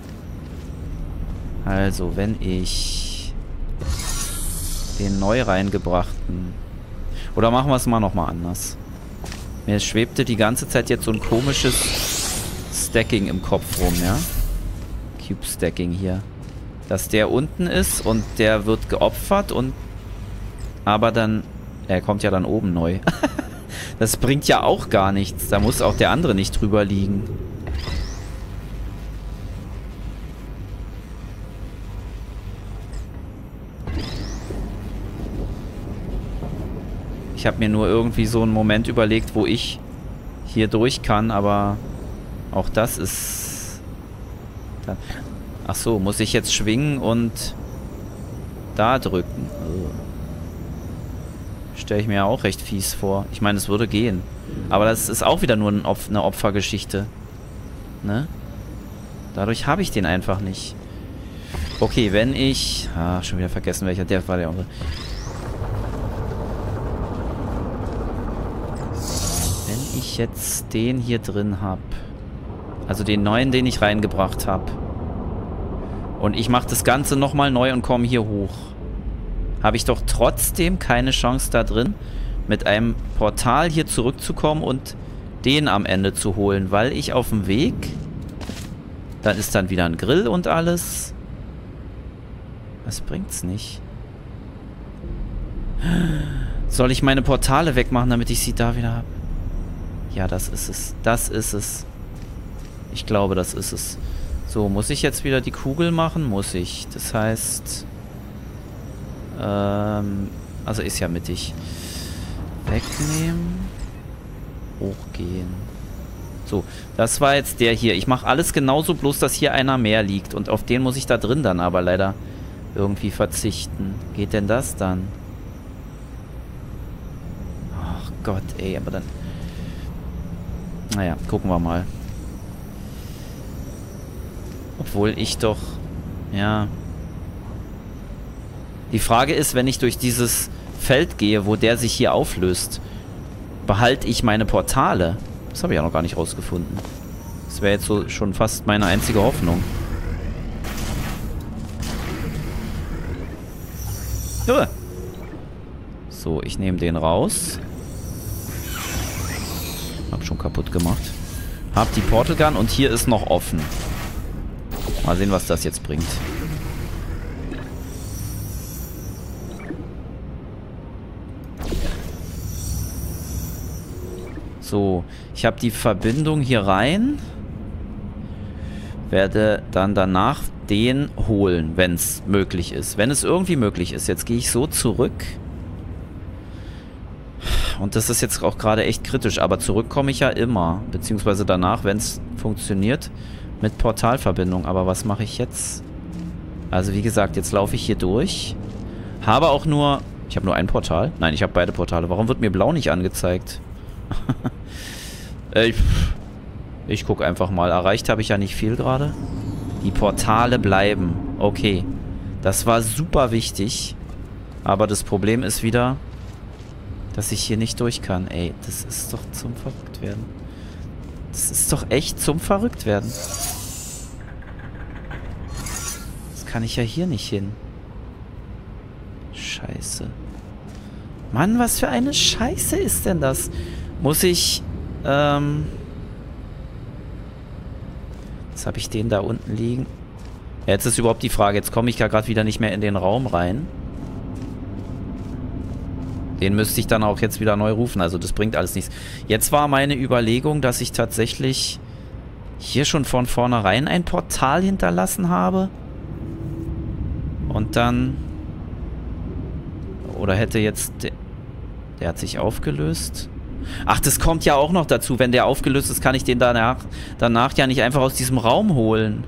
Also, wenn ich den neu reingebrachten... Oder machen wir es mal nochmal anders. Mir schwebte die ganze Zeit jetzt so ein komisches Stacking im Kopf rum, ja? Cube-Stacking hier. Dass der unten ist und der wird geopfert und... Aber dann... Er kommt ja dann oben neu. Das bringt ja auch gar nichts. Da muss auch der andere nicht drüber liegen. Ich habe mir nur irgendwie so einen Moment überlegt, wo ich hier durch kann, aber auch das ist... Ach so, muss ich jetzt schwingen und da drücken. Stelle ich mir ja auch recht fies vor. Ich meine, es würde gehen. Aber das ist auch wieder nur eine Opfergeschichte. Ne? Dadurch habe ich den einfach nicht. Okay, wenn ich... Ah, schon wieder vergessen, welcher der war der andere. Wenn ich jetzt den hier drin habe. Also den neuen, den ich reingebracht habe. Und ich mache das Ganze nochmal neu und komme hier hoch. Habe ich doch trotzdem keine Chance da drin, mit einem Portal hier zurückzukommen und den am Ende zu holen, weil ich auf dem Weg, dann ist dann wieder ein Grill und alles. Das bringt's nicht. Soll ich meine Portale wegmachen, damit ich sie da wieder habe? Ja, das ist es. Das ist es. Ich glaube, das ist es. So, muss ich jetzt wieder die Kugel machen? Muss ich. Das heißt... Also ist ja mittig. Wegnehmen. Hochgehen. So, das war jetzt der hier. Ich mache alles genauso, bloß dass hier einer mehr liegt. Und auf den muss ich da drin dann aber leider irgendwie verzichten. Geht denn das dann? Ach Gott, ey, aber dann... Naja, gucken wir mal. Obwohl ich doch... Ja... Die Frage ist, wenn ich durch dieses Feld gehe, wo der sich hier auflöst, behalte ich meine Portale? Das habe ich ja noch gar nicht rausgefunden. Das wäre jetzt so schon fast meine einzige Hoffnung. So, ich nehme den raus. Hab schon kaputt gemacht. Hab die Portal Gun und hier ist noch offen. Mal sehen, was das jetzt bringt. So, ich habe die Verbindung hier rein. Werde dann danach den holen, wenn es möglich ist. Wenn es irgendwie möglich ist. Jetzt gehe ich so zurück. Und das ist jetzt auch gerade echt kritisch. Aber zurück komme ich ja immer. Beziehungsweise danach, wenn es funktioniert, mit Portalverbindung. Aber was mache ich jetzt? Also wie gesagt, jetzt laufe ich hier durch. Habe auch nur... Ich habe nur ein Portal. Nein, ich habe beide Portale. Warum wird mir blau nicht angezeigt? Ich gucke einfach mal. Erreicht habe ich ja nicht viel gerade. Die Portale bleiben. Okay. Das war super wichtig. Aber das Problem ist wieder, dass ich hier nicht durch kann. Ey, das ist doch zum Verrücktwerden. Das ist doch echt zum Verrücktwerden. Das kann ich ja hier nicht hin. Scheiße. Mann, was für eine Scheiße ist denn das? Muss ich, das Jetzt habe ich den da unten liegen. Jetzt ist überhaupt die Frage, jetzt komme ich ja gerade wieder nicht mehr in den Raum rein. Den müsste ich dann auch jetzt wieder neu rufen, also das bringt alles nichts. Jetzt war meine Überlegung, dass ich tatsächlich hier schon von vornherein ein Portal hinterlassen habe. Und dann... Oder hätte jetzt... Der hat sich aufgelöst. Ach, das kommt ja auch noch dazu. Wenn der aufgelöst ist, kann ich den danach ja nicht einfach aus diesem Raum holen.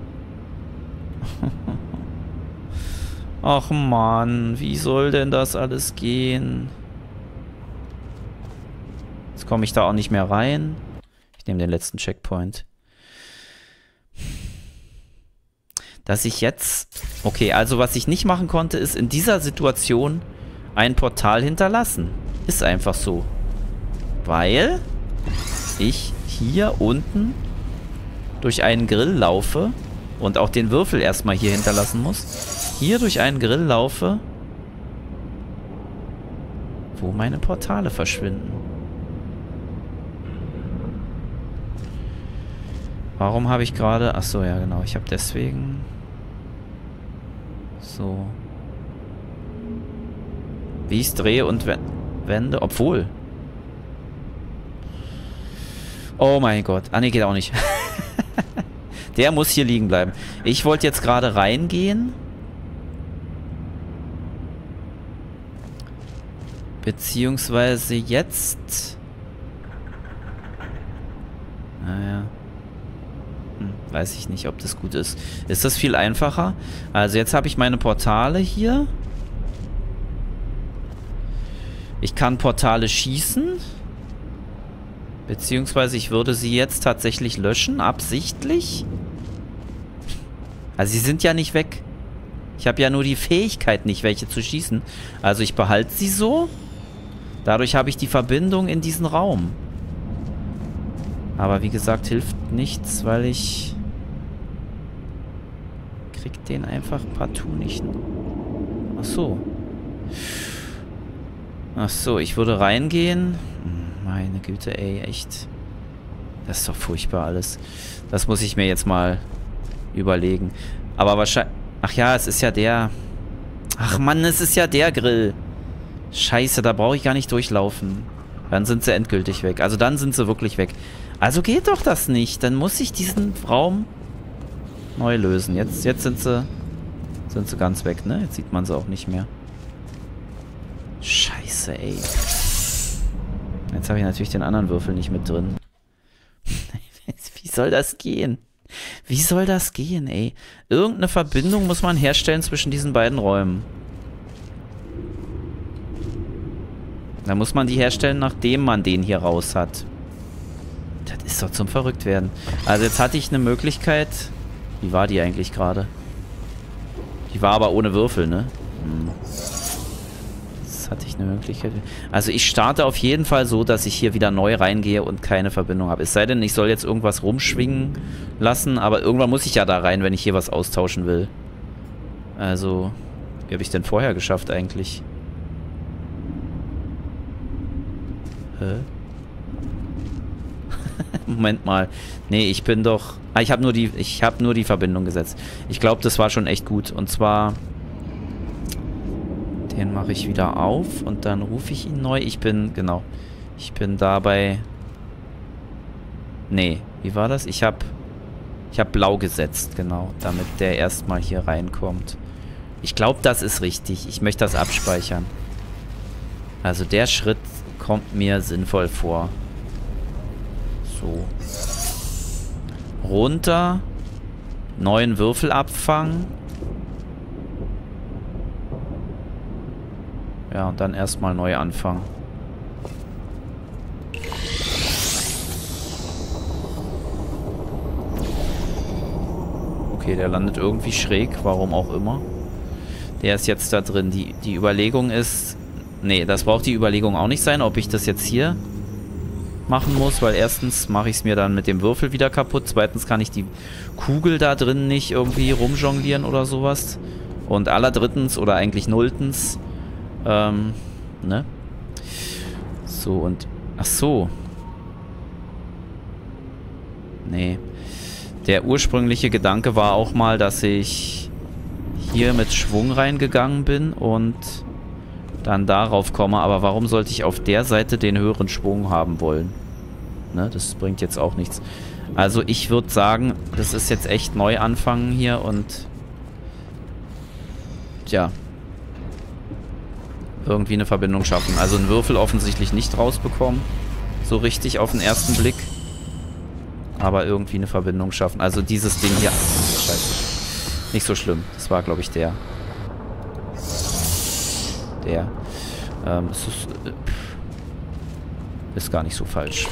Ach Mann, wie soll denn das alles gehen? Jetzt komme ich da auch nicht mehr rein. Ich nehme den letzten Checkpoint. Dass ich jetzt... Okay, also was ich nicht machen konnte, ist in dieser Situation ein Portal hinterlassen. Ist einfach so. Weil ich hier unten durch einen Grill laufe und auch den Würfel erstmal hier hinterlassen muss. Hier durch einen Grill laufe, wo meine Portale verschwinden. Warum habe ich gerade... Achso, ja genau. Ich habe deswegen... So. Wie ich es drehe und wende. Obwohl. Oh mein Gott. Ah ne, geht auch nicht. Der muss hier liegen bleiben. Ich wollte jetzt gerade reingehen. Beziehungsweise jetzt... Naja. Weiß ich nicht, ob das gut ist. Ist das viel einfacher? Also jetzt habe ich meine Portale hier. Ich kann Portale schießen. Beziehungsweise ich würde sie jetzt tatsächlich löschen, absichtlich. Also sie sind ja nicht weg. Ich habe ja nur die Fähigkeit nicht, welche zu schießen. Also ich behalte sie so. Dadurch habe ich die Verbindung in diesen Raum. Aber wie gesagt, hilft nichts, weil ich... krieg den einfach partout nicht. Ach so. Ach so, ich würde reingehen. Meine Güte, ey, echt. Das ist doch furchtbar alles. Das muss ich mir jetzt mal überlegen. Aber wahrscheinlich... Ach ja, es ist ja der... Ach Mann, es ist ja der Grill. Scheiße, da brauche ich gar nicht durchlaufen. Dann sind sie endgültig weg. Also dann sind sie wirklich weg. Also geht doch das nicht. Dann muss ich diesen Raum neu lösen. Jetzt sind sie ganz weg, ne? Jetzt sieht man sie auch nicht mehr. Scheiße, ey. Jetzt habe ich natürlich den anderen Würfel nicht mit drin. Wie soll das gehen? Wie soll das gehen, ey? Irgendeine Verbindung muss man herstellen zwischen diesen beiden Räumen. Da muss man die herstellen, nachdem man den hier raus hat. Das ist doch zum Verrücktwerden. Also jetzt hatte ich eine Möglichkeit. Wie war die eigentlich gerade? Die war aber ohne Würfel, ne? Jetzt hatte ich eine Möglichkeit. Also ich starte auf jeden Fall so, dass ich hier wieder neu reingehe und keine Verbindung habe. Es sei denn, ich soll jetzt irgendwas rumschwingen lassen, aber irgendwann muss ich ja da rein, wenn ich hier was austauschen will. Also, wie habe ich denn vorher geschafft eigentlich? Hä? Moment mal. Nee, ich bin doch... Ah, ich habe nur die Verbindung gesetzt. Ich glaube, das war schon echt gut. Und zwar... Den mache ich wieder auf und dann rufe ich ihn neu. Ich bin... Genau. Ich bin dabei... Nee, wie war das? Ich habe blau gesetzt, genau. Damit der erstmal hier reinkommt. Ich glaube, das ist richtig. Ich möchte das abspeichern. Also der Schritt kommt mir sinnvoll vor. So. Runter. Neuen Würfel abfangen. Ja, und dann erstmal neu anfangen. Okay, der landet irgendwie schräg, warum auch immer. Der ist jetzt da drin. Die Überlegung ist... Nee, das braucht die Überlegung auch nicht sein, ob ich das jetzt hier machen muss, weil erstens mache ich es mir dann mit dem Würfel wieder kaputt. Zweitens kann ich die Kugel da drin nicht irgendwie rumjonglieren oder sowas. Und allerdrittens oder eigentlich nulltens, ne? So, und... Ach so. Nee. Der ursprüngliche Gedanke war auch mal, dass ich hier mit Schwung reingegangen bin und dann darauf komme. Aber warum sollte ich auf der Seite den höheren Schwung haben wollen? Ne, das bringt jetzt auch nichts. Also ich würde sagen, das ist jetzt echt neu anfangen hier und tja, irgendwie eine Verbindung schaffen. Also einen Würfel offensichtlich nicht rausbekommen. So richtig auf den ersten Blick. Aber irgendwie eine Verbindung schaffen. Also dieses Ding hier. Scheiße. Nicht so schlimm. Das war, glaube ich, der. Ist gar nicht so falsch.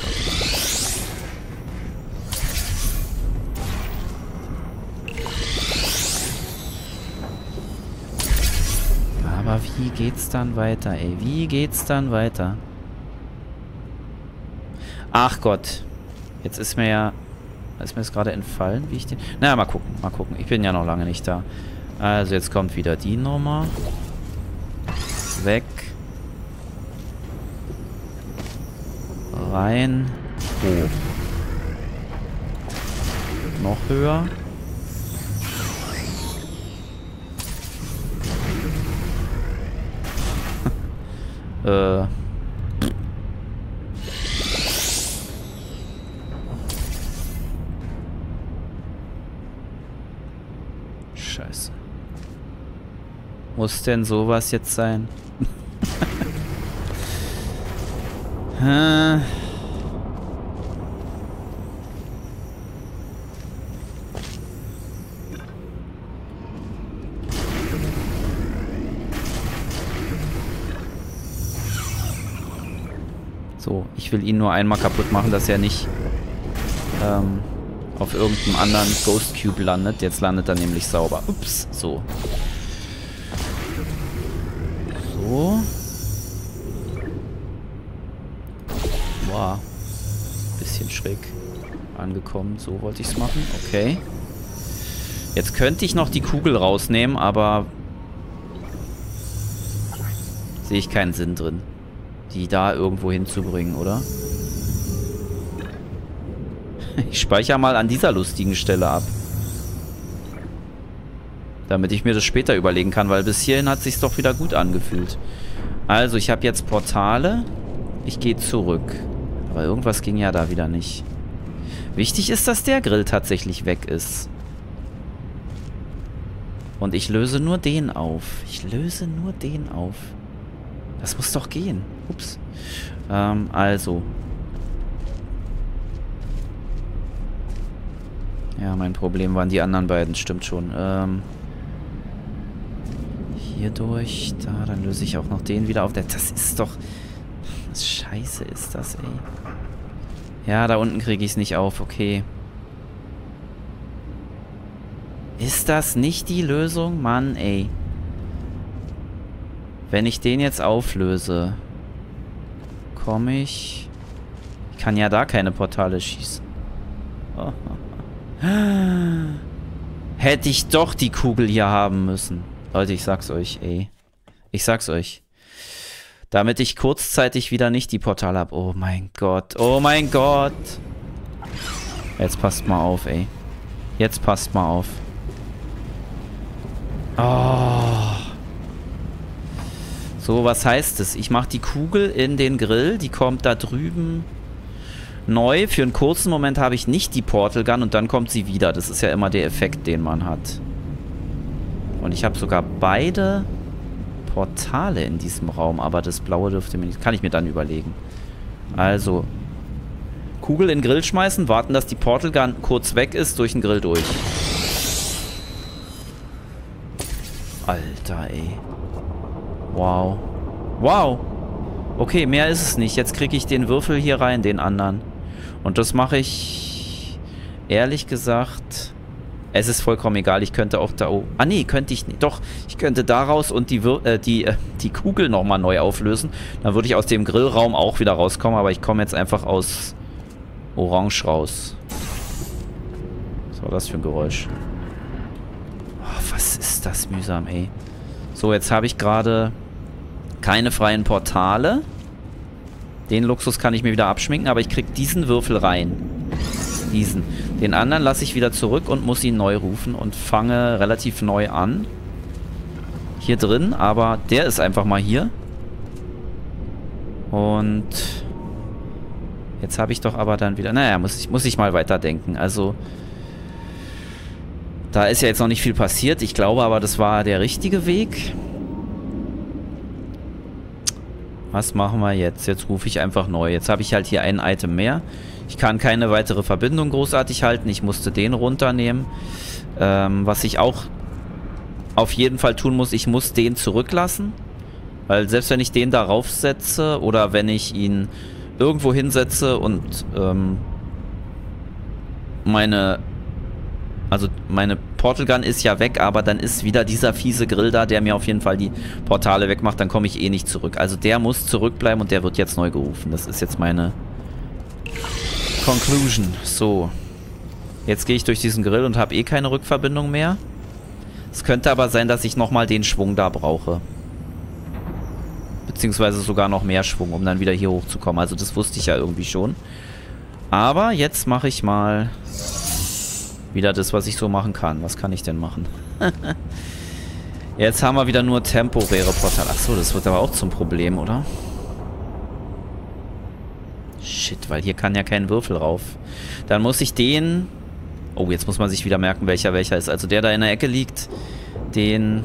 Aber wie geht's dann weiter, ey? Wie geht's dann weiter? Ach Gott. Jetzt ist mir ja... Ist mir das gerade entfallen, wie ich den... Naja, mal gucken, mal gucken. Ich bin ja noch lange nicht da. Also jetzt kommt wieder die Nummer. Weg. Rein. Hoch. Noch höher. Scheiße. Muss denn sowas jetzt sein? So, ich will ihn nur einmal kaputt machen, dass er nicht auf irgendeinem anderen Ghost Cube landet. Jetzt landet er nämlich sauber. Ups, so. So. Wow. Bisschen schräg angekommen. So wollte ich es machen. Okay. Jetzt könnte ich noch die Kugel rausnehmen, aber sehe ich keinen Sinn drin, die da irgendwo hinzubringen, oder? Ich speichere mal an dieser lustigen Stelle ab. Damit ich mir das später überlegen kann, weil bis hierhin hat es sich doch wieder gut angefühlt. Also, ich habe jetzt Portale. Ich gehe zurück. Aber irgendwas ging ja da wieder nicht. Wichtig ist, dass der Grill tatsächlich weg ist. Und ich löse nur den auf. Ich löse nur den auf. Das muss doch gehen. Ups. Also. Ja, mein Problem waren die anderen beiden. Stimmt schon. Hier durch. Da, dann löse ich auch noch den wieder auf. Das ist doch... Was Scheiße ist das, ey. Ja, da unten kriege ich es nicht auf. Okay. Ist das nicht die Lösung? Mann, ey. Wenn ich den jetzt auflöse, komme ich... Ich kann ja da keine Portale schießen. Oh. Hätte ich doch die Kugel hier haben müssen. Leute, ich sag's euch, ey. Ich sag's euch. Damit ich kurzzeitig wieder nicht die Portale habe. Oh mein Gott. Oh mein Gott. Jetzt passt mal auf, ey. Jetzt passt mal auf. Oh. So, was heißt es? Ich mache die Kugel in den Grill. Die kommt da drüben neu. Für einen kurzen Moment habe ich nicht die Portal Gun und dann kommt sie wieder. Das ist ja immer der Effekt, den man hat. Und ich habe sogar beide Portale in diesem Raum. Aber das blaue dürfte mir nicht... Kann ich mir dann überlegen. Also. Kugel in den Grill schmeißen. Warten, dass die Portal Gun kurz weg ist. Durch den Grill durch. Alter, ey. Wow. Wow. Okay, mehr ist es nicht. Jetzt kriege ich den Würfel hier rein, den anderen. Und das mache ich... Ehrlich gesagt... Es ist vollkommen egal. Ich könnte auch da... Oh, ah, nee, könnte ich nicht. Doch, ich könnte daraus und die Kugel nochmal neu auflösen. Dann würde ich aus dem Grillraum auch wieder rauskommen. Aber ich komme jetzt einfach aus Orange raus. Was war das für ein Geräusch? Oh, was ist das mühsam, ey. So, jetzt habe ich gerade keine freien Portale. Den Luxus kann ich mir wieder abschminken, aber ich kriege diesen Würfel rein. Diesen. Den anderen lasse ich wieder zurück und muss ihn neu rufen und fange relativ neu an. Hier drin, aber der ist einfach mal hier. Und jetzt habe ich doch aber dann wieder... Naja, muss ich mal weiterdenken. Also, da ist ja jetzt noch nicht viel passiert. Ich glaube aber, das war der richtige Weg. Was machen wir jetzt? Jetzt rufe ich einfach neu. Jetzt habe ich halt hier ein Item mehr. Ich kann keine weitere Verbindung großartig halten. Ich musste den runternehmen. Was ich auch auf jeden Fall tun muss, ich muss den zurücklassen. Weil selbst wenn ich den darauf setze oder wenn ich ihn irgendwo hinsetze und meine Portal Gun ist ja weg, aber dann ist wieder dieser fiese Grill da, der mir auf jeden Fall die Portale wegmacht, dann komme ich eh nicht zurück. Also der muss zurückbleiben und der wird jetzt neu gerufen. Das ist jetzt meine Conclusion. So. Jetzt gehe ich durch diesen Grill und habe eh keine Rückverbindung mehr. Es könnte aber sein, dass ich nochmal den Schwung da brauche. Beziehungsweise sogar noch mehr Schwung, um dann wieder hier hochzukommen. Also das wusste ich ja irgendwie schon. Aber jetzt mache ich mal wieder das, was ich so machen kann. Was kann ich denn machen? Jetzt haben wir wieder nur temporäre Portale. Achso, das wird aber auch zum Problem, oder? Shit, weil hier kann ja kein Würfel rauf. Dann muss ich den... Oh, jetzt muss man sich wieder merken, welcher ist. Also der da in der Ecke liegt, den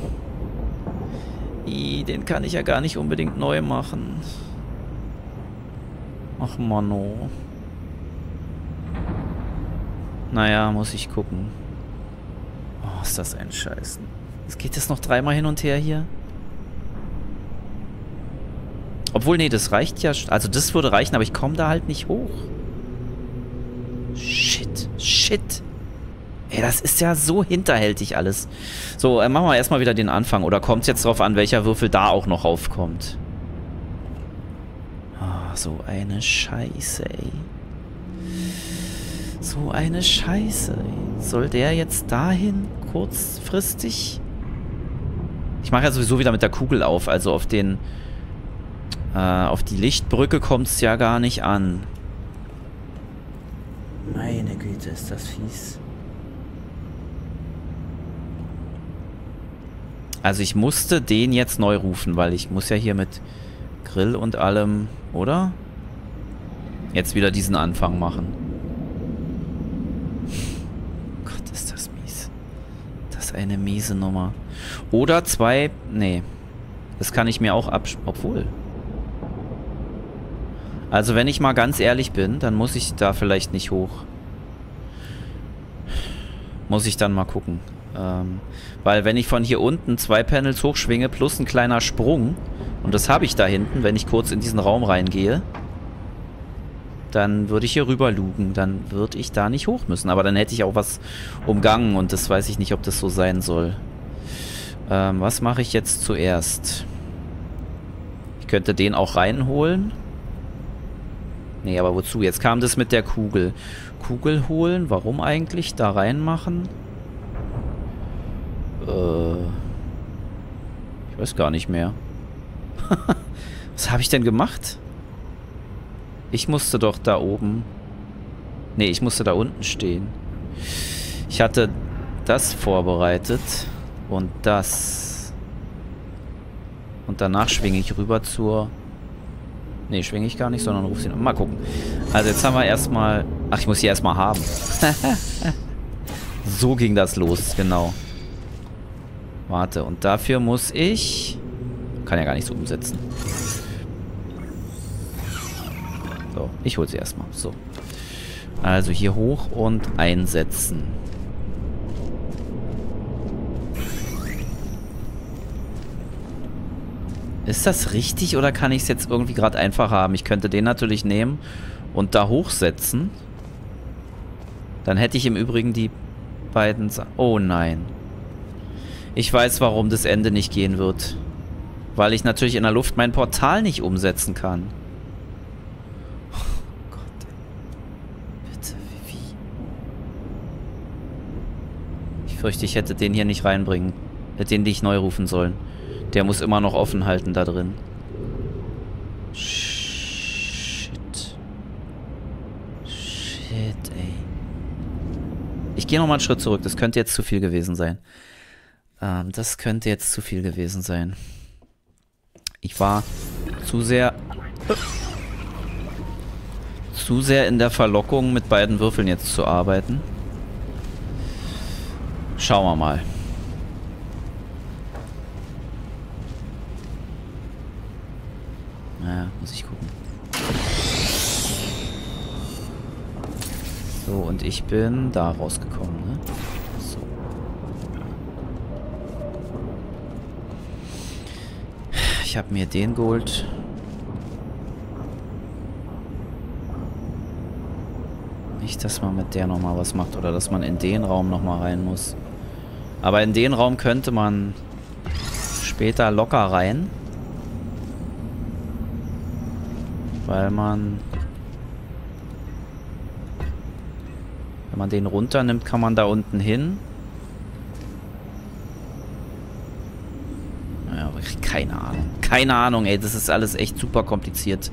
kann ich ja gar nicht unbedingt neu machen. Ach, Mano. Naja, muss ich gucken. Oh, ist das ein Scheißen. Jetzt geht das noch dreimal hin und her hier. Obwohl, nee, das reicht ja. Also das würde reichen, aber ich komme da halt nicht hoch. Shit. Ey, das ist ja so hinterhältig alles. So, machen wir erstmal wieder den Anfang. Oder kommt es jetzt drauf an, welcher Würfel da auch noch aufkommt? Oh, so eine Scheiße, ey. So eine Scheiße, ey. Soll der jetzt dahin kurzfristig? Ich mache ja sowieso wieder mit der Kugel auf. Also auf den... auf die Lichtbrücke kommt es ja gar nicht an. Meine Güte, ist das fies. Also ich musste den jetzt neu rufen, weil ich muss ja hier mit Grill und allem, oder? Jetzt wieder diesen Anfang machen. Gott, ist das mies. Das ist eine miese Nummer. Oder zwei... Nee. Das kann ich mir auch obwohl... Also wenn ich mal ganz ehrlich bin, dann muss ich da vielleicht nicht hoch. Muss ich dann mal gucken. Weil wenn ich von hier unten 2 Panels hochschwinge plus ein kleiner Sprung, und das habe ich da hinten, wenn ich kurz in diesen Raum reingehe, dann würde ich hier rüber lugen. Dann würde ich da nicht hoch müssen. Aber dann hätte ich auch was umgangen und das weiß ich nicht, ob das so sein soll. Was mache ich jetzt zuerst? Ich könnte den auch reinholen. Nee, aber wozu? Jetzt kam das mit der Kugel. Kugel holen? Warum eigentlich? Da reinmachen? Ich weiß gar nicht mehr. Was habe ich denn gemacht? Ich musste doch da oben... Nee, ich musste da unten stehen. Ich hatte das vorbereitet und das. Und danach schwinge ich rüber zur... Nee, schwinge ich gar nicht, sondern ruf sie noch. Mal gucken. Also jetzt haben wir erstmal... Ach, ich muss sie erstmal haben. So ging das los, genau. Warte, und dafür muss ich... Kann ja gar nicht so umsetzen. So, ich hole sie erstmal. So. Also hier hoch und einsetzen. Ist das richtig oder kann ich es jetzt irgendwie gerade einfach haben? Ich könnte den natürlich nehmen und da hochsetzen. Dann hätte ich im Übrigen die beiden... Oh nein. Ich weiß, warum das Ende nicht gehen wird. Weil ich natürlich in der Luft mein Portal nicht umsetzen kann. Oh Gott. Bitte, wie? Ich fürchte, ich hätte den hier nicht reinbringen. Hätte den nicht neu rufen sollen. Der muss immer noch offen halten da drin. Shit. Shit, ey. Ich gehe nochmal einen Schritt zurück. Das könnte jetzt zu viel gewesen sein. Das könnte jetzt zu viel gewesen sein. Ich war zu sehr in der Verlockung, mit beiden Würfeln jetzt zu arbeiten. Schauen wir mal. Naja, muss ich gucken. So, und ich bin da rausgekommen, ne? So. Ich habe mir den geholt. Nicht, dass man mit der nochmal was macht oder dass man in den Raum nochmal rein muss. Aber in den Raum könnte man später locker rein. Weil man... Wenn man den runternimmt, kann man da unten hin. Naja, keine Ahnung. Keine Ahnung, ey. Das ist alles echt super kompliziert.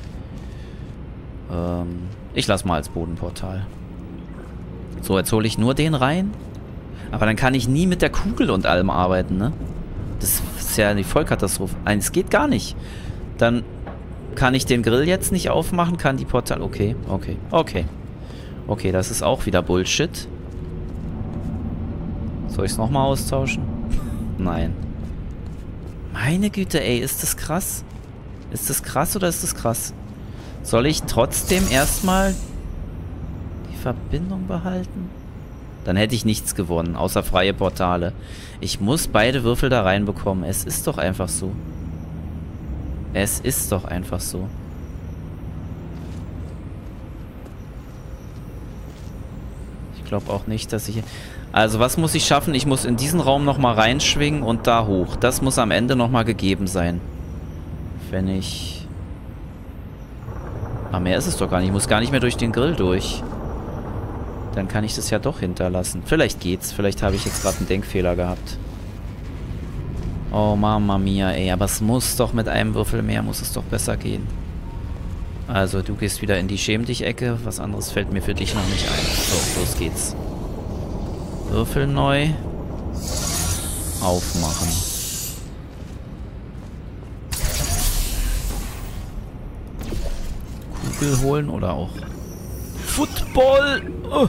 Ich lasse mal als Bodenportal. So, jetzt hole ich nur den rein. Aber dann kann ich nie mit der Kugel und allem arbeiten, ne? Das ist ja die Vollkatastrophe. Nein, es geht gar nicht. Dann kann ich den Grill jetzt nicht aufmachen, kann die Portal... Okay, okay, okay. Okay, das ist auch wieder Bullshit. Soll ich es nochmal austauschen? Nein. Meine Güte, ey, ist das krass? Ist das krass oder ist das krass? Soll ich trotzdem erstmal die Verbindung behalten? Dann hätte ich nichts gewonnen, außer freie Portale. Ich muss beide Würfel da reinbekommen. Es ist doch einfach so. Es ist doch einfach so. Ich glaube auch nicht, dass ich... Also, was muss ich schaffen? Ich muss in diesen Raum nochmal reinschwingen und da hoch. Das muss am Ende nochmal gegeben sein. Wenn ich... Ah, mehr ist es doch gar nicht. Ich muss gar nicht mehr durch den Grill durch. Dann kann ich das ja doch hinterlassen. Vielleicht geht's. Vielleicht habe ich jetzt gerade einen Denkfehler gehabt. Oh, Mama mia, ey. Aber es muss doch mit einem Würfel mehr, muss es doch besser gehen. Also, du gehst wieder in die Schäm-dich-Ecke. Was anderes fällt mir für dich noch nicht ein. So, los geht's. Würfel neu. Aufmachen. Kugel holen oder auch... Football! Oh.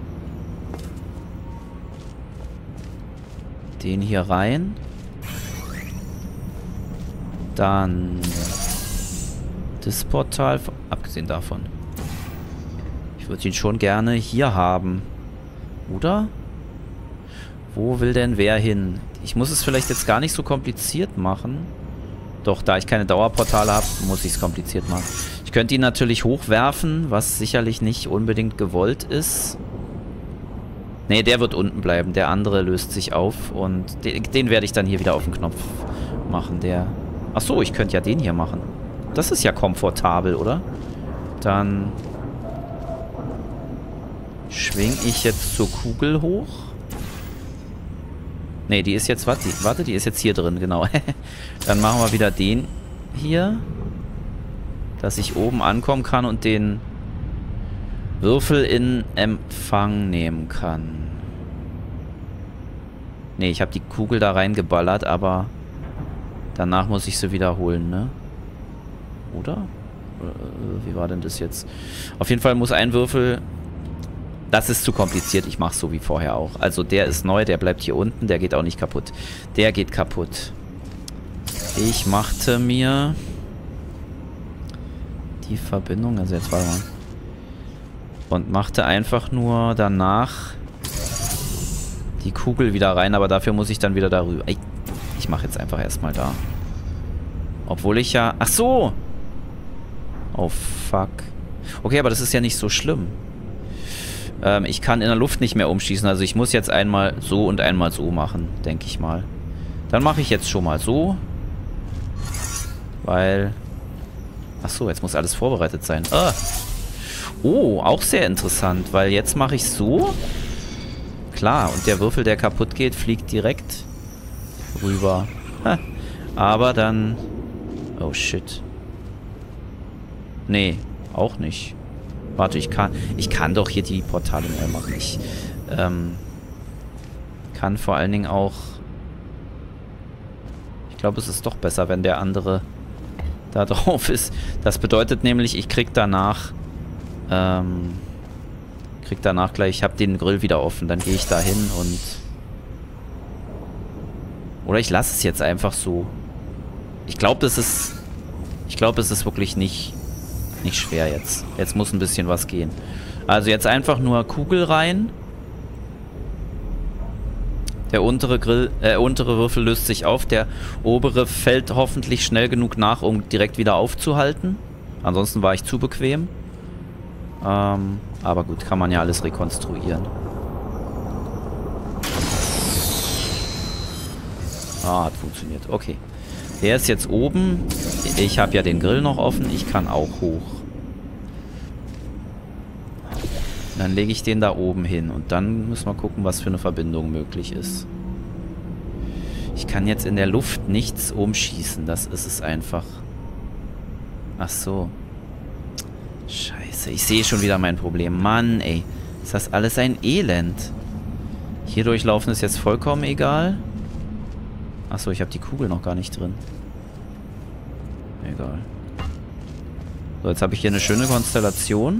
Den hier rein. Dann... Das Portal, abgesehen davon. Ich würde ihn schon gerne hier haben. Oder? Wo will denn wer hin? Ich muss es vielleicht jetzt gar nicht so kompliziert machen. Doch, da ich keine Dauerportale habe, muss ich es kompliziert machen. Ich könnte ihn natürlich hochwerfen, was sicherlich nicht unbedingt gewollt ist. Ne, der wird unten bleiben. Der andere löst sich auf und den werde ich dann hier wieder auf den Knopf machen. Der... Achso, ich könnte ja den hier machen. Das ist ja komfortabel, oder? Dann schwing ich jetzt zur Kugel hoch. Ne, die ist jetzt... Warte, die ist jetzt hier drin, genau. Dann machen wir wieder den hier. Dass ich oben ankommen kann und den Würfel in Empfang nehmen kann. Ne, ich habe die Kugel da reingeballert, aber danach muss ich sie wiederholen, ne? Oder? Wie war denn das jetzt? Auf jeden Fall muss ein Würfel... Das ist zu kompliziert. Ich mache es so wie vorher auch. Also der ist neu, der bleibt hier unten. Der geht auch nicht kaputt. Der geht kaputt. Ich machte mir... die Verbindung... Also jetzt warte mal. Und machte einfach nur danach... die Kugel wieder rein. Aber dafür muss ich dann wieder darüber... Ich mache jetzt einfach erstmal da. Obwohl ich ja... Ach so! Oh, fuck. Okay, aber das ist ja nicht so schlimm. Ich kann in der Luft nicht mehr umschießen. Also ich muss jetzt einmal so und einmal so machen, denke ich mal. Dann mache ich jetzt schon mal so. Weil... Ach so, jetzt muss alles vorbereitet sein. Ah. Oh, auch sehr interessant. Weil jetzt mache ich so. Klar, und der Würfel, der kaputt geht, fliegt direkt rüber. Ha. Aber dann... Oh, shit. Nee, auch nicht. Warte, ich kann doch hier die Portale neu machen. Kann vor allen Dingen auch... Ich glaube, es ist doch besser, wenn der andere da drauf ist. Das bedeutet nämlich, ich krieg danach gleich, ich habe den Grill wieder offen. Dann gehe ich da hin und... Oder ich lasse es jetzt einfach so. Ich glaube, es ist wirklich nicht schwer jetzt. Jetzt muss ein bisschen was gehen. Also jetzt einfach nur Kugel rein. Der untere Würfel löst sich auf. Der obere fällt hoffentlich schnell genug nach, um direkt wieder aufzuhalten. Ansonsten war ich zu bequem. Aber gut, kann man ja alles rekonstruieren. Ah, hat funktioniert. Okay. Der ist jetzt oben. Ich habe ja den Grill noch offen. Ich kann auch hoch. Dann lege ich den da oben hin. Und dann müssen wir gucken, was für eine Verbindung möglich ist. Ich kann jetzt in der Luft nichts umschießen. Das ist es einfach. Ach so. Scheiße. Ich sehe schon wieder mein Problem. Mann, ey. Ist das alles ein Elend. Hier durchlaufen ist jetzt vollkommen egal. Achso, ich habe die Kugel noch gar nicht drin. Egal. So, jetzt habe ich hier eine schöne Konstellation.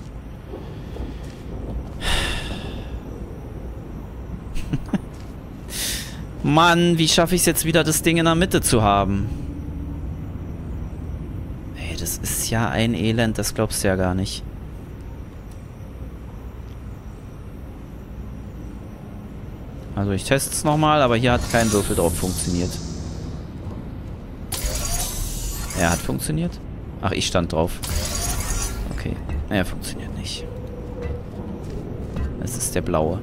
Mann, wie schaffe ich es jetzt wieder, das Ding in der Mitte zu haben? Ey, das ist ja ein Elend, das glaubst du ja gar nicht. Also ich teste es nochmal, aber hier hat kein Würfel drauf funktioniert. Er hat funktioniert? Ach, ich stand drauf. Okay. Er funktioniert nicht. Es ist der blaue.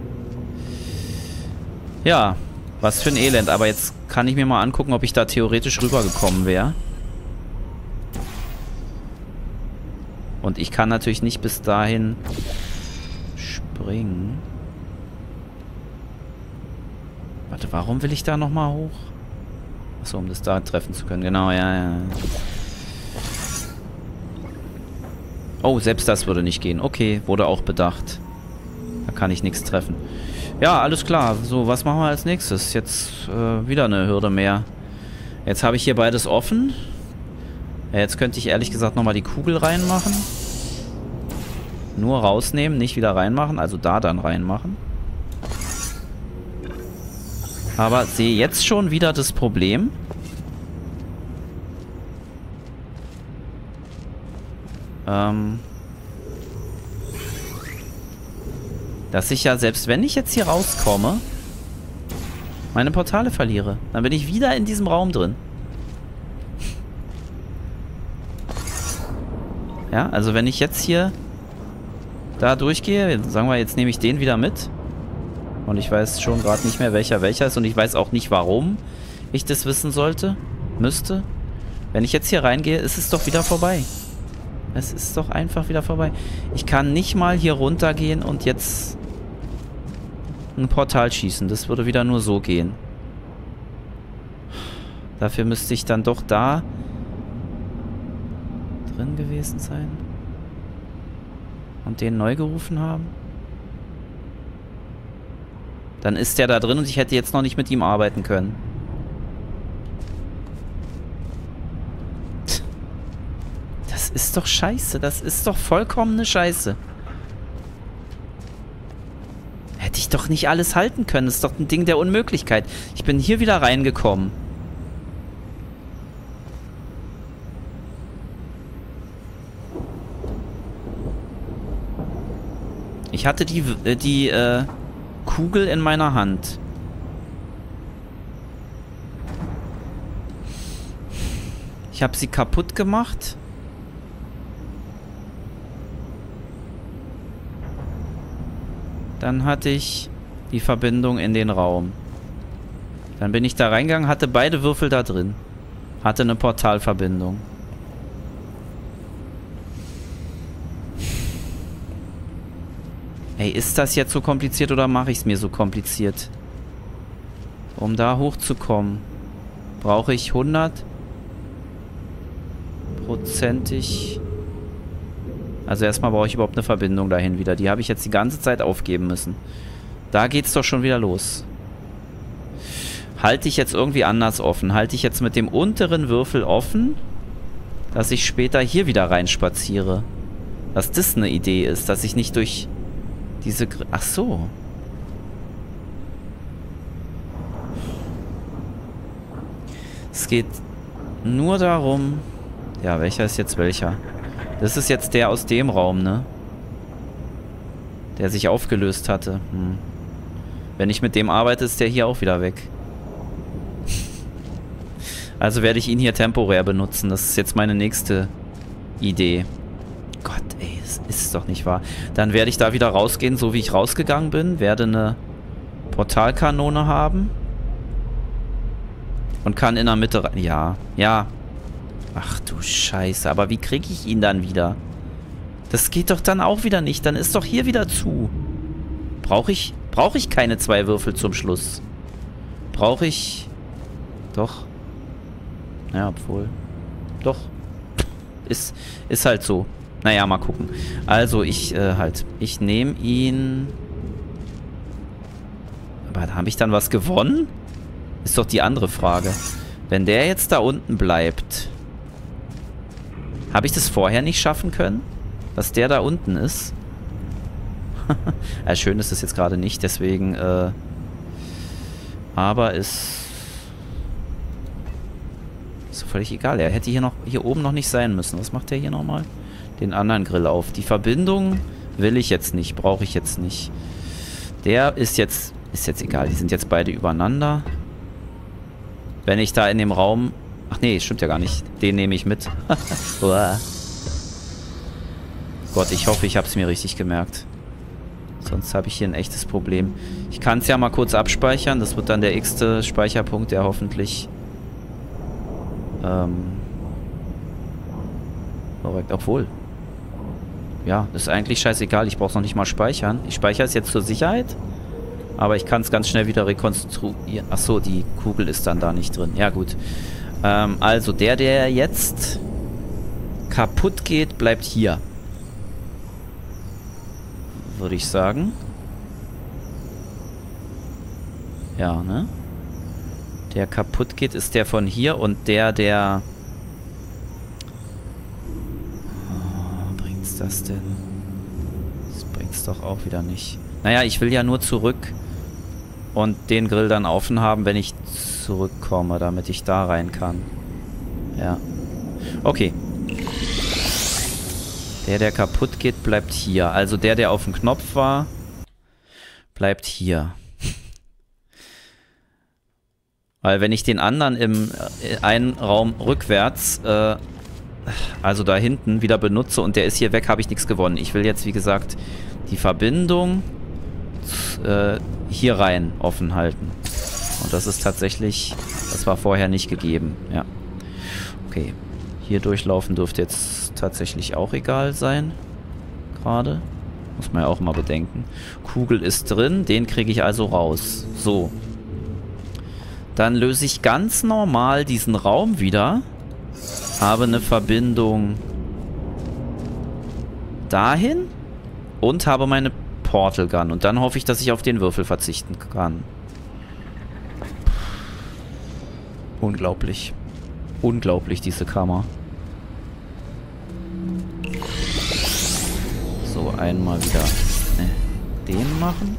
Ja, was für ein Elend. Aber jetzt kann ich mir mal angucken, ob ich da theoretisch rübergekommen wäre. Und ich kann natürlich nicht bis dahin springen. Warte, warum will ich da nochmal hoch? Achso, um das da treffen zu können. Genau, ja. Oh, selbst das würde nicht gehen. Okay, wurde auch bedacht. Da kann ich nichts treffen. Ja, alles klar. So, was machen wir als nächstes? Jetzt wieder eine Hürde mehr. Jetzt habe ich hier beides offen. Ja, jetzt könnte ich ehrlich gesagt nochmal die Kugel reinmachen. Nur rausnehmen, nicht wieder reinmachen. Also da dann reinmachen. Aber sehe jetzt schon wieder das Problem. Dass ich ja, selbst wenn ich jetzt hier rauskomme, meine Portale verliere. Dann bin ich wieder in diesem Raum drin. Ja, also wenn ich jetzt hier da durchgehe, sagen wir, jetzt nehme ich den wieder mit. Und ich weiß schon gerade nicht mehr, welcher ist. Und ich weiß auch nicht, warum ich das wissen müsste. Wenn ich jetzt hier reingehe, ist es doch wieder vorbei. Es ist doch einfach wieder vorbei. Ich kann nicht mal hier runtergehen und jetzt ein Portal schießen. Das würde wieder nur so gehen. Dafür müsste ich dann doch da drin gewesen sein. Und den neu gerufen haben. Dann ist der da drin und ich hätte jetzt noch nicht mit ihm arbeiten können. Das ist doch scheiße. Das ist doch vollkommene Scheiße. Hätte ich doch nicht alles halten können. Das ist doch ein Ding der Unmöglichkeit. Ich bin hier wieder reingekommen. Ich hatte die Kugel in meiner Hand. Ich habe sie kaputt gemacht. Dann hatte ich die Verbindung in den Raum. Dann bin ich da reingegangen, hatte beide Würfel da drin. Hatte eine Portalverbindung. Ey, ist das jetzt so kompliziert oder mache ich es mir so kompliziert? Um da hochzukommen, brauche ich 100%ig... Also erstmal brauche ich überhaupt eine Verbindung dahin wieder. Die habe ich jetzt die ganze Zeit aufgeben müssen. Da geht's doch schon wieder los. Halte ich jetzt irgendwie anders offen? Halte ich jetzt mit dem unteren Würfel offen, dass ich später hier wieder reinspaziere? Dass das eine Idee ist, dass ich nicht durch diese... Ach so. Es geht nur darum... Ja, welcher ist jetzt welcher? Das ist jetzt der aus dem Raum, ne? Der sich aufgelöst hatte. Wenn ich mit dem arbeite, ist der hier auch wieder weg. Also werde ich ihn hier temporär benutzen. Das ist jetzt meine nächste Idee. Gott, ey, das ist doch nicht wahr. Dann werde ich da wieder rausgehen, so wie ich rausgegangen bin. Werde eine Portalkanone haben. Und kann in der Mitte rein... Ja, ja. Ach du Scheiße, aber wie kriege ich ihn dann wieder? Das geht doch dann auch wieder nicht. Dann ist doch hier wieder zu. Brauche ich keine 2 Würfel zum Schluss? Brauche ich... Doch. Ja, obwohl... Doch. Ist halt so. Naja, mal gucken. Also, ich nehme ihn... Aber habe ich dann was gewonnen? Ist doch die andere Frage. Wenn der jetzt da unten bleibt... Habe ich das vorher nicht schaffen können? Dass der da unten ist? Ja, schön ist es jetzt gerade nicht, deswegen... aber ist völlig egal. Er hätte hier oben noch nicht sein müssen. Was macht der hier nochmal? Den anderen Grill auf. Die Verbindung will ich jetzt nicht. Brauche ich jetzt nicht. Der ist jetzt egal. Die sind jetzt beide übereinander. Wenn ich da in dem Raum... Ach nee, stimmt ja gar nicht. Den nehme ich mit. Gott, ich hoffe, ich habe es mir richtig gemerkt. Sonst habe ich hier ein echtes Problem. Ich kann es ja mal kurz abspeichern. Das wird dann der x-te Speicherpunkt, der hoffentlich... korrekt, obwohl. Ja, ist eigentlich scheißegal. Ich brauche es noch nicht mal speichern. Ich speichere es jetzt zur Sicherheit. Aber ich kann es ganz schnell wieder rekonstruieren. Achso, die Kugel ist dann da nicht drin. Ja, gut. Also, der jetzt kaputt geht, bleibt hier. Würde ich sagen. Ja, ne? Der kaputt geht, ist der von hier. Und der... Oh, bringt's das denn? Das bringt's doch auch wieder nicht. Naja, ich will ja nur zurück und den Grill dann offen haben, wenn ich zurückkomme, damit ich da rein kann. Ja. Okay. Der kaputt geht, bleibt hier. Also der auf dem Knopf war, bleibt hier. Weil wenn ich den anderen im einen Raum rückwärts, also da hinten, wieder benutze und der ist hier weg, habe ich nichts gewonnen. Ich will jetzt, wie gesagt, die Verbindung hier rein offen halten. Und das ist tatsächlich, das war vorher nicht gegeben. Ja. Okay. Hier durchlaufen dürfte jetzt tatsächlich auch egal sein. Gerade. Muss man ja auch mal bedenken. Kugel ist drin, den kriege ich also raus. So. Dann löse ich ganz normal diesen Raum wieder. Habe eine Verbindung dahin. Und habe meine Portal Gun. Und dann hoffe ich, dass ich auf den Würfel verzichten kann. Unglaublich. Unglaublich, diese Kammer. So, einmal wieder den machen.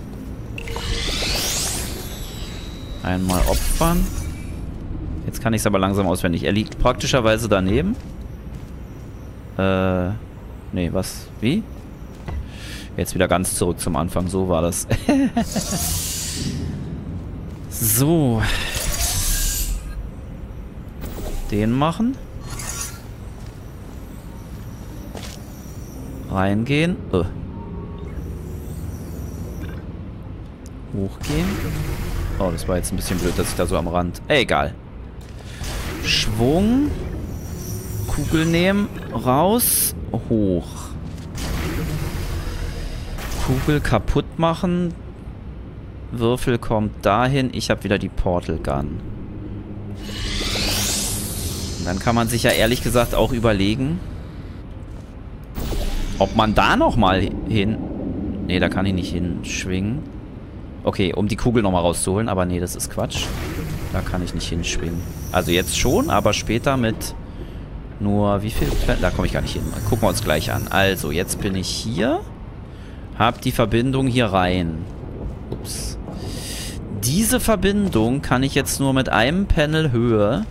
Einmal opfern. Jetzt kann ich es aber langsam auswendig. Er liegt praktischerweise daneben. Nee, was? Wie? Jetzt wieder ganz zurück zum Anfang. So war das. So. Den machen. Reingehen. Hochgehen. Oh, das war jetzt ein bisschen blöd, dass ich da so am Rand... Egal. Schwung. Kugel nehmen. Raus. Hoch. Kugel kaputt machen. Würfel kommt dahin. Ich habe wieder die Portal Gun. Und dann kann man sich ja ehrlich gesagt auch überlegen, ob man da nochmal hin... Ne, da kann ich nicht hinschwingen. Okay, um die Kugel nochmal rauszuholen. Aber nee, das ist Quatsch. Da kann ich nicht hinschwingen. Also jetzt schon, aber später mit nur wie viel? Da komme ich gar nicht hin. Gucken wir uns gleich an. Also, jetzt bin ich hier. Hab die Verbindung hier rein. Ups. Diese Verbindung kann ich jetzt nur mit einem Panel Höhe.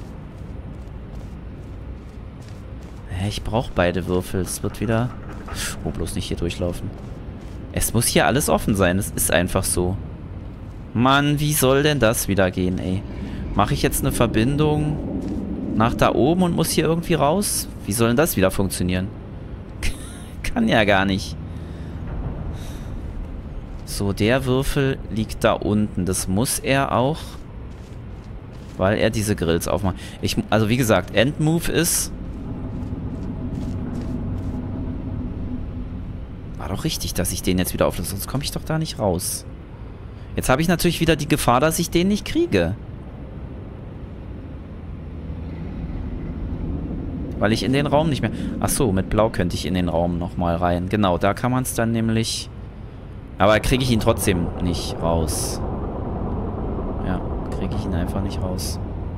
Ich brauche beide Würfel. Es wird wieder... Oh, bloß nicht hier durchlaufen. Es muss hier alles offen sein. Es ist einfach so. Mann, wie soll denn das wieder gehen, ey? Mache ich jetzt eine Verbindung nach da oben und muss hier irgendwie raus? Wie soll denn das wieder funktionieren? Kann ja gar nicht. So, der Würfel liegt da unten. Das muss er auch, weil er diese Grills aufmacht. Also wie gesagt, Endmove ist... War doch richtig, dass ich den jetzt wieder auflöse, sonst komme ich doch da nicht raus. Jetzt habe ich natürlich wieder die Gefahr, dass ich den nicht kriege. Weil ich in den Raum nicht mehr... Achso, mit Blau könnte ich in den Raum nochmal rein. Genau, da kann man es dann nämlich... Aber kriege ich ihn trotzdem nicht raus. Ja, kriege ich ihn einfach nicht raus.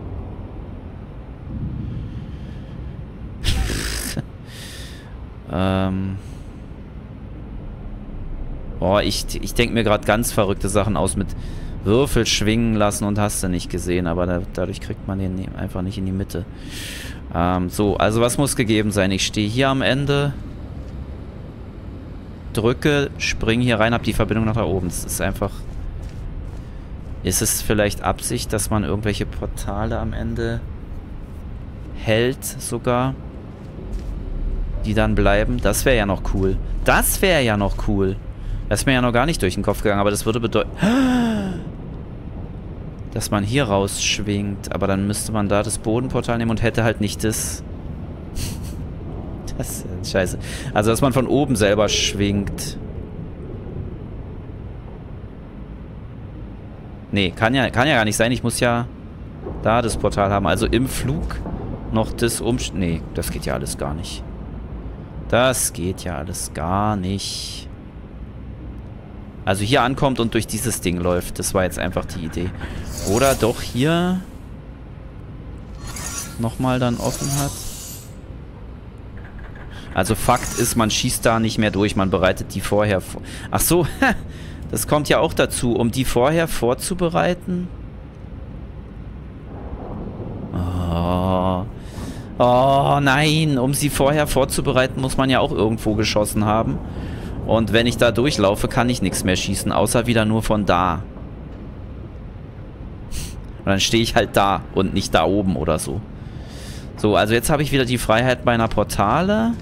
Boah, ich denke mir gerade ganz verrückte Sachen aus mit Würfel schwingen lassen und hast du nicht gesehen. Aber dadurch kriegt man den einfach nicht in die Mitte. So, also was muss gegeben sein? Ich stehe hier am Ende... Drücke, springe hier rein, habe die Verbindung nach da oben. Das ist einfach... Ist es vielleicht Absicht, dass man irgendwelche Portale am Ende hält sogar? Die dann bleiben? Das wäre ja noch cool. Das wäre ja noch cool. Das ist mir ja noch gar nicht durch den Kopf gegangen, aber das würde bedeuten... Dass man hier rausschwingt. Aber dann müsste man da das Bodenportal nehmen und hätte halt nicht das... Das ist scheiße. Also, dass man von oben selber schwingt. Nee, kann ja gar nicht sein. Ich muss ja da das Portal haben. Also im Flug noch das Nee, das geht ja alles gar nicht. Das geht ja alles gar nicht. Also hier ankommt und durch dieses Ding läuft. Das war jetzt einfach die Idee. Oder doch hier nochmal dann offen hat. Also Fakt ist, man schießt da nicht mehr durch, man bereitet die vorher vor. Ach so, das kommt ja auch dazu, um die vorher vorzubereiten. Oh nein, um sie vorher vorzubereiten, muss man ja auch irgendwo geschossen haben. Und wenn ich da durchlaufe, kann ich nichts mehr schießen, außer wieder nur von da. Und dann stehe ich halt da und nicht da oben oder so. So, also jetzt habe ich wieder die Freiheit meiner Portale.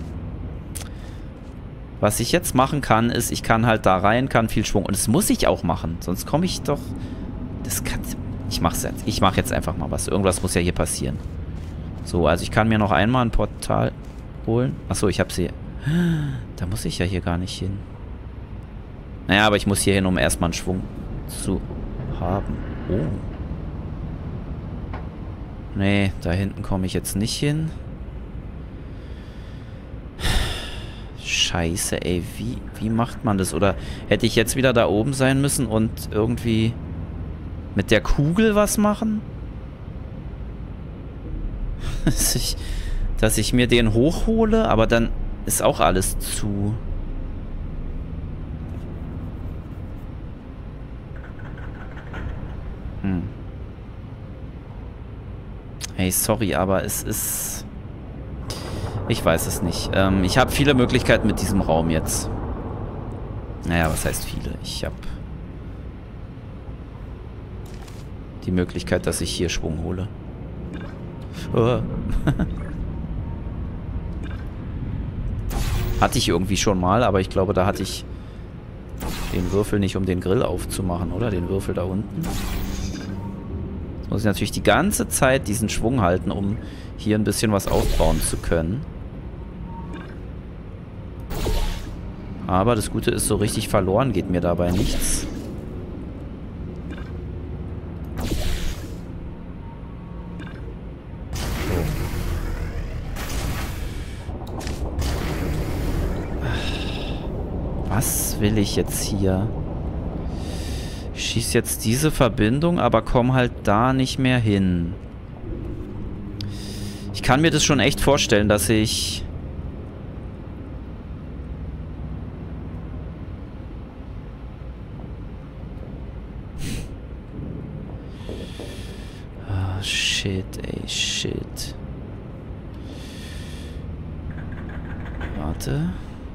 Was ich jetzt machen kann, ist, ich kann halt da rein, kann viel Schwung. Und das muss ich auch machen, sonst komme ich doch... Das kann... Ich mache jetzt einfach mal was. Irgendwas muss ja hier passieren. So, also ich kann mir noch einmal ein Portal holen. Achso, ich habe sie... Da muss ich ja hier gar nicht hin. Naja, aber ich muss hier hin, um erstmal einen Schwung zu haben. Oh. Nee, da hinten komme ich jetzt nicht hin. Scheiße, ey. Wie macht man das? Oder hätte ich jetzt wieder da oben sein müssen und irgendwie mit der Kugel was machen? Dass ich mir den hochhole, aber dann ist auch alles zu. Hey, sorry, aber es ist... Ich weiß es nicht. Ich habe viele Möglichkeiten mit diesem Raum jetzt. Naja, was heißt viele? Ich habe die Möglichkeit, dass ich hier Schwung hole. Oh. Hatte ich irgendwie schon mal, aber ich glaube, da hatte ich den Würfel nicht, um den Grill aufzumachen, oder? Den Würfel da unten. Jetzt muss ich natürlich die ganze Zeit diesen Schwung halten, um hier ein bisschen was aufbauen zu können. Aber das Gute ist, so richtig verloren geht mir dabei nichts. Was will ich jetzt hier? Ich schieße jetzt diese Verbindung, aber komme halt da nicht mehr hin. Ich kann mir das schon echt vorstellen, dass ich... Ah, shit, ey, shit. Warte.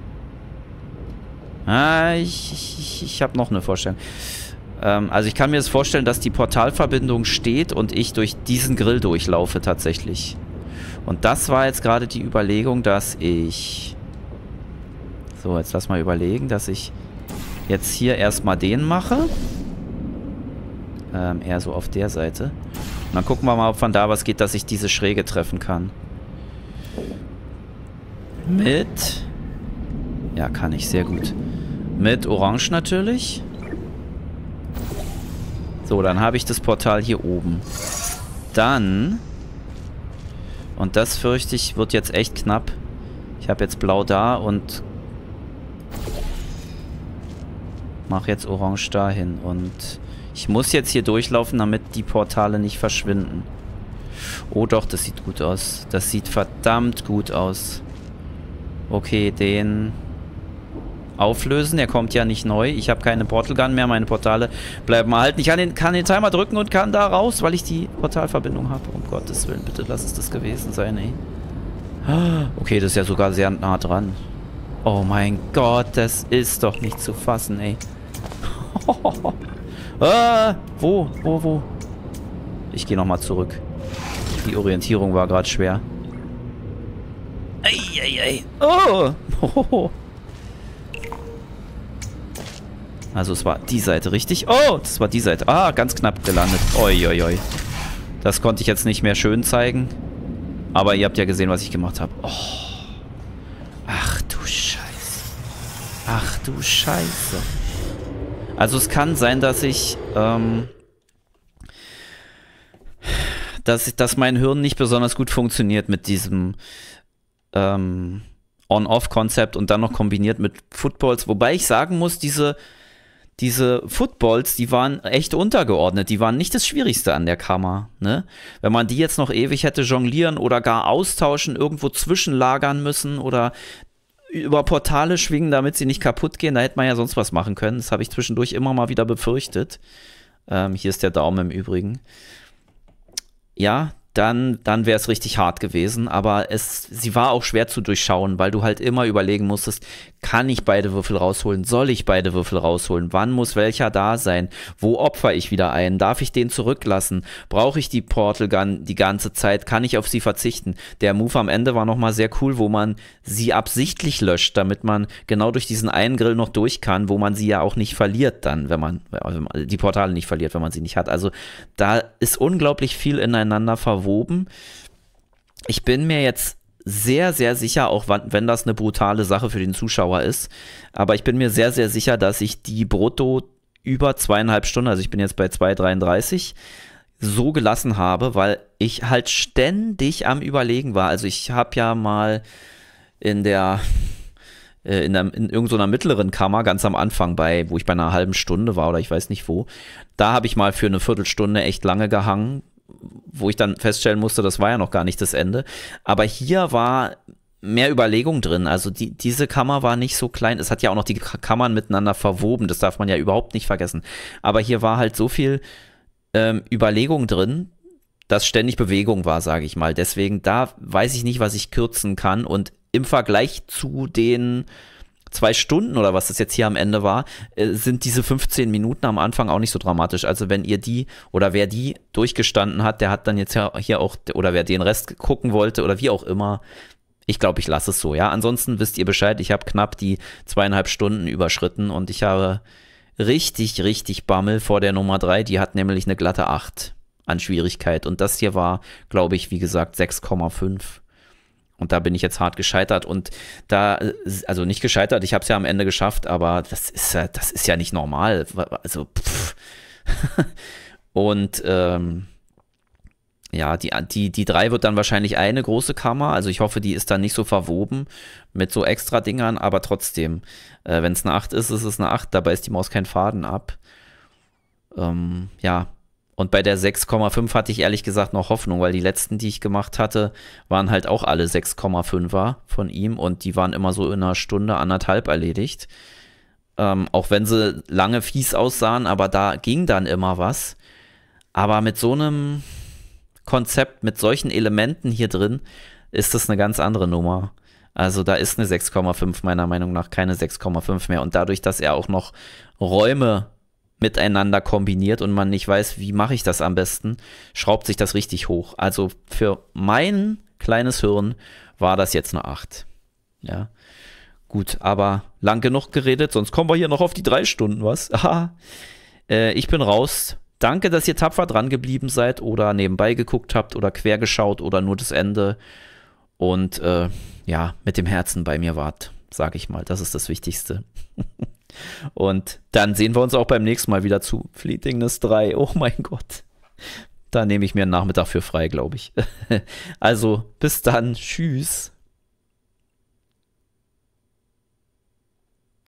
Ah, ich habe noch eine Vorstellung. Also ich kann mir das vorstellen, dass die Portalverbindung steht und ich durch diesen Grill durchlaufe tatsächlich. Und das war jetzt gerade die Überlegung, dass ich... So, jetzt lass mal überlegen, dass ich jetzt hier erstmal den mache. Eher so auf der Seite. Und dann gucken wir mal, ob von da was geht, dass ich diese Schräge treffen kann. Mit... Ja, kann ich, sehr gut. Mit Orange natürlich. So, dann habe ich das Portal hier oben. Dann... Und das, fürchte ich, wird jetzt echt knapp. Ich habe jetzt Blau da und... mache jetzt Orange dahin. Und ich muss jetzt hier durchlaufen, damit die Portale nicht verschwinden. Oh doch, das sieht gut aus. Das sieht verdammt gut aus. Okay, den... auflösen. Er kommt ja nicht neu. Ich habe keine Portal Gun mehr. Meine Portale bleiben erhalten. Ich kann den Timer drücken und kann da raus, weil ich die Portalverbindung habe. Um Gottes Willen, bitte lass es das gewesen sein, ey. Okay, das ist ja sogar sehr nah dran. Oh mein Gott, das ist doch nicht zu fassen, ey. Wo? Ich gehe nochmal zurück. Die Orientierung war gerade schwer. Ey. Oh! Also es war die Seite, richtig? Oh, das war die Seite. Ah, ganz knapp gelandet. Oi. Das konnte ich jetzt nicht mehr schön zeigen. Aber ihr habt ja gesehen, was ich gemacht habe. Oh. Ach du Scheiße. Also es kann sein, dass ich... dass mein Hirn nicht besonders gut funktioniert mit diesem... On-Off-Konzept und dann noch kombiniert mit Footballs. Wobei ich sagen muss, diese Footballs, die waren echt untergeordnet. Die waren nicht das Schwierigste an der Kammer. Ne? Wenn man die jetzt noch ewig hätte jonglieren oder gar austauschen, irgendwo zwischenlagern müssen oder über Portale schwingen, damit sie nicht kaputt gehen, da hätte man ja sonst was machen können. Das habe ich zwischendurch immer mal wieder befürchtet. Hier ist der Daumen im Übrigen. Ja, dann wäre es richtig hart gewesen, aber sie war auch schwer zu durchschauen, weil du halt immer überlegen musstest, kann ich beide Würfel rausholen, soll ich beide Würfel rausholen, wann muss welcher da sein, wo opfer ich wieder einen, darf ich den zurücklassen, brauche ich die Portal Gun die ganze Zeit, kann ich auf sie verzichten. Der Move am Ende war nochmal sehr cool, wo man sie absichtlich löscht, damit man genau durch diesen einen Grill noch durch kann, wo man sie ja auch nicht verliert dann, wenn man die Portale nicht verliert, wenn man sie nicht hat. Also da ist unglaublich viel ineinander verwoben. Ich bin mir jetzt sehr, sehr sicher, auch wenn das eine brutale Sache für den Zuschauer ist, aber ich bin mir sehr, sehr sicher, dass ich die brutto über 2,5 Stunden, also ich bin jetzt bei 2,33, so gelassen habe, weil ich halt ständig am Überlegen war. Also ich habe ja mal in irgendeiner mittleren Kammer ganz am Anfang, wo ich bei einer halben Stunde war oder ich weiß nicht wo, da habe ich mal für eine Viertelstunde echt lange gehangen, wo ich dann feststellen musste, das war ja noch gar nicht das Ende. Aber hier war mehr Überlegung drin. Also diese Kammer war nicht so klein. Es hat ja auch noch die Kammern miteinander verwoben. Das darf man ja überhaupt nicht vergessen. Aber hier war halt so viel Überlegung drin, dass ständig Bewegung war, sage ich mal. Deswegen, da weiß ich nicht, was ich kürzen kann. Und im Vergleich zu den 2 Stunden oder was das jetzt hier am Ende war, sind diese 15 Minuten am Anfang auch nicht so dramatisch. Also wenn ihr die oder wer die durchgestanden hat, der hat dann jetzt ja hier auch, oder wer den Rest gucken wollte oder wie auch immer, ich glaube, ich lasse es so, ja. Ansonsten wisst ihr Bescheid, ich habe knapp die 2,5 Stunden überschritten und ich habe richtig Bammel vor der Nummer 3, die hat nämlich eine glatte 8 an Schwierigkeit und das hier war, glaube ich, wie gesagt, 6,5. Und da bin ich jetzt hart gescheitert und also nicht gescheitert, ich habe es ja am Ende geschafft, aber das ist ja nicht normal. Also, Und ja, die 3 wird dann wahrscheinlich eine große Kammer, also ich hoffe, die ist dann nicht so verwoben mit so extra Dingern, aber trotzdem, wenn es eine 8 ist, ist es eine 8, dabei ist die Maus kein Faden ab. Ja, und bei der 6,5 hatte ich ehrlich gesagt noch Hoffnung, weil die letzten, die ich gemacht hatte, waren halt auch alle 6,5er von ihm und die waren immer so in einer Stunde, anderthalb erledigt. Auch wenn sie lange fies aussahen, aber da ging dann immer was. Aber mit so einem Konzept, mit solchen Elementen hier drin, ist das eine ganz andere Nummer. Also da ist eine 6,5 meiner Meinung nach keine 6,5 mehr. Und dadurch, dass er auch noch Räume miteinander kombiniert und man nicht weiß, wie mache ich das am besten, schraubt sich das richtig hoch. Also für mein kleines Hirn war das jetzt eine 8. Ja, gut, aber lang genug geredet, sonst kommen wir hier noch auf die 3 Stunden, was? Ich bin raus. Danke, dass ihr tapfer dran geblieben seid oder nebenbei geguckt habt oder quer geschaut oder nur das Ende und ja, mit dem Herzen bei mir wart, sage ich mal. Das ist das Wichtigste. Und dann sehen wir uns auch beim nächsten Mal wieder zu Fleetingness 3. Oh mein Gott. Da nehme ich mir einen Nachmittag für frei, glaube ich. Also, bis dann. Tschüss.